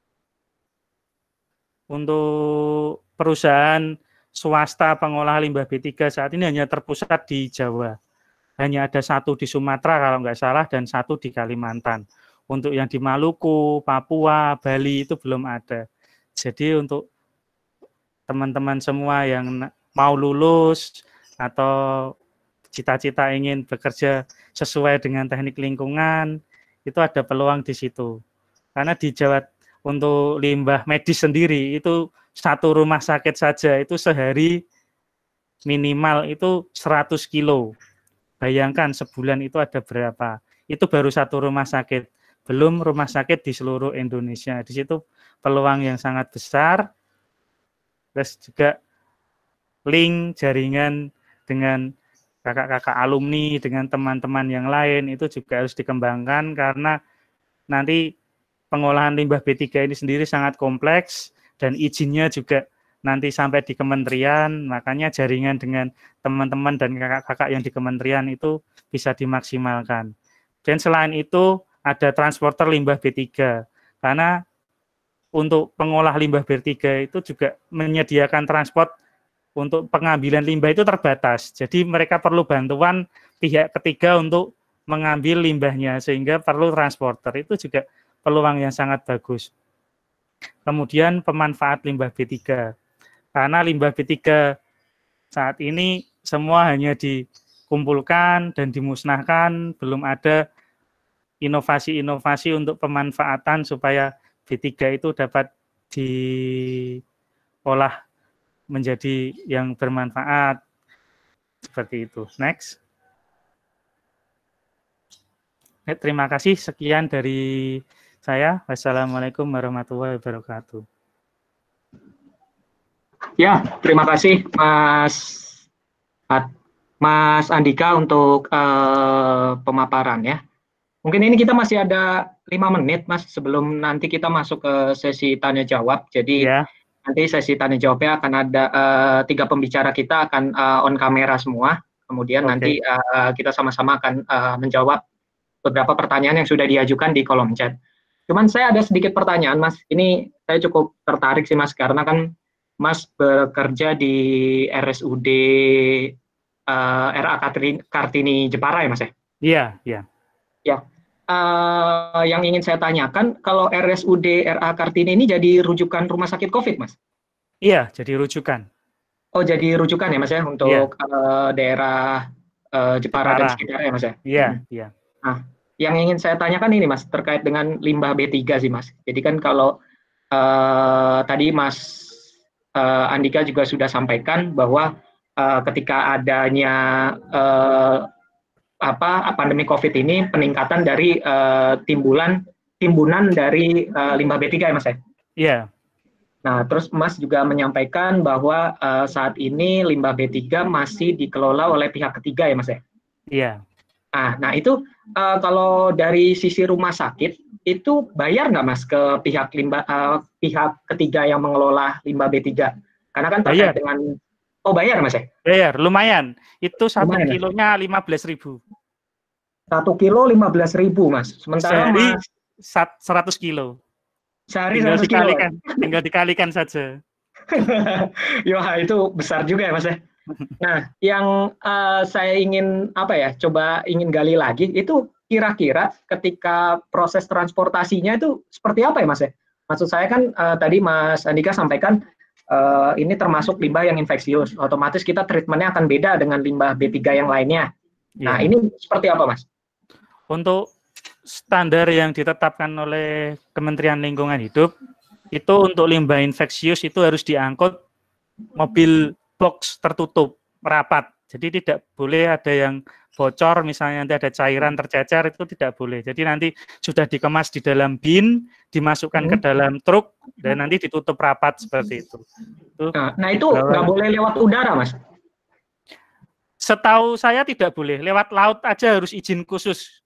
untuk perusahaan swasta pengolah limbah B3 saat ini hanya terpusat di Jawa. Hanya ada satu di Sumatera kalau nggak salah dan satu di Kalimantan. Untuk yang di Maluku, Papua, Bali itu belum ada. Jadi untuk teman-teman semua yang mau lulus atau cita-cita ingin bekerja sesuai dengan teknik lingkungan, itu ada peluang di situ. Karena di Jawa untuk limbah medis sendiri itu satu rumah sakit saja itu sehari minimal itu 100 kilo. Bayangkan sebulan itu ada berapa. Itu baru satu rumah sakit. Belum rumah sakit di seluruh Indonesia. Di situ peluang yang sangat besar. Terus juga link jaringan dengan kakak-kakak alumni dengan teman-teman yang lain itu juga harus dikembangkan karena nanti pengolahan limbah B3 ini sendiri sangat kompleks dan izinnya juga nanti sampai di kementerian, makanya jaringan dengan teman-teman dan kakak-kakak yang di kementerian itu bisa dimaksimalkan. Dan selain itu ada transporter limbah B3, karena untuk pengolah limbah B3 itu juga menyediakan transport untuk pengambilan limbah itu terbatas. Jadi mereka perlu bantuan pihak ketiga untuk mengambil limbahnya, sehingga perlu transporter. Itu juga peluang yang sangat bagus. Kemudian pemanfaat limbah B3. Karena limbah B3 saat ini semua hanya dikumpulkan dan dimusnahkan, belum ada inovasi-inovasi untuk pemanfaatan supaya B3 itu dapat diolah menjadi yang bermanfaat. Seperti itu. Next. Terima kasih. Sekian dari saya. Wassalamualaikum warahmatullahi wabarakatuh. Ya, terima kasih Mas Andika untuk pemaparan ya. Mungkin ini kita masih ada 5 menit Mas sebelum nanti kita masuk ke sesi tanya jawab. Jadi nanti sesi tanya jawabnya akan ada 3 pembicara kita akan on kamera semua. Kemudian nanti kita sama-sama akan menjawab beberapa pertanyaan yang sudah diajukan di kolom chat. Cuman saya ada sedikit pertanyaan Mas. Ini saya cukup tertarik sih Mas karena kan Mas bekerja di RSUD RA Kartini Jepara ya Mas ya? Iya, iya. Ya, yang ingin saya tanyakan, kalau RSUD RA Kartini ini jadi rujukan rumah sakit COVID Mas? Iya, jadi rujukan. Oh, jadi rujukan ya Mas ya untuk daerah Jepara dan sekitarnya ya Mas ya? Iya, iya. Nah, yang ingin saya tanyakan ini Mas, terkait dengan limbah B3 sih Mas. Jadi kan kalau tadi Mas Andika juga sudah sampaikan bahwa ketika adanya pandemi COVID ini peningkatan dari timbunan dari limbah B3 ya Mas ya? Iya. Nah, terus Mas juga menyampaikan bahwa saat ini limbah B3 masih dikelola oleh pihak ketiga ya Mas ya? Iya. Nah itu kalau dari sisi rumah sakit itu bayar nggak Mas ke pihak pihak ketiga yang mengelola limbah B3? Karena kan terkait dengan bayar Mas ya? Bayar, lumayan. Itu 1 kilonya 15.000. 1 kilo 15.000 Mas. Sementara sehari Mas 100 kilo. Sehari tinggal 100 dikalikan, kilo. Tinggal dikalikan saja. Wah, itu besar juga ya Mas ya. Nah, yang saya ingin coba ingin gali lagi itu kira-kira ketika proses transportasinya itu seperti apa ya Mas ya? Maksud saya kan tadi Mas Andika sampaikan ini termasuk limbah yang infeksius, otomatis kita treatmentnya akan beda dengan limbah B3 yang lainnya. Nah, ini seperti apa Mas? Untuk standar yang ditetapkan oleh Kementerian Lingkungan Hidup, itu untuk limbah infeksius itu harus diangkut mobil box tertutup, rapat. Jadi tidak boleh ada yang bocor, misalnya nanti ada cairan tercecer, itu tidak boleh. Jadi nanti sudah dikemas di dalam bin, dimasukkan ke dalam truk, dan nanti ditutup rapat seperti itu. Nah itu nggak boleh lewat udara, Mas? Setahu saya tidak boleh. Lewat laut aja harus izin khusus.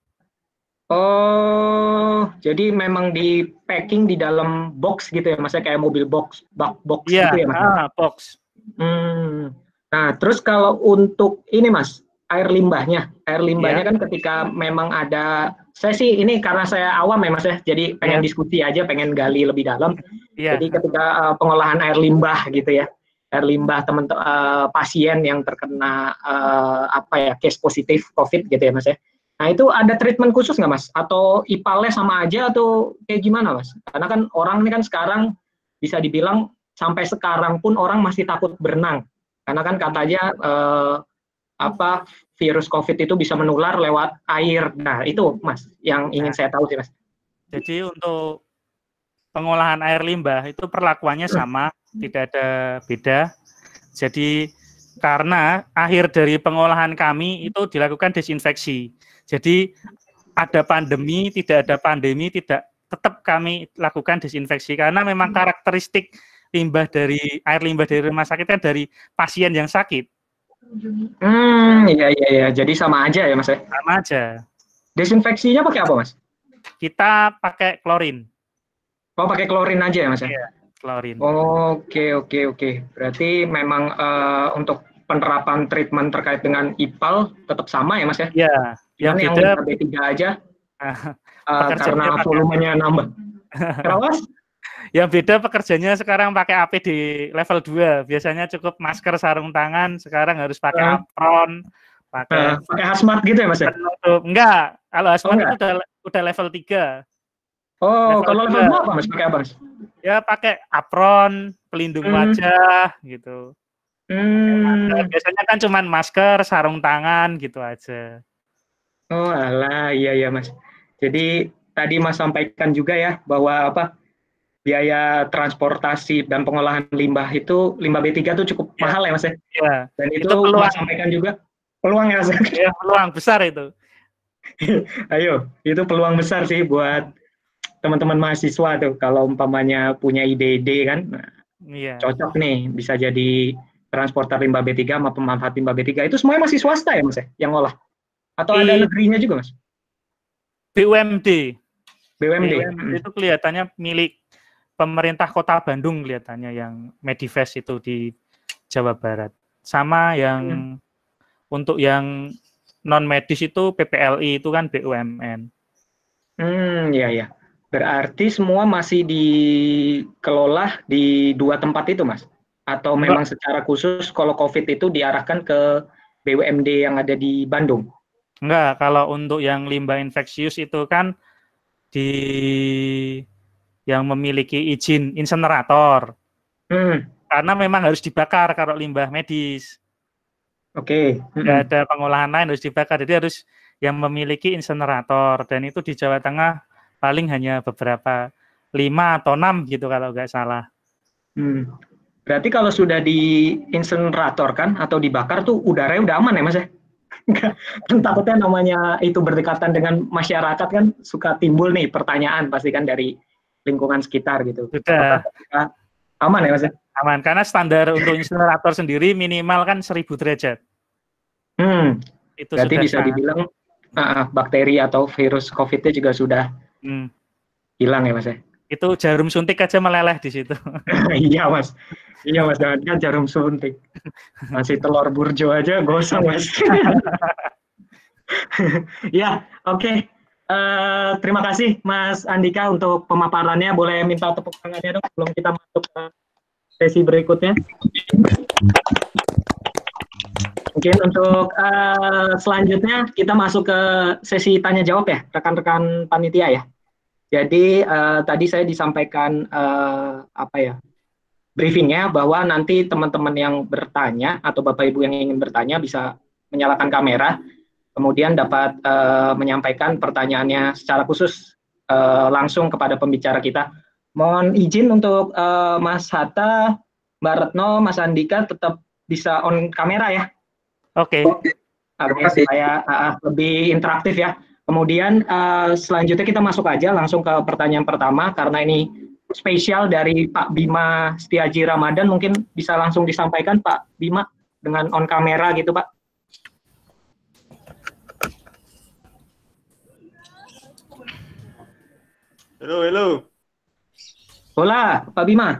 Oh, jadi memang di packing di dalam box gitu ya, Mas? Kayak mobil box, box gitu ya, Mas? Box. Nah, terus kalau untuk ini Mas, air limbahnya kan ketika memang ada, saya sih ini karena saya awam ya Mas ya, jadi pengen diskusi aja, pengen gali lebih dalam. Jadi ketika pengolahan air limbah gitu ya, air limbah pasien yang terkena case positif COVID gitu ya Mas ya. Nah itu ada treatment khusus nggak Mas? Atau IPAL-nya sama aja atau kayak gimana Mas? Karena kan orang ini kan sekarang bisa dibilang sampai sekarang pun orang masih takut berenang. Karena kan katanya virus COVID itu bisa menular lewat air. Nah, itu Mas yang ingin saya tahu sih Mas. Jadi untuk pengolahan air limbah itu perlakuannya sama, tidak ada beda. Jadi karena akhir dari pengolahan kami itu dilakukan desinfeksi. Jadi ada pandemi, tidak ada pandemi, tetap kami lakukan desinfeksi karena memang karakteristik air limbah dari rumah sakit kan dari pasien yang sakit. Iya. Jadi sama aja ya Mas ya? Sama aja. Desinfeksinya pakai apa Mas? Kita pakai klorin. Oh pakai klorin aja ya Mas ya? Iya, klorin. Oke. Berarti memang untuk penerapan treatment terkait dengan IPAL tetap sama ya Mas ya? Iya. Yang beda B3 aja pekerjanya karena volumenya nambah. Kenapa Mas? Yang beda pekerjanya sekarang pakai APD level 2. Biasanya cukup masker, sarung tangan, sekarang harus pakai apron, pakai hazmat gitu ya Mas ya? Enggak, kalau hazmat itu udah level 3. Kalau level 2 apa Mas? Pakai apa Mas? Ya pakai apron, pelindung wajah gitu. Biasanya kan cuman masker, sarung tangan gitu aja. Oh alah, iya Mas. Jadi tadi Mas sampaikan juga ya bahwa biaya transportasi dan pengolahan limbah B3 itu cukup mahal ya Mas ya? Iya. Dan itu Mas sampaikan juga peluang ya Mas? Iya, peluang besar itu. Ayo, itu peluang besar sih buat teman-teman mahasiswa tuh kalau umpamanya punya ide-ide kan. Cocok nih bisa jadi transporter limbah B3 sama pemanfaat limbah B3. Itu semuanya masih swasta ya Mas ya yang ngolah? Atau ada negerinya juga Mas? BUMD itu kelihatannya milik pemerintah Kota Bandung kelihatannya yang Medifest itu di Jawa Barat. Sama yang untuk yang non medis itu PPLI itu kan BUMN. Iya. Berarti semua masih dikelola di 2 tempat itu Mas? Atau memang secara khusus kalau COVID itu diarahkan ke BUMD yang ada di Bandung? Enggak, kalau untuk yang limbah infeksius itu kan yang memiliki izin insenerator. Karena memang harus dibakar kalau limbah medis. Oke. Nggak ada pengolahan lain, harus dibakar. Jadi harus yang memiliki insenerator. Dan itu di Jawa Tengah paling hanya beberapa, 5 atau 6 gitu kalau nggak salah. Berarti kalau sudah di insenerator kan atau dibakar tuh udaranya udah aman ya Mas ya? Kan takutnya namanya itu berdekatan dengan masyarakat kan suka timbul nih pertanyaan pasti kan dari lingkungan sekitar gitu. Sudah. Aman ya Mas? Aman, karena standar untuk insenerator sendiri minimal kan 1000 derajat. Itu berarti bisa dibilang bakteri atau virus COVID-nya juga sudah hilang ya Mas ya? Itu jarum suntik aja meleleh di situ. Iya Mas, jangan kan jarum suntik. Masih telur burjo aja gosong Mas. Ya, oke. Terima kasih Mas Andika untuk pemaparannya. Boleh minta tepuk tangannya dong sebelum kita masuk ke sesi berikutnya. Mungkin untuk selanjutnya kita masuk ke sesi tanya jawab ya, rekan-rekan panitia ya. Jadi tadi saya disampaikan briefingnya bahwa nanti teman-teman yang bertanya atau Bapak Ibu yang ingin bertanya bisa menyalakan kamera, kemudian dapat menyampaikan pertanyaannya secara khusus langsung kepada pembicara kita. Mohon izin untuk Mas Hatta, Mbak Retno, Mas Andika tetap bisa on kamera ya. Oke. Supaya lebih interaktif ya. Kemudian selanjutnya kita masuk aja langsung ke pertanyaan pertama karena ini spesial dari Pak Bima Setiaji Ramadan, mungkin bisa langsung disampaikan Pak Bima dengan on kamera gitu Pak. Halo. Hola Pak Bima.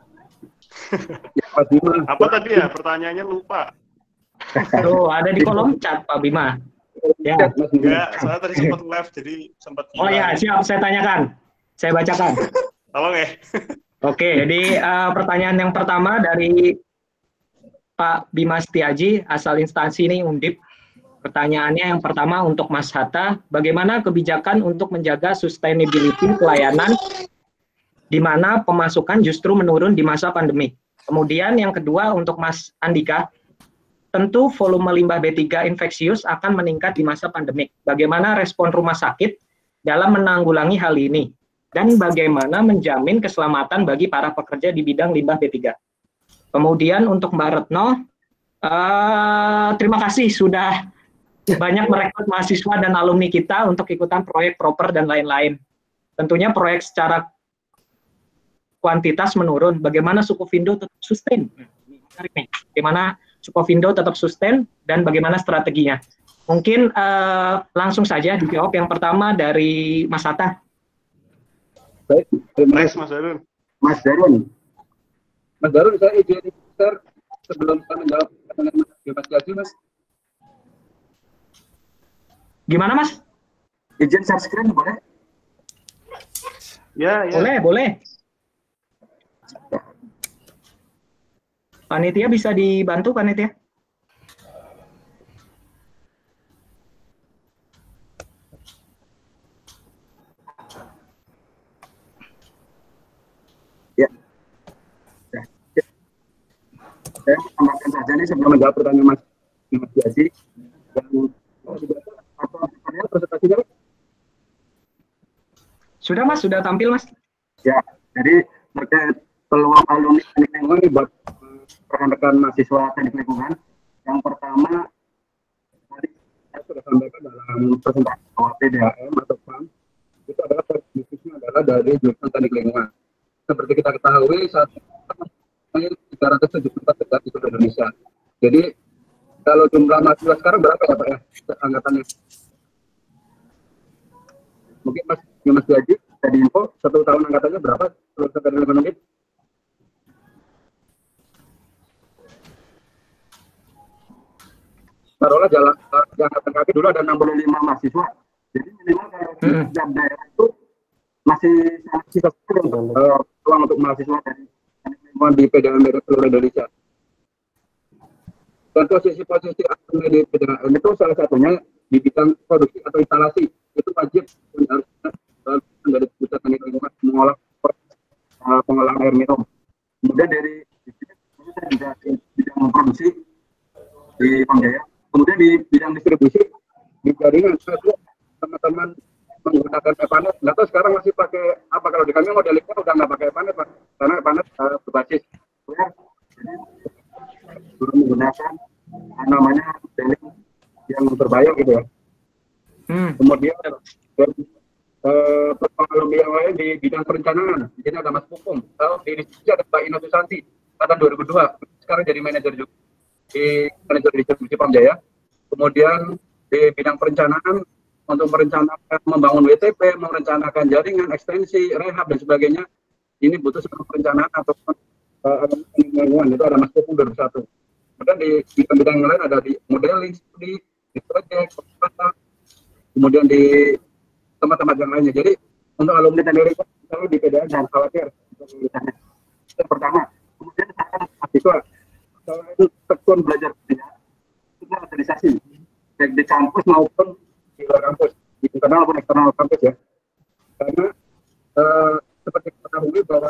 Pak Bima. Apa tadi ya pertanyaannya lupa. Tuh ada di kolom chat Pak Bima. Ya. Enggak, soalnya tadi sempat live jadi sempat. Oh ya, siap, saya tanyakan. Saya bacakan. Tolong ya. Oke, jadi pertanyaan yang pertama dari Pak Bima Setiaji, asal instansi ini Undip. Pertanyaannya yang pertama untuk Mas Hatta, bagaimana kebijakan untuk menjaga sustainability pelayanan di mana pemasukan justru menurun di masa pandemi. Kemudian yang kedua untuk Mas Andika, tentu volume limbah B3 infeksius akan meningkat di masa pandemik. Bagaimana respon rumah sakit dalam menanggulangi hal ini? Dan bagaimana menjamin keselamatan bagi para pekerja di bidang limbah B3? Kemudian untuk Mbak Retno, terima kasih sudah banyak merekrut mahasiswa dan alumni kita untuk ikutan proyek proper dan lain-lain. Tentunya proyek secara kuantitas menurun. Bagaimana Sukuvindo tetap sustain? Bagaimana Sukovindo tetap sustain dan bagaimana strateginya? Mungkin langsung saja dijawab yang pertama dari Mas Hatta. Baik, terima Next, kasih Mas Darun. Mas Darun. Mas Darun, saya izin share sebelum saya menjawab pertanyaan Mas Jaji, Mas. Gimana, Mas? Izin share screen boleh? Ya, ya. Boleh. Panitia bisa dibantu, panitia? Ya. Saya tambahkan saja nih sebelum menjawab pertanyaan Mas Jaji. Dan apa presentasinya? Sudah, Mas, sudah tampil, Mas. Ya, jadi terkait peluang alumni teknik lingkungan ini buat rekan-rekan mahasiswa teknik lingkungan. Yang pertama, tadi saya sudah sampaikan dalam presentasi bahwa PDAM atau PAM itu adalah bisnisnya adalah dari jurusan teknik lingkungan. Seperti kita ketahui, saat ini 374 dekat di seluruh Indonesia. Jadi kalau jumlah mahasiswa sekarang berapa ya Pak ya anggatannya? Mungkin Mas Jaji jadi info 1 tahun angkatannya berapa lulusan teknik ekonomi? Taruhlah angkatan kaki dulu ada 65 mahasiswa. Jadi minimal kalau setiap daerah itu masih sisa peluang untuk mahasiswa dari teknik lingkungan di PDAM seluruh Indonesia. Dan posisi-posisi alumni di PDAM itu salah satunya di bidang produksi atau instalasi. Itu wajib harus dari jurusan teknik lingkungan mengolah pengolahan air minum. Kemudian dari saya juga di bidang memproduksi di Pamjaya. Kemudian di bidang distribusi di jaringan teman-teman menggunakan epanet. Nggak tahu sekarang masih pakai apa, kalau di kami modelnya udah nggak pakai epanet Pak, karena epanet berbasis ya. Jadi menggunakan namanya modeling yang berbayar gitu ya. Kemudian alumni yang lain di bidang perencanaan. Di sini ada Mas Pupung. Di Indonesia ada Mbak Ina Susanti, angkatan 2002. Sekarang jadi manajer juga di manajer distribusi Pamjaya. Kemudian di bidang perencanaan untuk merencanakan membangun WTP, merencanakan jaringan, ekstensi, rehab dan sebagainya. Ini butuh sebuah perencanaan atau lingkungan. Itu ada Mas Pupung 2001. Kemudian di bidang yang lain ada di modeling, studi, di proyek, kemudian di tempat-tempat yang lainnya. Jadi untuk alumni teknik kalau di PDAM jangan khawatir untuk lulusannya. Itu yang pertama. Kemudian mahasiswa selain tekun belajar kerja, itu organisasi baik di kampus maupun di luar kampus, di internal maupun eksternal kampus ya. Karena seperti kita ketahui bahwa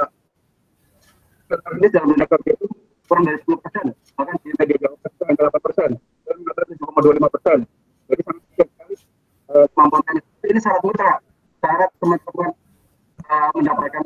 ini dalam dunia kerja itu kurang dari 10%, bahkan di media jauh 8%, dan ada 7,25%. Jadi sangat sekali kemampuan ini syarat mutlak. Syarat teman-teman mendapatkan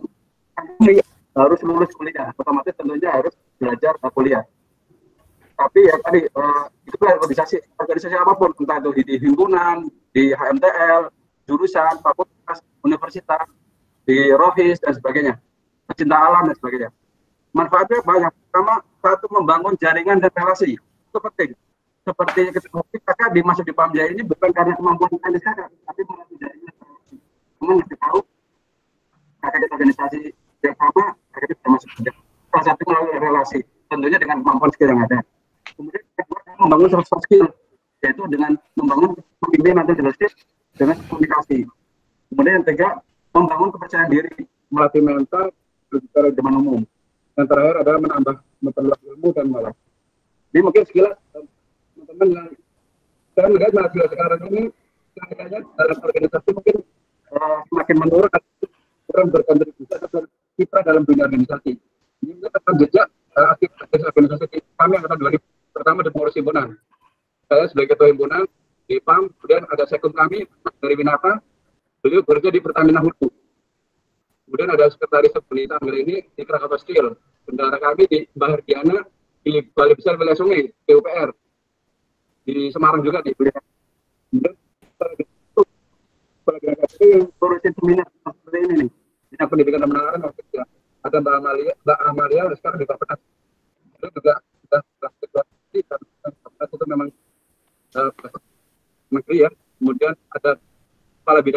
harus lulus kuliah, otomatis tentunya harus belajar kuliah. Tapi ya tadi itulah organisasi apapun, entah itu di himpunan, di HMTL, jurusan, fakultas, universitas, di Rohis dan sebagainya, pecinta alam dan sebagainya. Manfaatnya banyak. Pertama, satu membangun jaringan dan relasi, itu penting. Seperti kakak dimasuk di Pamjaya ini bukan karena kemampuan kakak, tapi melalui jaringan. Kamu mesti tahu kakak di organisasi yang sama, kakak bisa masuk kerja. Salah satu melalui relasi, tentunya dengan kemampuan skill yang ada. Kemudian membangun soft skill, yaitu dengan membangun pembimbingan atau leadership dengan komunikasi. Kemudian yang ketiga, membangun kepercayaan diri, melatih mental secara zaman umum. Yang terakhir adalah memperluas ilmu dan malah. Jadi mungkin sekilas teman-teman yang saya melihat mahasiswa sekarang ini kayaknya dalam organisasi mungkin semakin menurun atau kurang berkontribusi atau kiprah dalam dunia organisasi. Ini akan jejak aktivitas organisasi kami angkatan 2000 pertama di pengurus himpunan. Saya sebagai ketua himpunan di PAM, kemudian ada sekun kami dari Winata, beliau bekerja di Pertamina Hulu. Kemudian ada sekretaris penelitian ini di Krakatau Steel. Bendara kami di Bahardiana di Balai Besar Wilayah Sungai, PUPR. Di Semarang juga di Kuliah. Kemudian itu yang ngurusin seminar seperti ini nih. Bidang pendidikan dan penanganan ada Mbak Amalia sekarang di Bapenas. Itu juga sudah ketua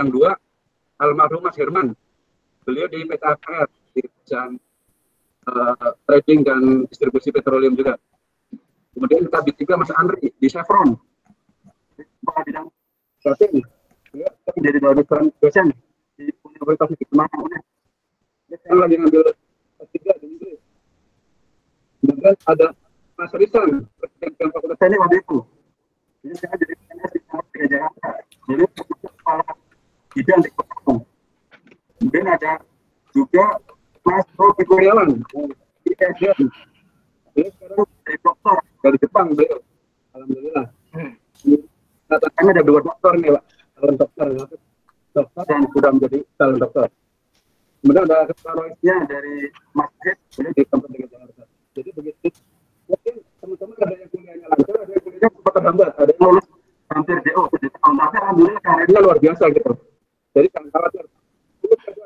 Yang dua, almarhum Mas Herman. Beliau di PT APR, di perusahaan trading dan distribusi petroleum juga. Kemudian kabit 3 Mas Andri di Chevron. Kepala bidang strategi. Beliau menjadi dosen di Universitas Kemana. Dia sekarang lagi ngambil S3 di Inggris. Kemudian ada Mas Risan, Presiden Fakultas Teknik waktu itu. Jadi saya jadi PNS di Jakarta. Jadi kepala bidang di Kota. Kemudian ada juga Mas Robi Kurniawan di SDM. Beliau sekarang dari dokter dari Jepang beliau. Alhamdulillah. Kami ada 2 dokter nih Pak. Calon dokter dan sudah menjadi calon dokter. Kemudian ada kepala roisnya dari Mas Hed, beliau di tempat dengan Jakarta. Jadi begitu. Mungkin teman-teman ada yang kuliahnya lancar, ada yang kuliahnya sempat terhambat, ada yang lulus hampir DO 7 tahun. Tapi alhamdulillah karirnya luar biasa gitu. Jadi jangan khawatir. Itu saja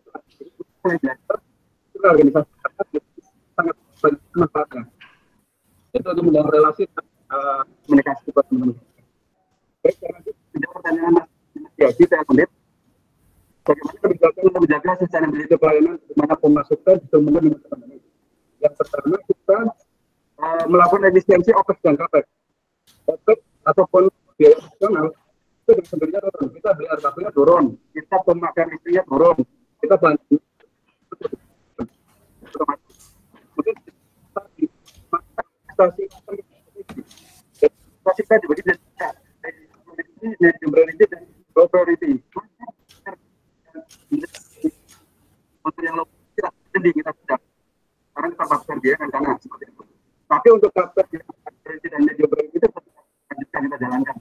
organisasi sangat manfaatnya. Itu untuk membangun relasi komunikasi buat teman-teman. Baik, sekarang kita pertanyaan Mas Yaji, saya kondit. Bagaimana kebijakan untuk menjaga sustainability pelayanan, bagaimana pemasukan bisa memenuhi teman-teman. Yang pertama kita melakukan efisiensi OPEX dan CAPEX. OPEX ataupun biaya operasional itu dengan sendirinya turun. Kita beli RKP-nya turun, kita pemakaian listriknya turun, kita bantu. Kemudian kita dibagi dari priority dan low priority. Untuk yang low priority kita sudah sekarang kita paksakan biaya kan karena seperti itu. Tapi untuk CAPEX yang priority dan medium priority itu lanjutkan kita jalankan.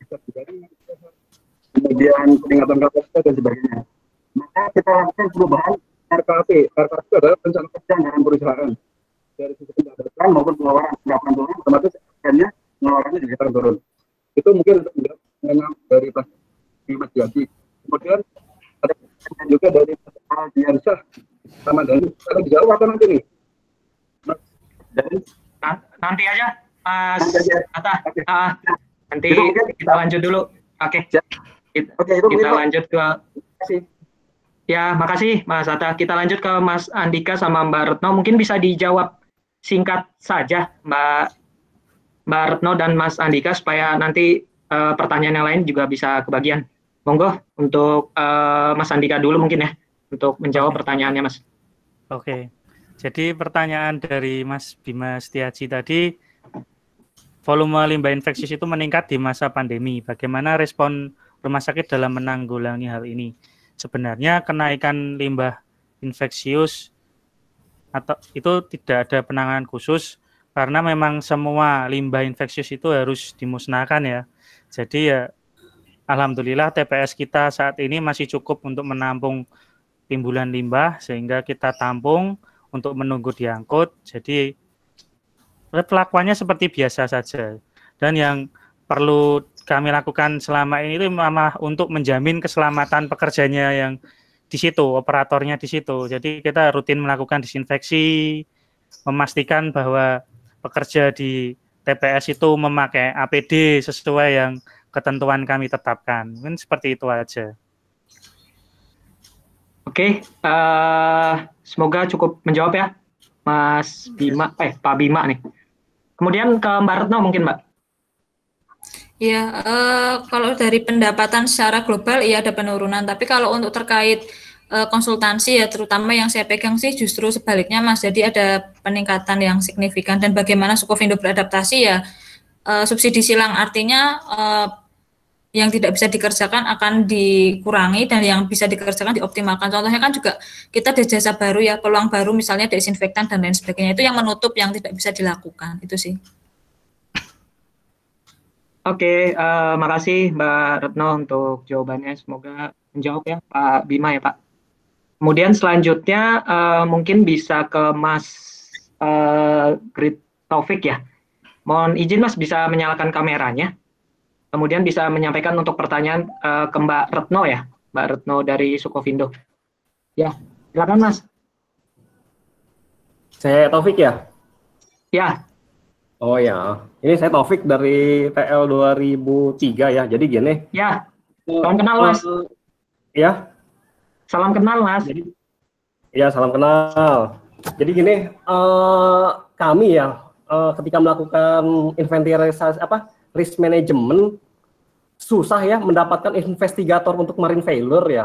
Kemudian peningkatan kapasitas dan sebagainya. Maka kita lakukan perubahan RKP. RKP itu adalah rencana kerja anggaran perusahaan. Dari sisi pendapatan maupun pengeluaran turun, otomatis akhirnya pengeluarannya juga turun. Itu mungkin untuk mengenal dari Mas Yaji. Kemudian ada juga dari Mas Aldiansyah sama dari ada dijawab atau nanti nih? Mas dari nanti aja Mas Atta. Nanti kita lanjut dulu. Oke. Kita lanjut ke ya, makasih Mas Atta. Kita lanjut ke Mas Andika sama Mbak Retno. Mungkin bisa dijawab singkat saja Mbak Retno dan Mas Andika supaya nanti pertanyaan yang lain juga bisa kebagian. Monggo untuk Mas Andika dulu mungkin ya untuk menjawab pertanyaannya Mas. Oke. Jadi pertanyaan dari Mas Bima Setiaji tadi, volume limbah infeksius itu meningkat di masa pandemi. Bagaimana respon rumah sakit dalam menanggulangi hal ini? Sebenarnya kenaikan limbah infeksius atau itu tidak ada penanganan khusus karena memang semua limbah infeksius itu harus dimusnahkan ya. Jadi ya alhamdulillah TPS kita saat ini masih cukup untuk menampung timbulan limbah sehingga kita tampung untuk menunggu diangkut. Jadi perlakuannya seperti biasa saja. Dan yang perlu kami lakukan selama ini itu memang untuk menjamin keselamatan pekerjanya yang di situ, operatornya di situ. Jadi kita rutin melakukan disinfeksi, memastikan bahwa pekerja di TPS itu memakai APD sesuai yang ketentuan kami tetapkan. Mungkin seperti itu aja. Oke, semoga cukup menjawab ya, Mas Bima, Pak Bima nih. Kemudian ke Mbak Retno mungkin Mbak. Ya, kalau dari pendapatan secara global ya ada penurunan, tapi kalau untuk terkait konsultansi ya terutama yang saya pegang sih justru sebaliknya Mas, jadi ada peningkatan yang signifikan. Dan bagaimana Sukovindo beradaptasi ya subsidi silang, artinya yang tidak bisa dikerjakan akan dikurangi dan yang bisa dikerjakan dioptimalkan. Contohnya kan juga kita ada jasa baru ya, peluang baru misalnya desinfektan dan lain sebagainya, itu yang menutup yang tidak bisa dilakukan, itu sih. Oke, makasih Mbak Retno untuk jawabannya, semoga menjawab ya Pak Bima ya Pak. Kemudian selanjutnya mungkin bisa ke Mas Grit Taufik ya. Mohon izin Mas bisa menyalakan kameranya. Kemudian bisa menyampaikan untuk pertanyaan ke Mbak Retno ya, Mbak Retno dari Sukovindo. Ya, silakan Mas. Saya Taufik ya? Ya. Oh ya, ini saya Taufik dari TL 2003 ya. Jadi gini. Ya, salam kenal Mas. Ya, Salam kenal, Mas. ya salam kenal. Jadi gini, kami ya ketika melakukan inventarisasi risk management susah ya mendapatkan investigator untuk marine failure ya.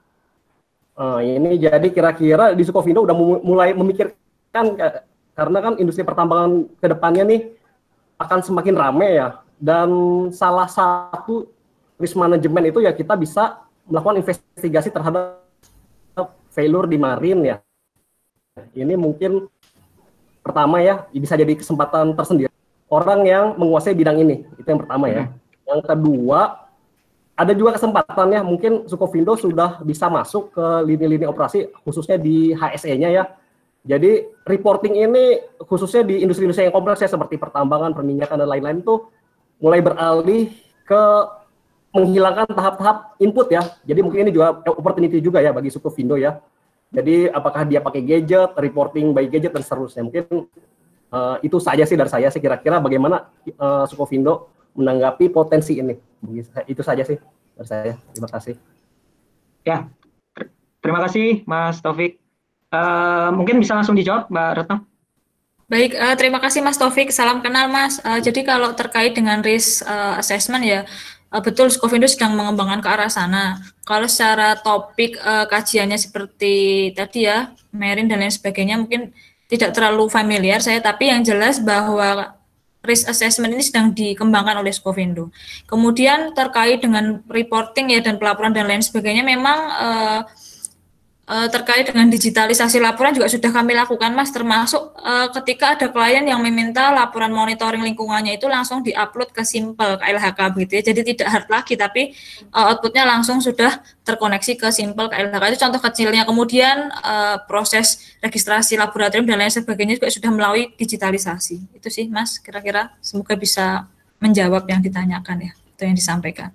Ini jadi kira-kira di Sukovindo udah mulai memikirkan karena kan industri pertambangan ke depannya nih akan semakin ramai ya. Dan salah satu risk management itu ya kita bisa melakukan investigasi terhadap failure di marine ya. Ini mungkin pertama ya bisa jadi kesempatan tersendiri orang yang menguasai bidang ini, itu yang pertama ya. Yang kedua, ada juga kesempatan ya mungkin Sukovindo sudah bisa masuk ke lini-lini operasi khususnya di HSE-nya ya. Jadi reporting ini khususnya di industri-industri yang kompleks ya seperti pertambangan, perminyakan dan lain-lain itu mulai beralih ke menghilangkan tahap-tahap input ya. Jadi mungkin ini juga opportunity juga ya bagi Sukovindo ya. Jadi apakah dia pakai gadget, reporting by gadget dan seterusnya. Mungkin itu saja sih dari saya. Kira-kira bagaimana Sukovindo menanggapi potensi ini. Itu saja sih dari saya. Terima kasih. Ya, terima kasih Mas Taufik. Mungkin bisa langsung dijawab Mbak Retno. Baik, terima kasih Mas Taufik. Salam kenal Mas. Jadi kalau terkait dengan risk assessment ya, betul Sukovindo sedang mengembangkan ke arah sana. Kalau secara topik kajiannya seperti tadi ya, marine dan lain sebagainya mungkin tidak terlalu familiar saya, tapi yang jelas bahwa risk assessment ini sedang dikembangkan oleh Sukovindo. Kemudian terkait dengan reporting ya dan pelaporan dan lain sebagainya memang terkait dengan digitalisasi laporan juga sudah kami lakukan Mas, termasuk ketika ada klien yang meminta laporan monitoring lingkungannya itu langsung diupload ke Simple, ke LHK begitu ya, jadi tidak hard lagi tapi outputnya langsung sudah terkoneksi ke Simple, ke LHK, itu contoh kecilnya. Kemudian proses registrasi laboratorium dan lain sebagainya juga sudah melalui digitalisasi. Itu sih Mas, kira-kira semoga bisa menjawab yang ditanyakan ya, itu yang disampaikan.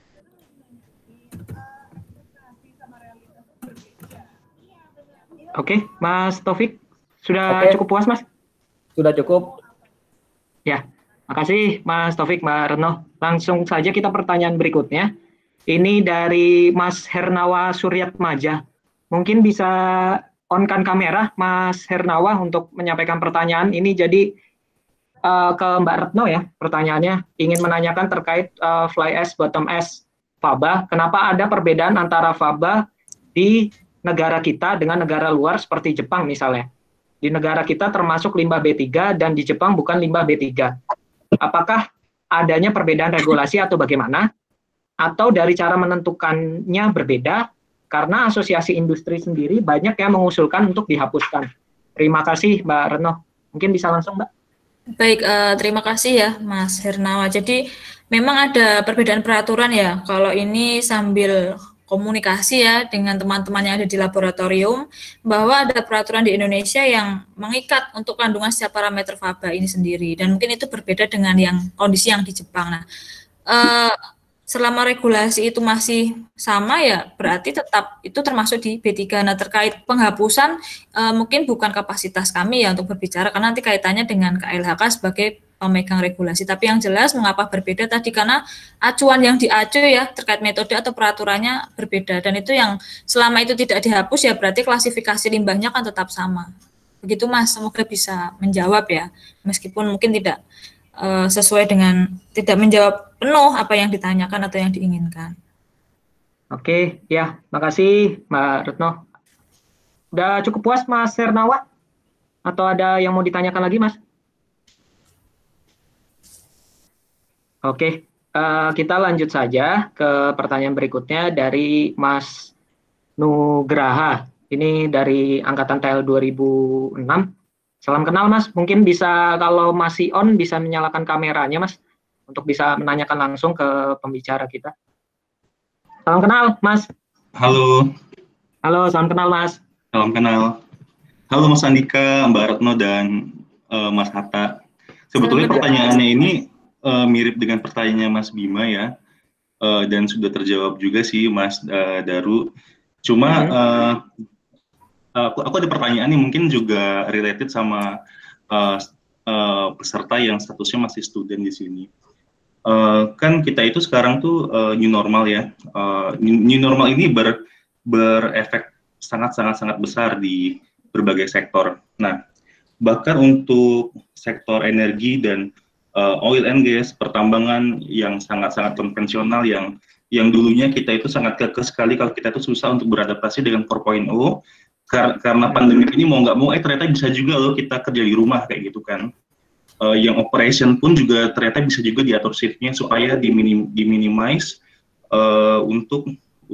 Oke, Mas Taufik, sudah cukup puas, Mas? Sudah cukup. Ya, makasih Mas Taufik, Mbak Retno. Langsung saja kita pertanyaan berikutnya. Ini dari Mas Hernawa Suryatmaja. Mungkin bisa on-kan kamera, Mas Hernawa, untuk menyampaikan pertanyaan. Ini jadi ke Mbak Retno ya, pertanyaannya. Ingin menanyakan terkait fly ash, bottom ash, faba. Kenapa ada perbedaan antara faba di negara kita dengan negara luar seperti Jepang misalnya. Di negara kita termasuk limbah B3 dan di Jepang bukan limbah B3. Apakah adanya perbedaan regulasi atau bagaimana? Atau dari cara menentukannya berbeda? Karena asosiasi industri sendiri banyak yang mengusulkan untuk dihapuskan. Terima kasih Mbak Retno. Mungkin bisa langsung Mbak. Baik, terima kasih ya Mas Hernawa. Jadi memang ada perbedaan peraturan ya. Kalau ini sambil komunikasi ya dengan teman-teman yang ada di laboratorium, bahwa ada peraturan di Indonesia yang mengikat untuk kandungan setiap parameter faba ini sendiri, dan mungkin itu berbeda dengan yang kondisi yang di Jepang. Nah, selama regulasi itu masih sama ya berarti tetap itu termasuk di B3. Nah, terkait penghapusan mungkin bukan kapasitas kami ya untuk berbicara, karena nanti kaitannya dengan KLHK sebagai pemegang regulasi. Tapi yang jelas mengapa berbeda tadi karena acuan yang diacu ya terkait metode atau peraturannya berbeda, dan itu yang selama itu tidak dihapus ya berarti klasifikasi limbahnya kan tetap sama. Begitu Mas, semoga bisa menjawab ya, meskipun mungkin tidak sesuai dengan, tidak menjawab penuh apa yang ditanyakan atau yang diinginkan. Oke, ya, makasih Mbak Retno. Udah cukup puas Mas Hernawa? Atau ada yang mau ditanyakan lagi Mas? Oke, kita lanjut saja ke pertanyaan berikutnya dari Mas Nugraha. Ini dari Angkatan TL 2006. Salam kenal Mas, mungkin bisa kalau masih on bisa menyalakan kameranya Mas, untuk bisa menanyakan langsung ke pembicara kita. Salam kenal Mas. Halo. Halo, salam kenal Mas. Salam kenal. Halo Mas Andika, Mbak Retno, dan Mas Hatta. Sebetulnya pertanyaannya ini mirip dengan pertanyaannya Mas Bima ya, dan sudah terjawab juga sih Mas Daru. Cuma aku ada pertanyaan nih, mungkin juga related sama peserta yang statusnya masih student di sini. kan kita itu sekarang tuh new normal ya. New normal ini berefek sangat besar di berbagai sektor. Nah, bahkan untuk sektor energi dan oil and gas, pertambangan yang sangat konvensional yang dulunya kita itu sangat kekeh sekali kalau kita itu susah untuk beradaptasi dengan 4.0, karena pandemi ini mau nggak mau ternyata bisa juga loh kita kerja di rumah kayak gitu kan. Yang operation pun juga ternyata bisa juga diatur shiftnya supaya diminimize untuk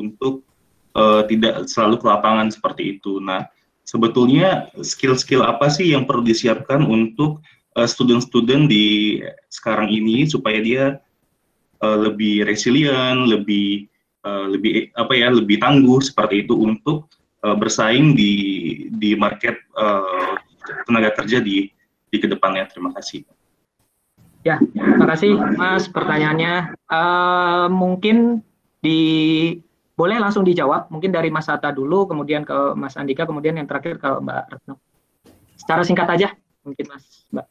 tidak selalu ke lapangan seperti itu. Nah, sebetulnya skill-skill apa sih yang perlu disiapkan untuk student-student di sekarang ini supaya dia lebih resilient, lebih tangguh seperti itu untuk bersaing di market tenaga kerja di kedepannya. Terima kasih. Ya, terima kasih Mas pertanyaannya. Mungkin boleh langsung dijawab, mungkin dari Mas Hatta dulu, kemudian ke Mas Andika, kemudian yang terakhir ke Mbak Retno. Secara singkat aja, mungkin Mas, Mbak.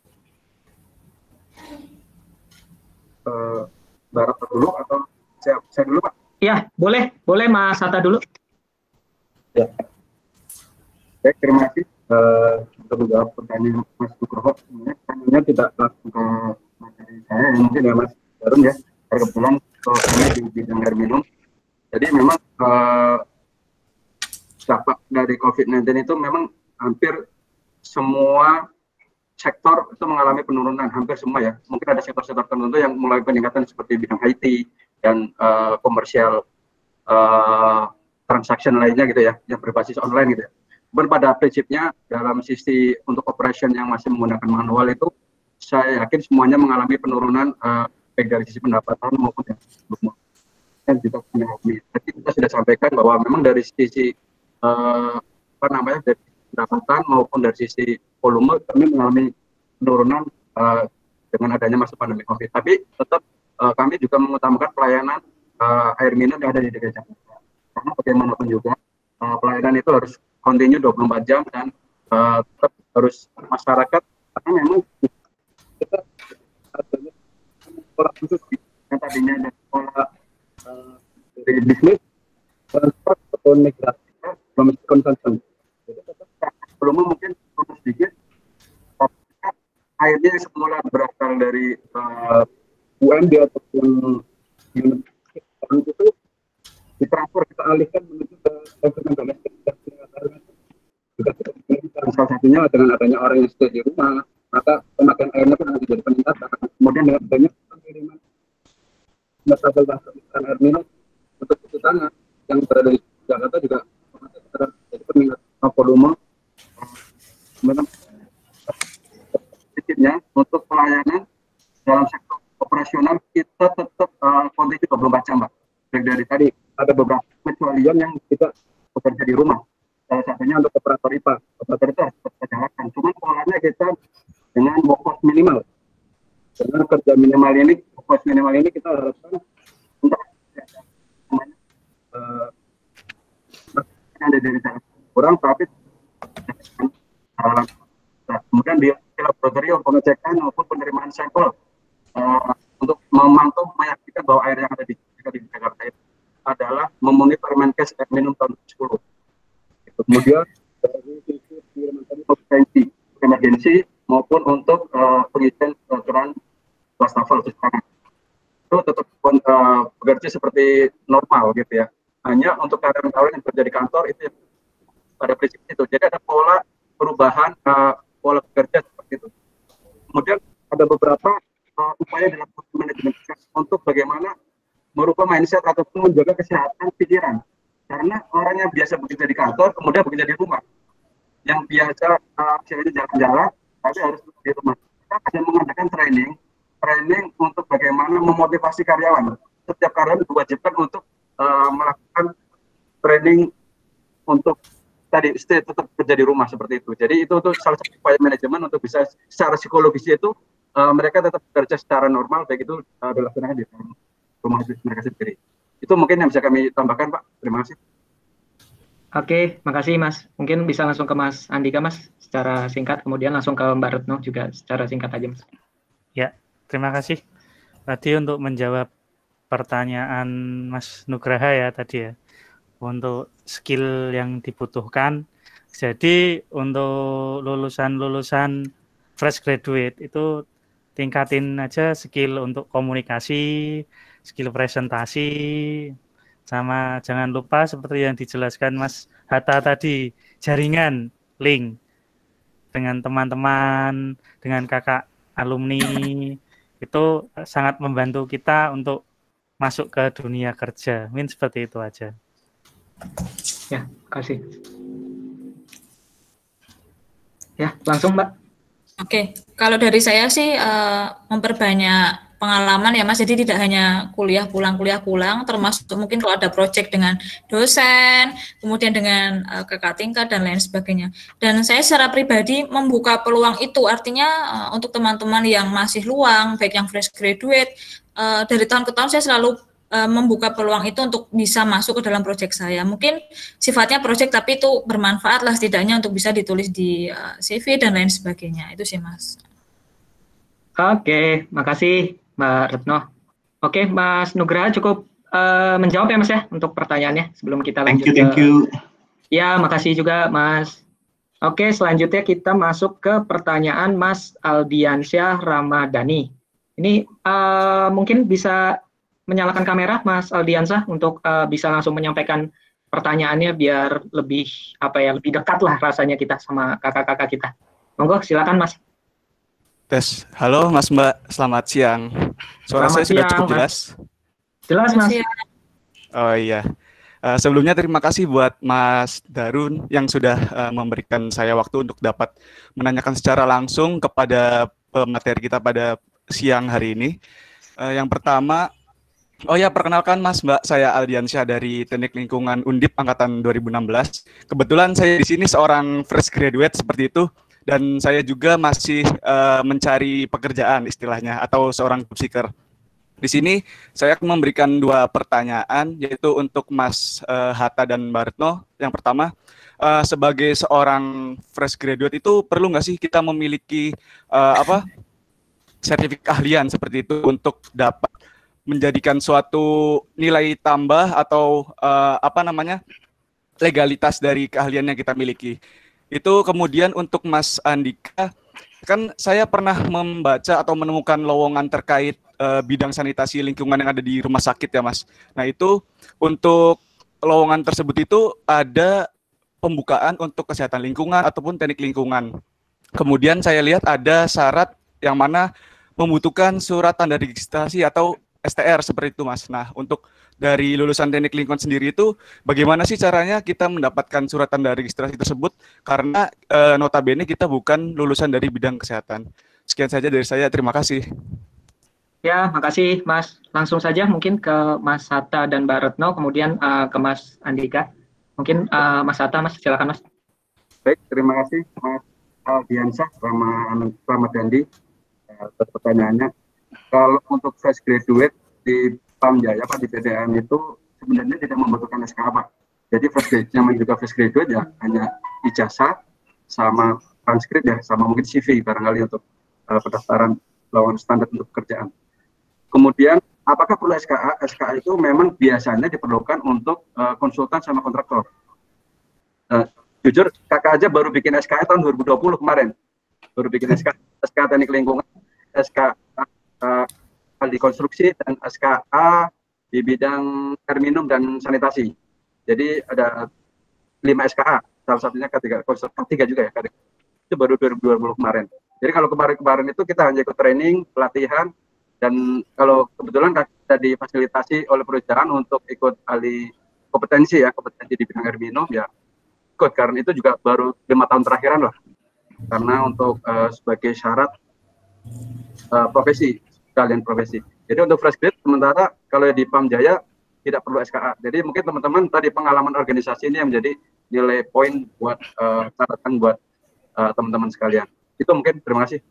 Mbak Retno dulu atau saya dulu, Pak? Ya, boleh Mas Hatta dulu. Ya. Baik, terima kasih untuk menjawab pertanyaan Mas Nugroho. Sebenarnya tidak langsung ke materi saya, mungkin ya Mas Darun ya. Kebetulan saya di bidang air minum. Jadi memang dampak dari COVID-19 itu memang hampir semua sektor itu mengalami penurunan, hampir semua ya. Mungkin ada sektor-sektor tertentu yang mulai peningkatan seperti bidang IT dan komersial transaction lainnya gitu ya, yang berbasis online gitu ya. Dan pada prinsipnya dalam sisi untuk operation yang masih menggunakan manual itu, saya yakin semuanya mengalami penurunan baik dari sisi pendapatan maupun yang sebelumnya. Dan juga tadi kita sudah sampaikan bahwa memang dari sisi dari pendapatan maupun dari sisi volume kami mengalami penurunan dengan adanya masa pandemi COVID. Tapi tetap kami juga mengutamakan pelayanan air minum yang ada di DKI Jakarta. Karena bagaimanapun juga pelayanan itu harus continue 24 jam dan tetap harus masyarakat, karena memang kita adanya pola khusus yang tadinya ada pola dari bisnis transport atau migrasi domestic consumption. Jadi tetap belum mungkin sedikit airnya yang semula berasal dari UMD ataupun itu ditransfer, kita alihkan menuju ke konsumen domestik. Salah satunya dengan adanya orang yang stay di rumah, maka pemakaian airnya pun akan jadi peningkatan. Kemudian dengan adanya pengiriman tabel bahan air minum untuk cuci tangan yang berada di Jakarta juga jadi peningkatan volume. Memang sedikitnya untuk pelayanan dalam sektor operasional kita tetap kondisi 24 jam, Pak. Baik dari tadi ada beberapa pengecualian yang kita bekerja di rumah. Salah satunya untuk operator IPA. Operator itu harus kita jalankan. Cuma polanya kita dengan work cost minimal. Dengan kerja minimal ini, work cost minimal ini kita harapkan untuk ada dari kurang, tapi kemudian di laboratorium pengecekan maupun penerimaan sampel untuk memantau meyakinkan bahwa air yang ada di Jakarta itu adalah memenuhi Permenkes air minum tahun 2010. Kemudian dari sisi potensi emergensi maupun untuk pengisian peraturan wastafel itu tetap bekerja seperti normal gitu ya. Hanya untuk karyawan yang bekerja di kantor itu pada prinsip itu. Jadi ada pola perubahan pola bekerja seperti itu. Kemudian ada beberapa upaya dalam manajemen untuk bagaimana merubah mindset ataupun menjaga kesehatan pikiran. Karena orang yang biasa bekerja di kantor, kemudian bekerja di rumah. Yang biasa jalan-jalan, tapi harus di rumah. Kita akan mengadakan training untuk bagaimana memotivasi karyawan. Setiap karyawan diwajibkan untuk melakukan training untuk tadi stay tetap kerja di rumah seperti itu. Jadi itu salah satu upaya manajemen untuk bisa secara psikologis itu mereka tetap bekerja secara normal, baik itu dilaksanakan di rumah mereka sendiri. Itu mungkin yang bisa kami tambahkan, Pak. Terima kasih. Oke, makasih Mas. Mungkin bisa langsung ke Mas Andika, Mas, secara singkat. Kemudian langsung ke Mbak Retno juga secara singkat aja, Mas. Ya, terima kasih. tadi untuk menjawab pertanyaan Mas Nugraha ya tadi ya, untuk skill yang dibutuhkan. Jadi untuk lulusan fresh graduate itu tingkatin aja skill untuk komunikasi, skill presentasi, sama jangan lupa seperti yang dijelaskan Mas Hatta tadi, jaringan, link dengan teman-teman, dengan kakak alumni, itu sangat membantu kita untuk masuk ke dunia kerja. Mungkin seperti itu aja. Ya, kasih. Ya, langsung Mbak. Oke, kalau dari saya sih memperbanyak pengalaman ya Mas, jadi tidak hanya kuliah pulang, termasuk mungkin kalau ada proyek dengan dosen, kemudian dengan kakak tingkat dan lain sebagainya. Dan saya secara pribadi membuka peluang itu, artinya untuk teman-teman yang masih luang, baik yang fresh graduate, dari tahun ke tahun saya selalu membuka peluang itu untuk bisa masuk ke dalam proyek saya. Mungkin sifatnya proyek tapi itu bermanfaat lah setidaknya untuk bisa ditulis di CV dan lain sebagainya. Itu sih Mas. Oke, makasih Mbak Retno. Oke, Mas Nugraha cukup menjawab ya Mas ya untuk pertanyaannya sebelum kita lanjut. Thank you. Ya, makasih juga Mas. Oke, selanjutnya kita masuk ke pertanyaan Mas Aldiansyah Ramadhani. Ini mungkin bisa menyalakan kamera Mas Aldiansyah untuk bisa langsung menyampaikan pertanyaannya biar lebih lebih dekat lah rasanya kita sama kakak-kakak kita. Monggo silakan Mas. Tes. Halo Mas Mbak, selamat siang. Suara saya sudah cukup jelas? Jelas Mas. Oh iya. Sebelumnya terima kasih buat Mas Darun yang sudah memberikan saya waktu untuk dapat menanyakan secara langsung kepada pemateri kita pada siang hari ini. Yang pertama, perkenalkan Mas Mbak, saya Aldiansyah dari Teknik Lingkungan Undip angkatan 2016. Kebetulan saya di sini seorang fresh graduate seperti itu, dan saya juga masih mencari pekerjaan istilahnya, atau seorang job seeker. Di sini saya akan memberikan 2 pertanyaan, yaitu untuk Mas Hatta dan Mbak Retno. Yang pertama, sebagai seorang fresh graduate itu perlu nggak sih kita memiliki sertifikat keahlian seperti itu untuk dapat menjadikan suatu nilai tambah atau legalitas dari keahlian yang kita miliki. Itu kemudian untuk Mas Andika, kan saya pernah membaca atau menemukan lowongan terkait bidang sanitasi lingkungan yang ada di rumah sakit ya Mas. Nah itu untuk lowongan tersebut itu ada pembukaan untuk kesehatan lingkungan ataupun teknik lingkungan. Kemudian saya lihat ada syarat yang mana membutuhkan surat tanda registrasi atau STR seperti itu Mas. Nah untuk dari lulusan teknik lingkungan sendiri itu bagaimana sih caranya kita mendapatkan surat tanda registrasi tersebut, karena notabene kita bukan lulusan dari bidang kesehatan. Sekian saja dari saya, terima kasih. Ya, makasih Mas. Langsung saja mungkin ke Mas Hatta dan Mbak Retno, kemudian ke Mas Andika. Mungkin Mas Hatta, Mas, silakan Mas. Baik, terima kasih Mas Aldiansyah Ramadhani atas pertanyaannya. Kalau untuk fresh graduate di Pamjaya Pak, di PTN itu sebenarnya tidak membutuhkan SKA Pak. Jadi fresh graduate, namanya juga fresh graduate ya hanya ijazah sama transkrip ya, sama mungkin CV barangkali untuk pendaftaran lowongan standar untuk pekerjaan. Kemudian apakah perlu SKA? SKA itu memang biasanya diperlukan untuk konsultan sama kontraktor. Jujur kakak aja baru bikin SKA tahun 2020 kemarin. Baru bikin SKA teknik lingkungan, SKA ahli konstruksi, dan SKA di bidang air minum dan sanitasi. Jadi ada 5 SKA, salah satunya K3 juga ya, itu baru 2020 kemarin. Jadi kalau kemarin itu kita hanya ikut training, pelatihan, dan kalau kebetulan kita difasilitasi oleh perusahaan untuk ikut ahli kompetensi di bidang air minum ya ikut, karena itu juga baru 5 tahun terakhiran lah. Karena untuk sebagai syarat profesi, kalian profesi. Jadi untuk fresh grade sementara kalau di Pamjaya tidak perlu SKA. Jadi mungkin teman-teman tadi pengalaman organisasi ini yang menjadi nilai poin buat catatan buat teman-teman sekalian. Itu mungkin, terima kasih.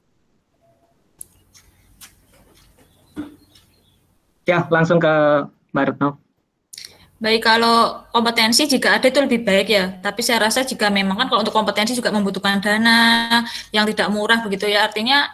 Ya, langsung ke Mbak Retno. Baik, kalau kompetensi jika ada itu lebih baik ya. Tapi saya rasa jika memang kan kalau untuk kompetensi juga membutuhkan dana yang tidak murah begitu ya. Artinya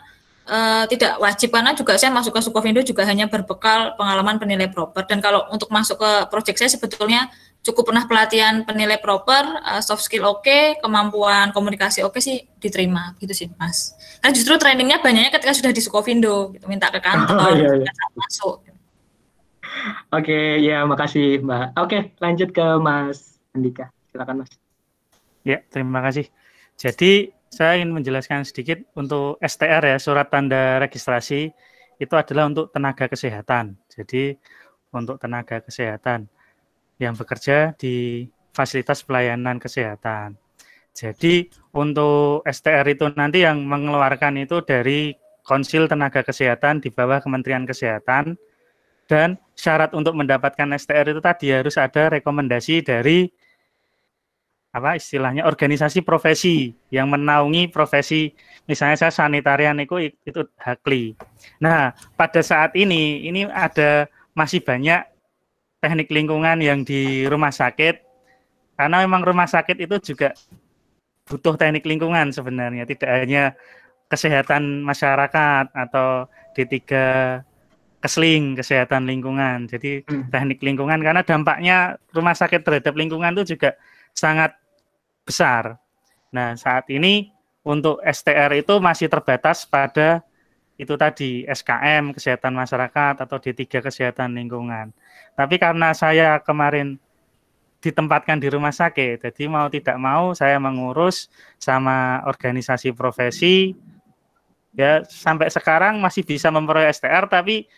tidak wajib, karena juga saya masuk ke Sukovindo juga hanya berbekal pengalaman penilai proper. Dan kalau untuk masuk ke proyek saya sebetulnya cukup pernah pelatihan penilai proper, soft skill oke, kemampuan komunikasi oke sih diterima gitu sih Mas. Karena justru trainingnya banyaknya ketika sudah di Sukovindo, gitu, minta ke kantor, saat masuk. Oke, ya makasih Mbak. Oke, lanjut ke Mas Andika. Silakan Mas. Ya, terima kasih. Jadi saya ingin menjelaskan sedikit untuk STR ya, surat tanda registrasi itu adalah untuk tenaga kesehatan. Jadi untuk tenaga kesehatan yang bekerja di fasilitas pelayanan kesehatan. Jadi untuk STR itu nanti yang mengeluarkan itu dari Konsil Tenaga Kesehatan di bawah Kementerian Kesehatan, dan syarat untuk mendapatkan STR itu tadi harus ada rekomendasi dari istilahnya organisasi profesi yang menaungi profesi, misalnya saya sanitarian itu HAKLI. Nah, pada saat ini ada masih banyak teknik lingkungan yang di rumah sakit, karena memang rumah sakit itu juga butuh teknik lingkungan sebenarnya, tidak hanya kesehatan masyarakat atau D3 Kesling, kesehatan lingkungan. Jadi teknik lingkungan, karena dampaknya rumah sakit terhadap lingkungan itu juga sangat besar. Nah, saat ini untuk STR itu masih terbatas pada itu tadi SKM kesehatan masyarakat atau D3 kesehatan lingkungan. Tapi karena saya kemarin ditempatkan di rumah sakit, jadi mau tidak mau saya mengurus sama organisasi profesi. Ya, sampai sekarang masih bisa memperoleh STR, tapi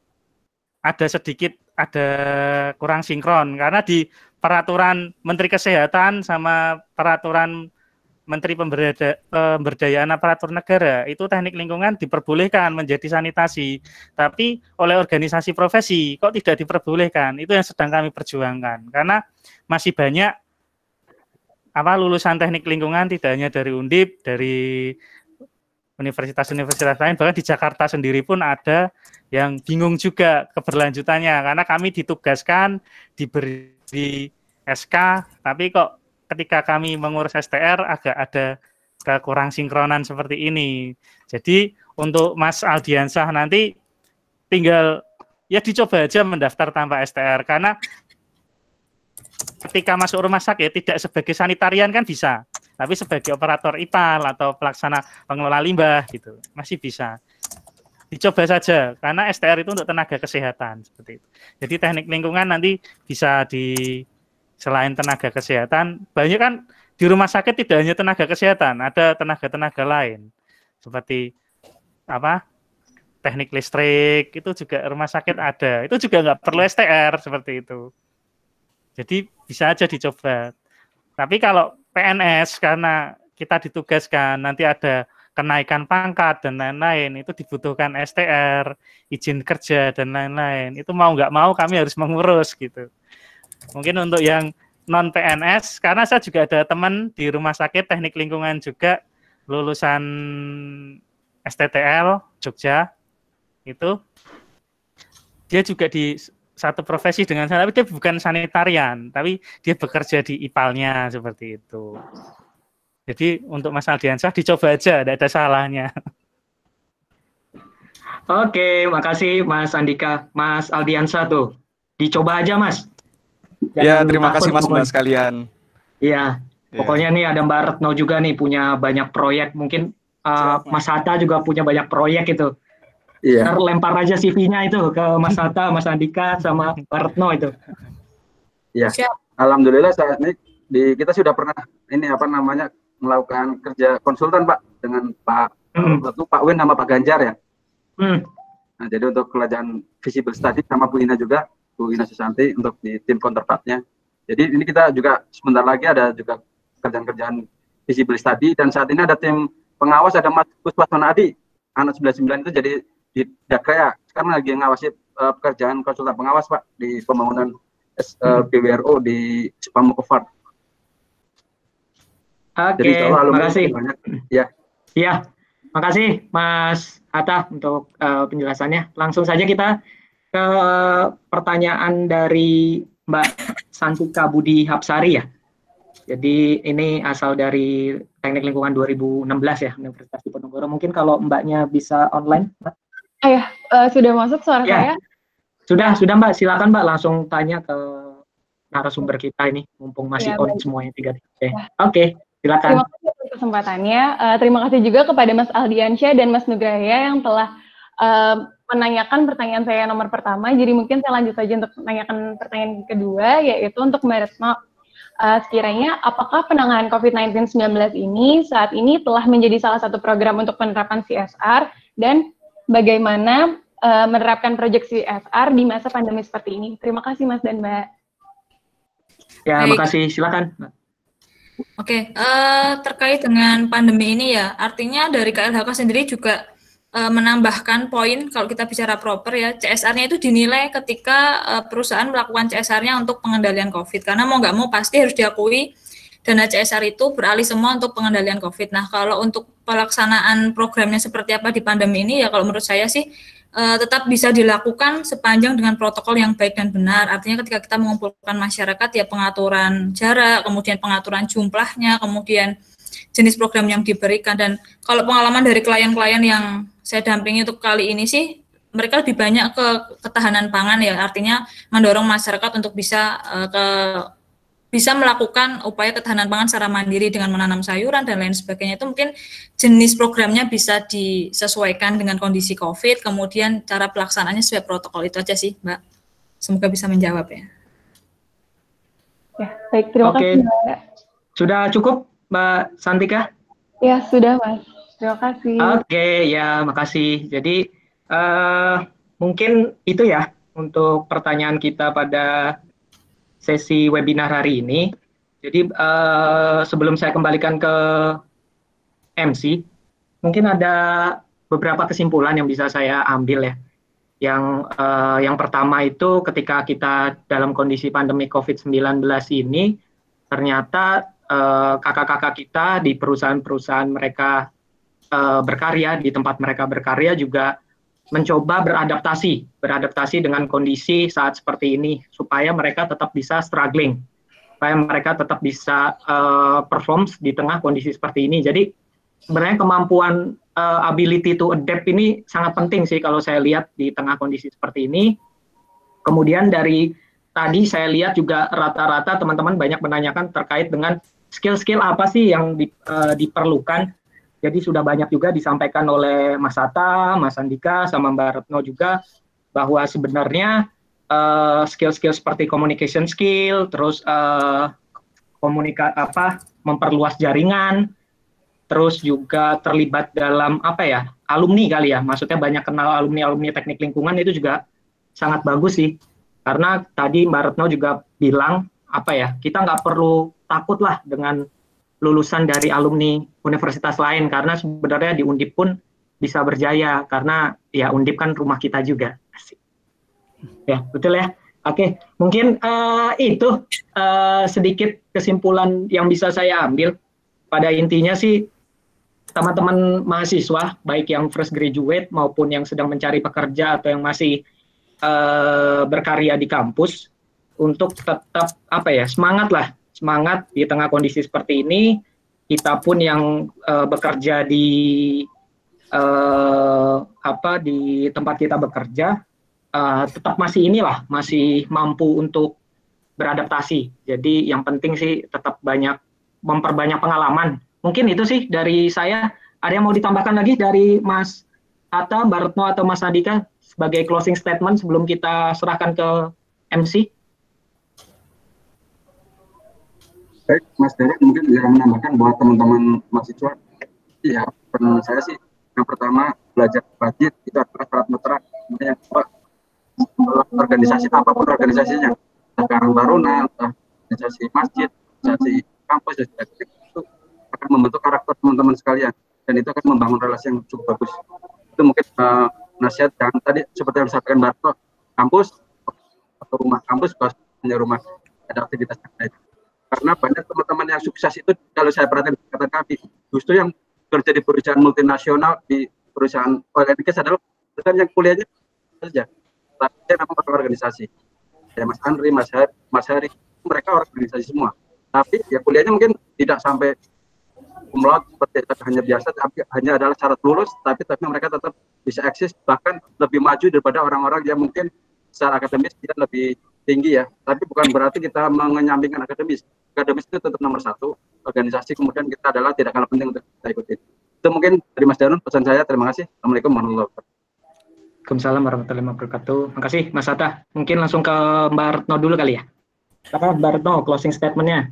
ada kurang sinkron karena di peraturan Menteri Kesehatan sama peraturan Menteri Pemberdayaan Aparatur Negara itu teknik lingkungan diperbolehkan menjadi sanitasi, tapi oleh organisasi profesi kok tidak diperbolehkan. Itu yang sedang kami perjuangkan, karena masih banyak lulusan teknik lingkungan tidak hanya dari Undip, dari universitas-universitas lain, bahkan di Jakarta sendiri pun ada yang bingung juga keberlanjutannya, karena kami ditugaskan diberi SK, tapi kok ketika kami mengurus STR agak ada kekurang sinkronan seperti ini. Jadi untuk Mas Aldiansyah nanti tinggal ya dicoba aja mendaftar tanpa STR, karena ketika masuk rumah sakit tidak sebagai sanitarian kan bisa, tapi sebagai operator IPAL atau pelaksana pengelola limbah gitu masih bisa. Dicoba saja, karena STR itu untuk tenaga kesehatan seperti itu. Jadi teknik lingkungan nanti bisa selain tenaga kesehatan, banyak kan di rumah sakit tidak hanya tenaga kesehatan, ada tenaga-tenaga lain seperti teknik listrik, itu juga rumah sakit ada, itu juga nggak perlu STR seperti itu. Jadi bisa aja dicoba. Tapi kalau PNS, karena kita ditugaskan nanti ada kenaikan pangkat dan lain-lain, itu dibutuhkan STR, izin kerja dan lain-lain. Itu mau nggak mau kami harus mengurus gitu. Mungkin untuk yang non PNS, karena saya juga ada teman di rumah sakit teknik lingkungan juga lulusan STTL Jogja, itu dia juga di satu profesi dengan saya, tapi dia bukan sanitarian, tapi dia bekerja di IPAL-nya seperti itu. Jadi untuk Mas Aldiansyah dicoba aja, tidak ada salahnya. Oke, makasih Mas Andika. Mas Aldiansyah tuh, dicoba aja Mas. Ya, terima kasih Mas sekalian. Iya, pokoknya nih ada Mbak Retno juga nih punya banyak proyek, mungkin Mas Hatta juga punya banyak proyek itu. Iya. Lempar aja CV-nya itu ke Mas Hatta, Mas Andika, sama Mbak Retno itu. Iya. Alhamdulillah saat ini kita sudah pernah melakukan kerja konsultan Pak dengan Pak Win sama Pak Ganjar ya. Nah, jadi untuk kerajaan visible study sama Bu Ina juga, Bu Ina Susanti untuk di tim counterpartnya. Jadi ini kita juga sebentar lagi ada juga kerjaan-kerjaan visible study, dan saat ini ada tim pengawas, ada Mas Puswasona Adi, anak 99 itu jadi di Dakrea, sekarang lagi ngawasi pekerjaan konsultan pengawas Pak di pembangunan BWRO di Spamukovart. Oke, terima kasih. Ya. Iya, makasih Mas Hatta untuk penjelasannya. Langsung saja kita ke pertanyaan dari Mbak Santika Budi Hapsari ya. Jadi ini asal dari Teknik Lingkungan 2016 ya, Universitas Diponegoro. Mungkin kalau Mbaknya bisa online, Mbak. Sudah masuk suara Ya. saya? Sudah Mbak, silakan Mbak langsung tanya ke narasumber kita ini, mumpung masih on Baik. semuanya 3. Ya. Oke, silakan. Terima kasih atas kesempatannya. Terima kasih juga kepada Mas Aldiansyah dan Mas Nugraya yang telah menanyakan pertanyaan saya nomor pertama. Jadi mungkin saya lanjut saja untuk menanyakan pertanyaan kedua, yaitu untuk Mbak Retno. Sekiranya apakah penanganan COVID-19 ini saat ini telah menjadi salah satu program untuk penerapan CSR, dan bagaimana menerapkan proyek CSR di masa pandemi seperti ini? Terima kasih Mas dan Mbak. Ya, Baik. makasih. Silakan. Oke, terkait dengan pandemi ini ya, artinya dari KLHK sendiri juga menambahkan poin kalau kita bicara proper ya, CSR-nya itu dinilai ketika perusahaan melakukan CSR-nya untuk pengendalian COVID. Karena mau nggak mau pasti harus diakui dana CSR itu beralih semua untuk pengendalian COVID. Nah, kalau untuk pelaksanaan programnya seperti apa di pandemi ini ya, kalau menurut saya sih tetap bisa dilakukan sepanjang dengan protokol yang baik dan benar. Artinya ketika kita mengumpulkan masyarakat ya pengaturan jarak, kemudian pengaturan jumlahnya, kemudian jenis program yang diberikan. Dan kalau pengalaman dari klien-klien yang saya dampingi untuk kali ini sih, mereka lebih banyak ke ketahanan pangan ya, artinya mendorong masyarakat untuk bisa melakukan upaya ketahanan pangan secara mandiri dengan menanam sayuran dan lain sebagainya. Itu mungkin jenis programnya bisa disesuaikan dengan kondisi COVID, kemudian cara pelaksanaannya sesuai protokol. Itu aja sih, Mbak. Semoga bisa menjawab ya. Ya, baik, terima kasih Mbak. Sudah cukup Mbak Santika? Ya, sudah Mas. Terima kasih. Oke, ya makasih. Jadi mungkin itu ya untuk pertanyaan kita pada sesi webinar hari ini. Jadi sebelum saya kembalikan ke MC, mungkin ada beberapa kesimpulan yang bisa saya ambil ya. Yang pertama itu ketika kita dalam kondisi pandemi COVID-19 ini, ternyata kakak-kakak kita di perusahaan-perusahaan mereka berkarya, di tempat mereka berkarya juga mencoba beradaptasi dengan kondisi saat seperti ini, supaya mereka tetap bisa struggling, supaya mereka tetap bisa perform di tengah kondisi seperti ini. Jadi sebenarnya kemampuan ability to adapt ini sangat penting sih kalau saya lihat di tengah kondisi seperti ini. Kemudian dari tadi saya lihat juga rata-rata teman-teman banyak menanyakan terkait dengan skill-skill apa sih yang diperlukan. Jadi sudah banyak juga disampaikan oleh Mas Hatta, Mas Andika, sama Mbak Retno juga, bahwa sebenarnya skill-skill seperti communication skill, terus memperluas jaringan, terus juga terlibat dalam alumni kali ya, maksudnya banyak kenal alumni teknik lingkungan, itu juga sangat bagus sih. Karena tadi Mbak Retno juga bilang kita nggak perlu takut lah dengan lulusan dari alumni universitas lain, karena sebenarnya di Undip pun bisa berjaya, karena ya Undip kan rumah kita juga. Asik. Ya, betul ya. Oke, mungkin itu sedikit kesimpulan yang bisa saya ambil. Pada intinya sih, teman-teman mahasiswa, baik yang fresh graduate maupun yang sedang mencari pekerja atau yang masih berkarya di kampus, untuk tetap semangat di tengah kondisi seperti ini. Kita pun yang bekerja di tempat kita bekerja, tetap masih mampu untuk beradaptasi. Jadi yang penting sih tetap memperbanyak pengalaman. Mungkin itu sih dari saya. Ada yang mau ditambahkan lagi dari Mas Hatta, Mbak Retno, atau Mas Andika sebagai closing statement sebelum kita serahkan ke MC? Baik, Mas Derek mungkin bisa menambahkan buat teman-teman mahasiswa. Ya, peran saya sih yang pertama belajar budget itu adalah syarat mutlak. Kemudian yang kedua, organisasi apapun organisasinya, Karang Taruna, organisasi masjid, organisasi kampus, itu akan membentuk karakter teman-teman sekalian, dan itu akan membangun relasi yang cukup bagus. Itu mungkin nasihat yang tadi seperti yang disampaikan Barto, kampus atau rumah kampus hanya rumah, ada aktivitas yang lain. Karena banyak teman-teman yang sukses itu, kalau saya perhatikan kata kami, justru yang kerja di perusahaan multinasional, di perusahaan oil and gas adalah perusahaan yang kuliahnya saja, tapi memang organisasi. Ya, Mas Andri, Mas Hari, mereka organisasi semua. Tapi ya kuliahnya mungkin tidak sampai cum laude seperti hanya biasa, tapi hanya adalah syarat lulus, tapi mereka tetap bisa eksis, bahkan lebih maju daripada orang-orang yang mungkin secara akademis dia lebih tinggi ya. Tapi bukan berarti kita menyampingkan akademis. Akademis itu tetap nomor satu. Organisasi kemudian kita adalah tidak kalah penting untuk kita ikuti. Itu mungkin dari Mas Darun pesan saya. Terima kasih. Assalamualaikum warahmatullahi wabarakatuh. Waalaikumsalam warahmatullahi wabarakatuh. Makasih Mas Hatta. Mungkin langsung ke Mbak Retno dulu kali ya. Mbak Retno, closing statement-nya.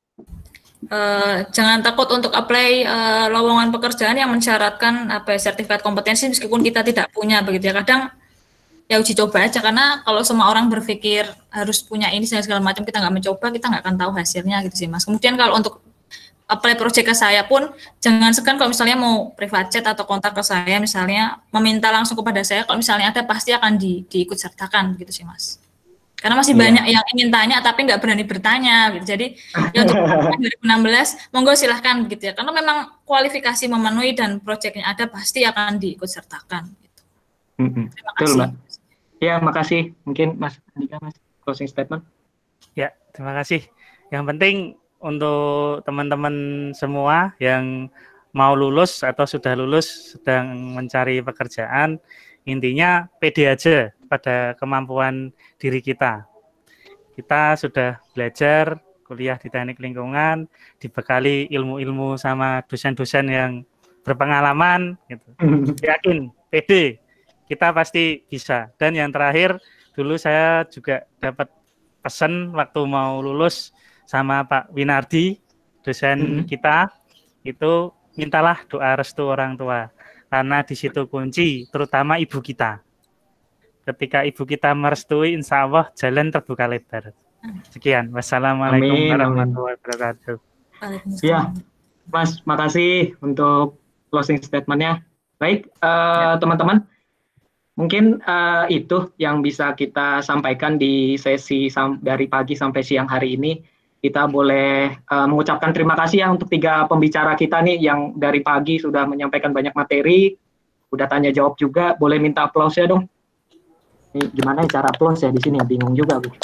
Jangan takut untuk apply lowongan pekerjaan yang mensyaratkan sertifikat kompetensi meskipun kita tidak punya begitu ya. Kadang ya uji coba aja, karena kalau semua orang berpikir harus punya ini segala macam, kita nggak mencoba, kita nggak akan tahu hasilnya gitu sih Mas. Kemudian kalau untuk apply project ke saya pun jangan segan kalau misalnya mau private chat atau kontak ke saya misalnya meminta langsung kepada saya, kalau misalnya ada pasti akan diikut sertakan gitu sih Mas. Karena masih banyak yang ingin tanya tapi nggak berani bertanya gitu. Jadi ya untuk 2016 monggo silahkan gitu ya. Karena memang kualifikasi memenuhi dan proyeknya ada pasti akan diikut sertakan gitu. Terima kasih. Betul, Mbak. Ya, makasih. Mungkin Mas Andika, Mas, closing statement. Ya, terima kasih. Yang penting untuk teman-teman semua yang mau lulus atau sudah lulus sedang mencari pekerjaan, intinya pede aja pada kemampuan diri kita. Kita sudah belajar kuliah di teknik lingkungan, dibekali ilmu-ilmu sama dosen-dosen yang berpengalaman, gitu. Yakin, pede, kita pasti bisa. Dan yang terakhir, dulu saya juga dapat pesan waktu mau lulus sama Pak Winardi, dosen kita, itu mintalah doa restu orang tua. Karena di situ kunci, terutama ibu kita. Ketika ibu kita merestui, insya Allah jalan terbuka lebar. Sekian. Wassalamualaikum warahmatullahi wabarakatuh. Ya, Mas, makasih untuk closing statement-nya. Baik, teman-teman, mungkin itu yang bisa kita sampaikan di sesi dari pagi sampai siang hari ini. Kita boleh mengucapkan terima kasih ya untuk 3 pembicara kita nih yang dari pagi sudah menyampaikan banyak materi, udah tanya jawab juga. Boleh minta aplaus ya dong. Ini gimana cara aplaus ya di sini ya, bingung juga Bu.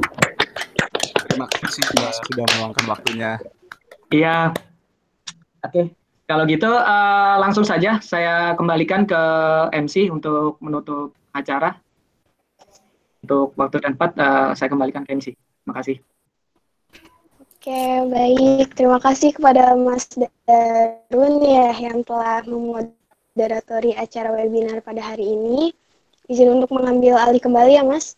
Terima kasih sudah meluangkan waktunya. Iya. Oke. Kalau gitu langsung saja saya kembalikan ke MC untuk menutup acara. Untuk waktu dan tempat saya kembalikan ke MC. Terima kasih. Oke, baik. Terima kasih kepada Mas Darun ya yang telah memoderatori acara webinar pada hari ini. Izin untuk mengambil alih kembali ya, Mas.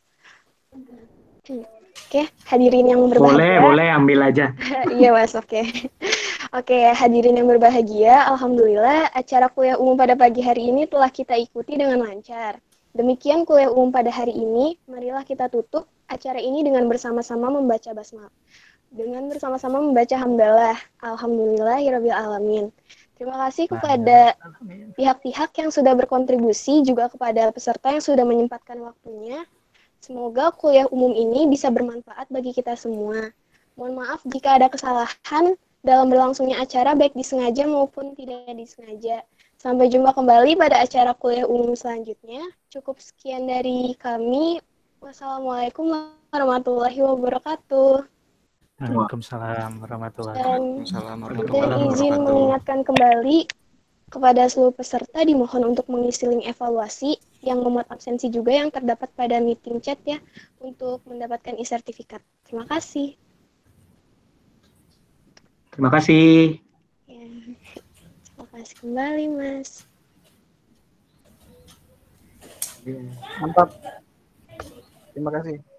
Oke, hadirin yang berbahagia. Boleh ambil aja. Iya, Mas, oke. Oke, hadirin yang berbahagia, alhamdulillah acara kuliah umum pada pagi hari ini telah kita ikuti dengan lancar. Demikian kuliah umum pada hari ini, marilah kita tutup acara ini dengan bersama-sama membaca basmalah. Dengan bersama-sama membaca hamdalah, alhamdulillahirabbil alamin. Terima kasih kepada pihak-pihak yang sudah berkontribusi, juga kepada peserta yang sudah menyempatkan waktunya. Semoga kuliah umum ini bisa bermanfaat bagi kita semua. Mohon maaf jika ada kesalahan dalam berlangsungnya acara, baik disengaja maupun tidak disengaja. Sampai jumpa kembali pada acara kuliah umum selanjutnya. Cukup sekian dari kami. Wassalamualaikum warahmatullahi wabarakatuh. Waalaikumsalam warahmatullahi wabarakatuh. Dan izin mengingatkan kembali kepada seluruh peserta dimohon untuk mengisi link evaluasi yang memuat absensi juga yang terdapat pada meeting chat ya untuk mendapatkan e-sertifikat. Terima kasih. Terima kasih. Ya, terima kasih kembali Mas. Mantap. Terima kasih.